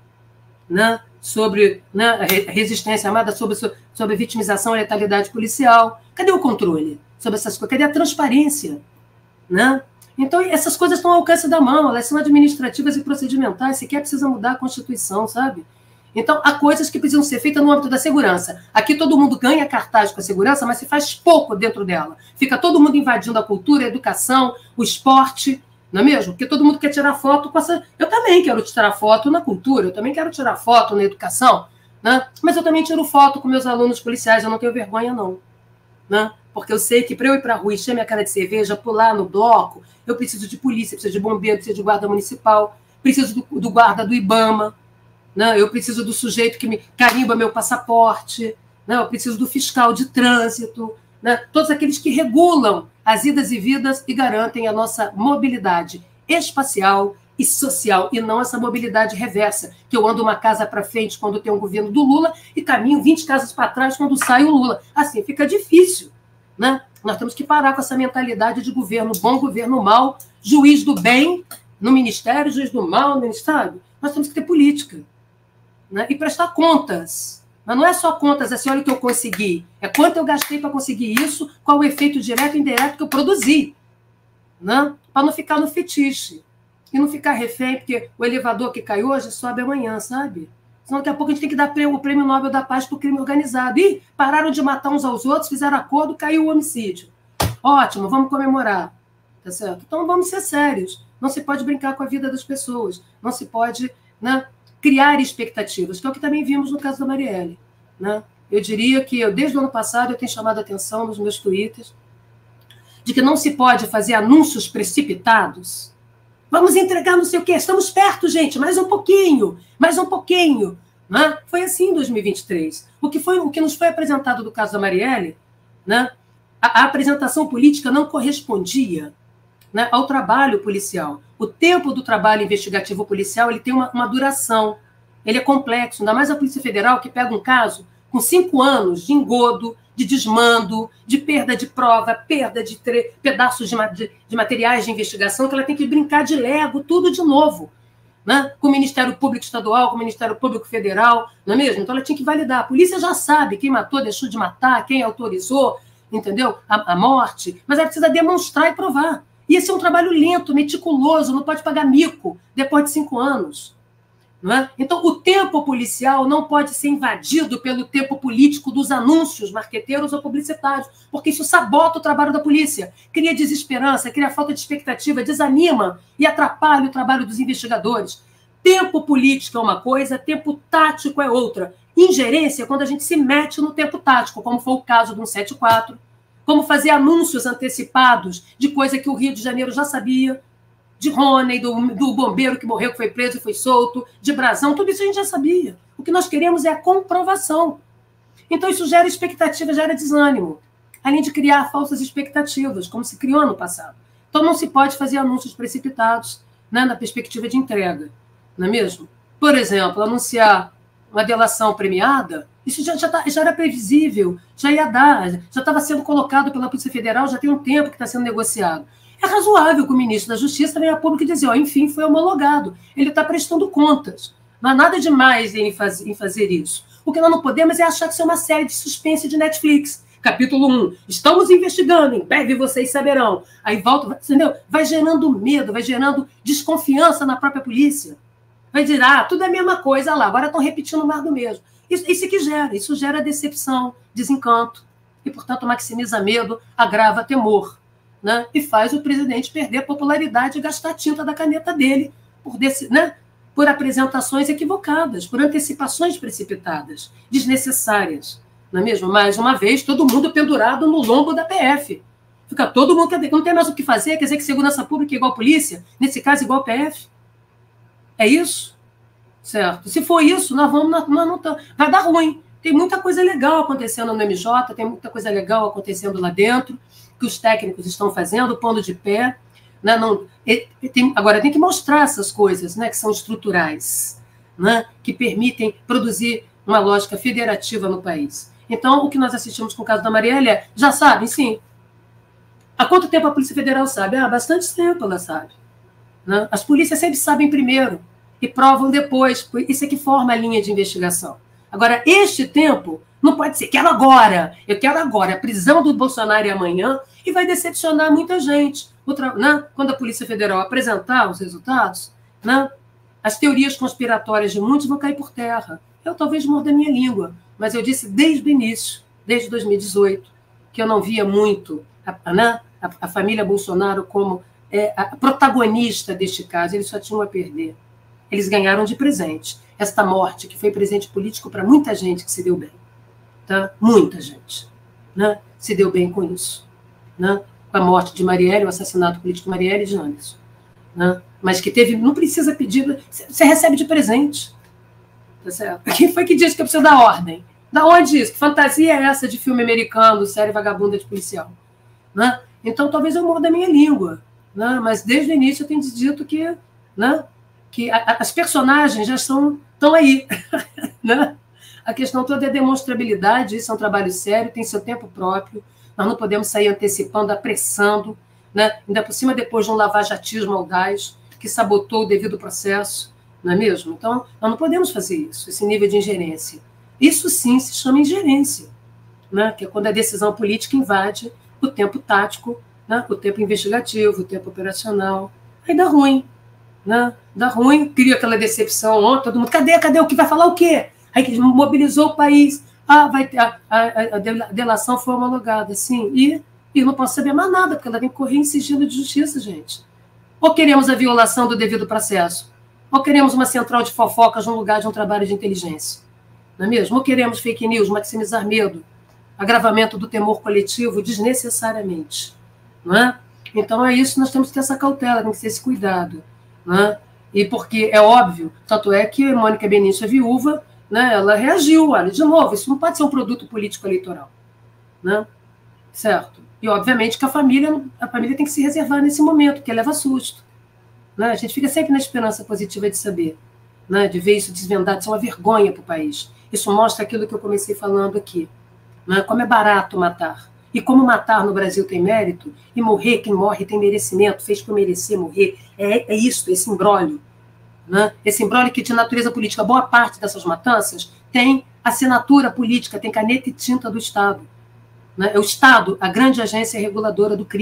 Speaker 5: Né? Sobre, né, a resistência armada, sobre, sobre a vitimização e letalidade policial. Cadê o controle sobre essas coisas? Cadê a transparência? Né? Então, essas coisas estão ao alcance da mão, elas são administrativas e procedimentais, sequer precisa mudar a Constituição, sabe? Então, há coisas que precisam ser feitas no âmbito da segurança. Aqui todo mundo ganha cartaz com a segurança, mas se faz pouco dentro dela. Fica todo mundo invadindo a cultura, a educação, o esporte, não é mesmo? Porque todo mundo quer tirar foto com essa... Eu também quero tirar foto na cultura, eu também quero tirar foto na educação, né? Mas eu também tiro foto com meus alunos policiais, eu não tenho vergonha, não. Né? Porque eu sei que para eu ir para a rua, encher minha cara de cerveja, pular no bloco, eu preciso de polícia, preciso de bombeiro, preciso de guarda municipal, preciso do, do guarda do IBAMA, né? Eu preciso do sujeito que me carimba meu passaporte, né? Eu preciso do fiscal de trânsito, né? Todos aqueles que regulam as idas e vidas e garantem a nossa mobilidade espacial e social, e não essa mobilidade reversa, que eu ando uma casa para frente quando tem um governo do Lula e caminho vinte casas para trás quando sai o Lula. Assim fica difícil. Né? Nós temos que parar com essa mentalidade de governo bom, governo mau, juiz do bem no ministério, juiz do mal no ministério. Nós temos que ter política. Né? E prestar contas. Mas não é só contas assim, olha o que eu consegui. É quanto eu gastei para conseguir isso, qual o efeito direto e indireto que eu produzi. Né? Para não ficar no fetiche. E não ficar refém, porque o elevador que cai hoje sobe amanhã, sabe? Senão daqui a pouco a gente tem que dar o Prêmio Nobel da Paz para o crime organizado. Ih, pararam de matar uns aos outros, fizeram acordo, caiu o homicídio. Ótimo, vamos comemorar. Tá certo? Então vamos ser sérios. Não se pode brincar com a vida das pessoas. Não se pode, né, criar expectativas, que é o que também vimos no caso da Marielle. Né? Eu diria que, eu, desde o ano passado, eu tenho chamado a atenção nos meus twitters de que não se pode fazer anúncios precipitados. Vamos entregar não sei o quê. Estamos perto, gente. Mais um pouquinho. Mais um pouquinho. Né? Foi assim em dois mil e vinte e três. O que, foi, o que nos foi apresentado do caso da Marielle, né? a, a apresentação política não correspondia, né, ao trabalho policial. O tempo do trabalho investigativo policial ele tem uma, uma duração. Ele é complexo. Ainda mais a Polícia Federal, que pega um caso com cinco anos de engodo, de desmando, de perda de prova, perda de pedaços de, de, de materiais de investigação, que ela tem que brincar de Lego, tudo de novo, né? Com o Ministério Público Estadual, com o Ministério Público Federal, não é mesmo? Então ela tinha que validar. A polícia já sabe quem matou, deixou de matar, quem autorizou, entendeu? A, a morte, mas ela precisa demonstrar e provar. E esse é um trabalho lento, meticuloso, não pode pagar mico depois de cinco anos. Não é? Então, o tempo policial não pode ser invadido pelo tempo político dos anúncios marqueteiros ou publicitários, porque isso sabota o trabalho da polícia, cria desesperança, cria falta de expectativa, desanima e atrapalha o trabalho dos investigadores. Tempo político é uma coisa, tempo tático é outra. Ingerência é quando a gente se mete no tempo tático, como foi o caso do cento e setenta e quatro, como fazer anúncios antecipados de coisa que o Rio de Janeiro já sabia, de Rony, do, do bombeiro que morreu, que foi preso e foi solto, de Brasão, tudo isso a gente já sabia. O que nós queremos é a comprovação. Então, isso gera expectativa, gera desânimo, além de criar falsas expectativas, como se criou no passado. Então, não se pode fazer anúncios precipitados, né, na perspectiva de entrega, não é mesmo? Por exemplo, anunciar uma delação premiada, isso já, já, tá, já era previsível, já ia dar, já estava sendo colocado pela Polícia Federal, já tem um tempo que está sendo negociado. É razoável que o ministro da Justiça venha a público e dizer, ó, enfim, foi homologado, ele está prestando contas. Não há nada demais em, faz, em fazer isso. O que nós não podemos é achar que isso é uma série de suspense de Netflix. Capítulo um, estamos investigando, em breve vocês saberão. Aí volta, entendeu? Vai gerando medo, vai gerando desconfiança na própria polícia. Vai dizer, ah, tudo é a mesma coisa, lá, agora estão repetindo mais do mesmo. Isso, isso que gera, isso gera decepção, desencanto, e, portanto, maximiza medo, agrava temor. Né? E faz o presidente perder popularidade e gastar a tinta da caneta dele por, desse, né? por apresentações equivocadas, por antecipações precipitadas, desnecessárias. Não é mesmo? Mais uma vez, todo mundo pendurado no lombo da P F. Fica todo mundo, não tem mais o que fazer, quer dizer que segurança pública é igual polícia, nesse caso igual P F. É isso? Certo? Se for isso, nós vamos, nós não tá, vai dar ruim. Tem muita coisa legal acontecendo no M J, tem muita coisa legal acontecendo lá dentro, que os técnicos estão fazendo, pondo de pé. Né? Não, tem, agora, tem que mostrar essas coisas, né, que são estruturais, né, que permitem produzir uma lógica federativa no país. Então, o que nós assistimos com o caso da Marielle é, já sabem, sim. Há quanto tempo a Polícia Federal sabe? Ah, há bastante tempo ela sabe. Né? As polícias sempre sabem primeiro e provam depois. Isso é que forma a linha de investigação. Agora, este tempo não pode ser, quero agora, eu quero agora, a prisão do Bolsonaro é amanhã, e vai decepcionar muita gente. Outra, né? Quando a Polícia Federal apresentar os resultados, né? As teorias conspiratórias de muitos vão cair por terra. Eu talvez morda a minha língua, mas eu disse desde o início, desde dois mil e dezoito, que eu não via muito a, né? a, a família Bolsonaro como é, a protagonista deste caso, eles só tinham a perder. Eles ganharam de presente esta morte, que foi presente político para muita gente que se deu bem. Tá? Muita gente, né? Se deu bem com isso. Né? Com a morte de Marielle, o assassinato político de Marielle e de Anderson. Né? Mas que teve, não precisa pedir, você recebe de presente. Tá certo? Quem foi que disse que eu preciso da ordem? Da onde isso? Que fantasia é essa de filme americano, série vagabunda de policial? Né? Então, talvez eu morda a minha língua. Né? Mas desde o início eu tenho dito que, né? que a, a, as personagens já estão, estão aí. Né? A questão toda é demonstrabilidade, isso é um trabalho sério, tem seu tempo próprio, nós não podemos sair antecipando, apressando, né? Ainda por cima depois de um lavajatismo audaz que sabotou o devido processo, não é mesmo? Então, nós não podemos fazer isso, esse nível de ingerência. Isso sim se chama ingerência, né? Que é quando a decisão política invade o tempo tático, né? O tempo investigativo, o tempo operacional. Aí dá ruim, né? Dá ruim, cria aquela decepção, ó, todo mundo, cadê, cadê, o que vai falar o quê? Aí que mobilizou o país, ah, vai ter, a, a, a delação foi homologada, sim, e, e não posso saber mais nada, porque ela tem que correr em sigilo de justiça, gente. Ou queremos a violação do devido processo, ou queremos uma central de fofocas no lugar de um trabalho de inteligência, não é mesmo? Ou queremos fake news, maximizar medo, agravamento do temor coletivo desnecessariamente, não é? Então é isso, nós temos que ter essa cautela, tem que ter esse cuidado, não é? E porque é óbvio, tanto é que Mônica Benício, a viúva, né, ela reagiu, olha, de novo, isso não pode ser um produto político eleitoral, né? Certo? E, obviamente, que a família, a família tem que se reservar nesse momento, porque leva susto. Né? A gente fica sempre na esperança positiva de saber, né, de ver isso desvendado, isso é uma vergonha para o país. Isso mostra aquilo que eu comecei falando aqui, né? Como é barato matar. E como matar no Brasil tem mérito, e morrer, quem morre tem merecimento, fez por merecer morrer. É, é isso, esse imbróglio. Né? Esse imbróglio que de natureza política, boa parte dessas matanças tem assinatura política, tem caneta e tinta do Estado. Né? É o Estado, a grande agência reguladora do crime,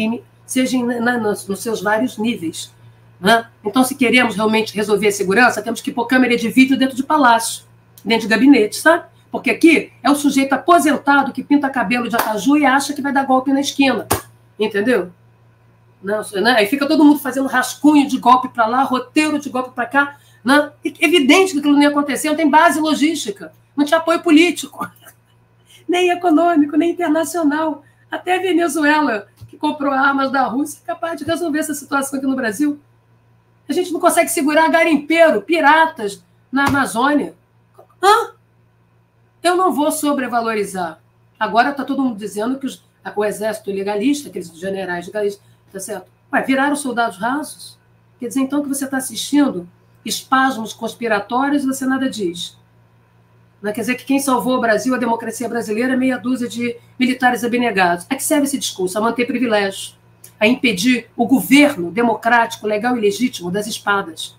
Speaker 5: seja em, na, nos, nos seus vários níveis. Né? Então, se queremos realmente resolver a segurança, temos que pôr câmera de vídeo dentro de palácio, dentro de gabinete, sabe? Porque aqui é o sujeito aposentado que pinta cabelo de acaju e acha que vai dar golpe na esquina. Entendeu? Não, né? Aí fica todo mundo fazendo rascunho de golpe para lá, roteiro de golpe para cá. Né? Evidente que aquilo não ia acontecer, não tem base logística, não tinha apoio político, nem econômico, nem internacional. Até a Venezuela, que comprou armas da Rússia, é capaz de resolver essa situação aqui no Brasil. A gente não consegue segurar garimpeiro, piratas na Amazônia. Hã? Eu não vou sobrevalorizar. Agora está todo mundo dizendo que os, o exército legalista, aqueles generais legalistas, tá certo? Vai virar os soldados rasos? Quer dizer, então, que você está assistindo espasmos conspiratórios e você nada diz. Não quer dizer que quem salvou o Brasil, a democracia brasileira, é meia dúzia de militares abnegados. A que serve esse discurso? A manter privilégios, a impedir o governo democrático, legal e legítimo das espadas.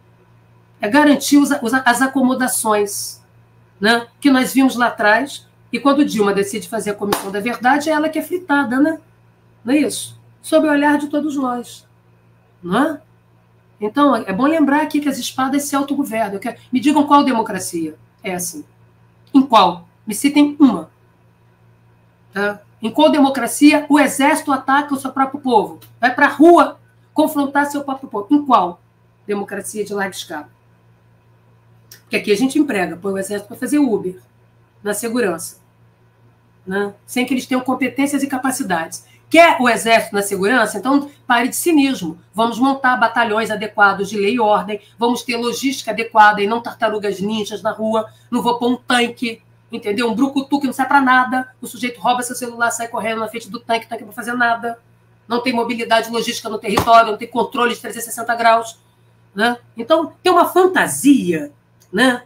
Speaker 5: É garantir os, os, as acomodações, né, que nós vimos lá atrás, e quando Dilma decide fazer a Comissão da Verdade, é ela que é fritada, né? Não é isso? Sob o olhar de todos nós. Não é? Então, é bom lembrar aqui que as espadas se autogovernam. Quero... Me digam qual democracia é assim. Em qual? Me citem uma. Tá? Em qual democracia o exército ataca o seu próprio povo? Vai para a rua confrontar seu próprio povo. Em qual democracia de larga escala? Porque aqui a gente emprega, põe o exército para fazer Uber na segurança, né? Sem que eles tenham competências e capacidades. Quer o exército na segurança? Então, pare de cinismo. Vamos montar batalhões adequados de lei e ordem, vamos ter logística adequada e não tartarugas ninjas na rua, não vou pôr um tanque, entendeu? Um brucutu que não serve para nada, o sujeito rouba seu celular, sai correndo na frente do tanque, o tanque não vai fazer nada, não tem mobilidade logística no território, não tem controle de trezentos e sessenta graus. Né? Então, tem uma fantasia, né?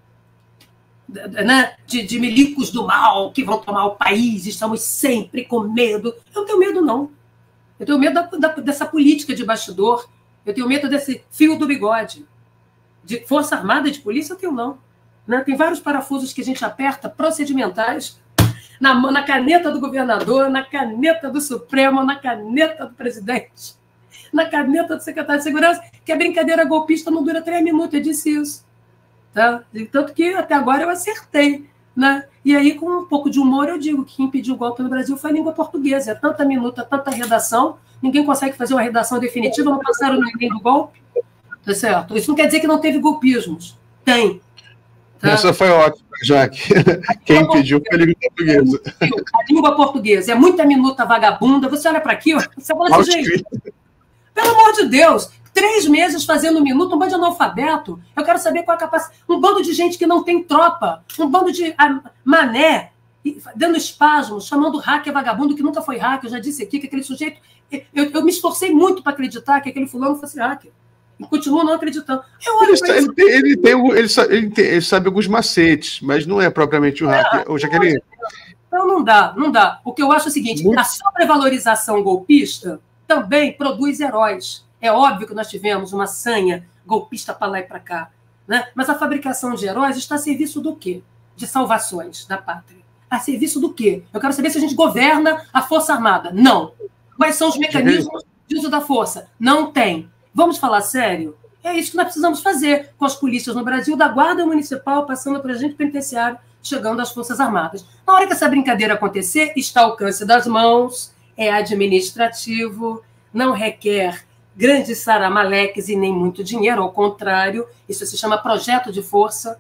Speaker 5: Né? De, de milicos do mal que vão tomar o país, estamos sempre com medo. Eu não tenho medo, não. Eu tenho medo da, da, dessa política de bastidor, eu tenho medo desse fio do bigode. De Força Armada e de polícia, eu tenho não. Né? Tem vários parafusos que a gente aperta, procedimentais, na, na caneta do governador, na caneta do Supremo, na caneta do presidente, na caneta do secretário de Segurança, que a brincadeira golpista não dura três minutos, eu disse isso. Tá? Tanto que até agora eu acertei. Né? E aí, com um pouco de humor, eu digo que quem impediu o golpe no Brasil foi a língua portuguesa. É tanta minuta, tanta redação, ninguém consegue fazer uma redação definitiva, não passaram ninguém do golpe. Tá certo? Isso não quer dizer que não teve golpismos. Tem. Tá?
Speaker 2: Essa foi ótima, Jaque. Quem impediu foi a língua portuguesa.
Speaker 5: A língua portuguesa. É muita minuta vagabunda. Você olha para aqui, você fala assim, gente, pelo amor de Deus, três meses fazendo um minuto, um bando de analfabeto. Eu quero saber qual é a capacidade. Um bando de gente que não tem tropa, um bando de mané, dando espasmos, chamando hacker vagabundo, que nunca foi hacker. Eu já disse aqui que aquele sujeito... Eu, eu me esforcei muito para acreditar que aquele fulano fosse hacker. E continuo não acreditando. Eu olho
Speaker 2: ele, ele, tem, ele, tem, ele, sabe, ele, tem, ele sabe alguns macetes, mas não é propriamente o hacker. Ou Jaqueline...
Speaker 5: Então não dá, não dá. O que eu acho é o seguinte, muito... a sobrevalorização golpista também produz heróis. É óbvio que nós tivemos uma sanha golpista para lá e para cá, né? Mas a fabricação de heróis está a serviço do quê? De salvações da pátria. A serviço do quê? Eu quero saber se a gente governa a Força Armada. Não. Quais são os mecanismos de uso da força? Não tem. Vamos falar sério? É isso que nós precisamos fazer com as polícias no Brasil, da Guarda Municipal, passando para o agente penitenciário, chegando às Forças Armadas. Na hora que essa brincadeira acontecer, está ao alcance das mãos, é administrativo, não requer grandes saramaleques e nem muito dinheiro, ao contrário, isso se chama projeto de força,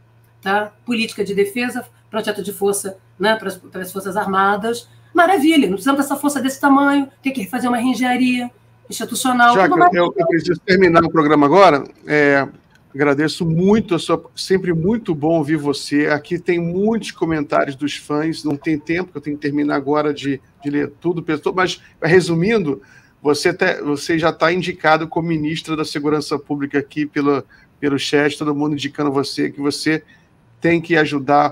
Speaker 5: tá? Política de defesa, projeto de força, né, para, as, para as Forças Armadas. Maravilha, não precisamos dessa força desse tamanho, tem que fazer uma engenharia institucional.
Speaker 2: Já que eu, eu preciso terminar o programa agora, é, agradeço muito, a sua, sempre muito bom ouvir você. Aqui tem muitos comentários dos fãs, não tem tempo, que eu tenho que terminar agora de, de ler tudo, mas resumindo, Você, te, você já está indicado como ministra da Segurança Pública aqui pelo, pelo chat, todo mundo indicando você, que você tem que ajudar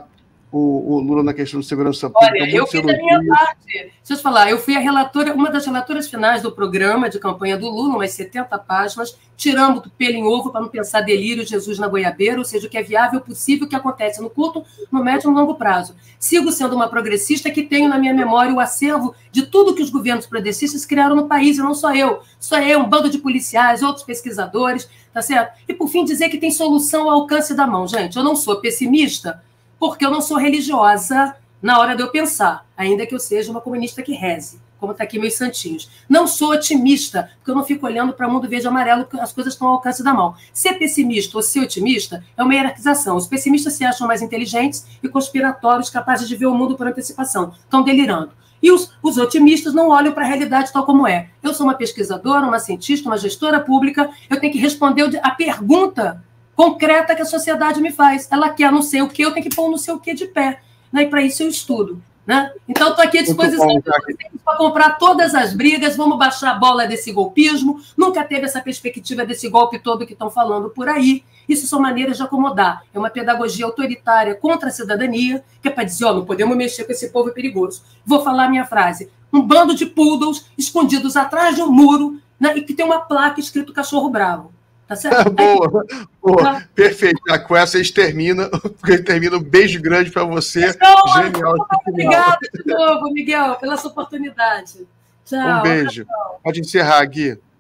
Speaker 2: o, o Lula na questão de segurança pública.
Speaker 5: Olha, eu fiz a minha parte. Deixa eu te falar, eu fui a relatora, uma das relatoras finais do programa de campanha do Lula, umas setenta páginas, tirando do pelo em ovo para não pensar delírio Jesus na goiabeira, ou seja, o que é viável, possível, o que acontece no curto, no médio e no longo prazo. Sigo sendo uma progressista que tenho na minha memória o acervo de tudo que os governos progressistas criaram no país, e não só eu. Só eu, um bando de policiais, outros pesquisadores, tá certo? E, por fim, dizer que tem solução ao alcance da mão. Gente, eu não sou pessimista, porque eu não sou religiosa na hora de eu pensar, ainda que eu seja uma comunista que reze, como está aqui meus santinhos. Não sou otimista, porque eu não fico olhando para o mundo verde e amarelo, porque as coisas estão ao alcance da mão. Ser pessimista ou ser otimista é uma hierarquização. Os pessimistas se acham mais inteligentes e conspiratórios, capazes de ver o mundo por antecipação. Estão delirando. E os, os otimistas não olham para a realidade tal como é. Eu sou uma pesquisadora, uma cientista, uma gestora pública, eu tenho que responder a pergunta concreta que a sociedade me faz. Ela quer não sei o que, eu tenho que pôr não sei o que de pé. Né? E para isso eu estudo. Né? Então, estou aqui à disposição para comprar todas as brigas, vamos baixar a bola desse golpismo. Nunca teve essa perspectiva desse golpe todo que estão falando por aí. Isso são maneiras de acomodar. É uma pedagogia autoritária contra a cidadania, que é para dizer, ó, oh, não podemos mexer com esse povo perigoso. Vou falar a minha frase. Um bando de poodles escondidos atrás de um muro, né, e que tem uma placa escrito cachorro bravo. Tá certo?
Speaker 2: Boa, boa. Tá. Perfeito. Com essa a gente termina. termina um beijo grande para você.
Speaker 5: Então,
Speaker 2: genial.
Speaker 5: Obrigada de novo, Miguel, pela sua oportunidade. Tchau.
Speaker 2: Um beijo. Tchau. Pode encerrar, Gui.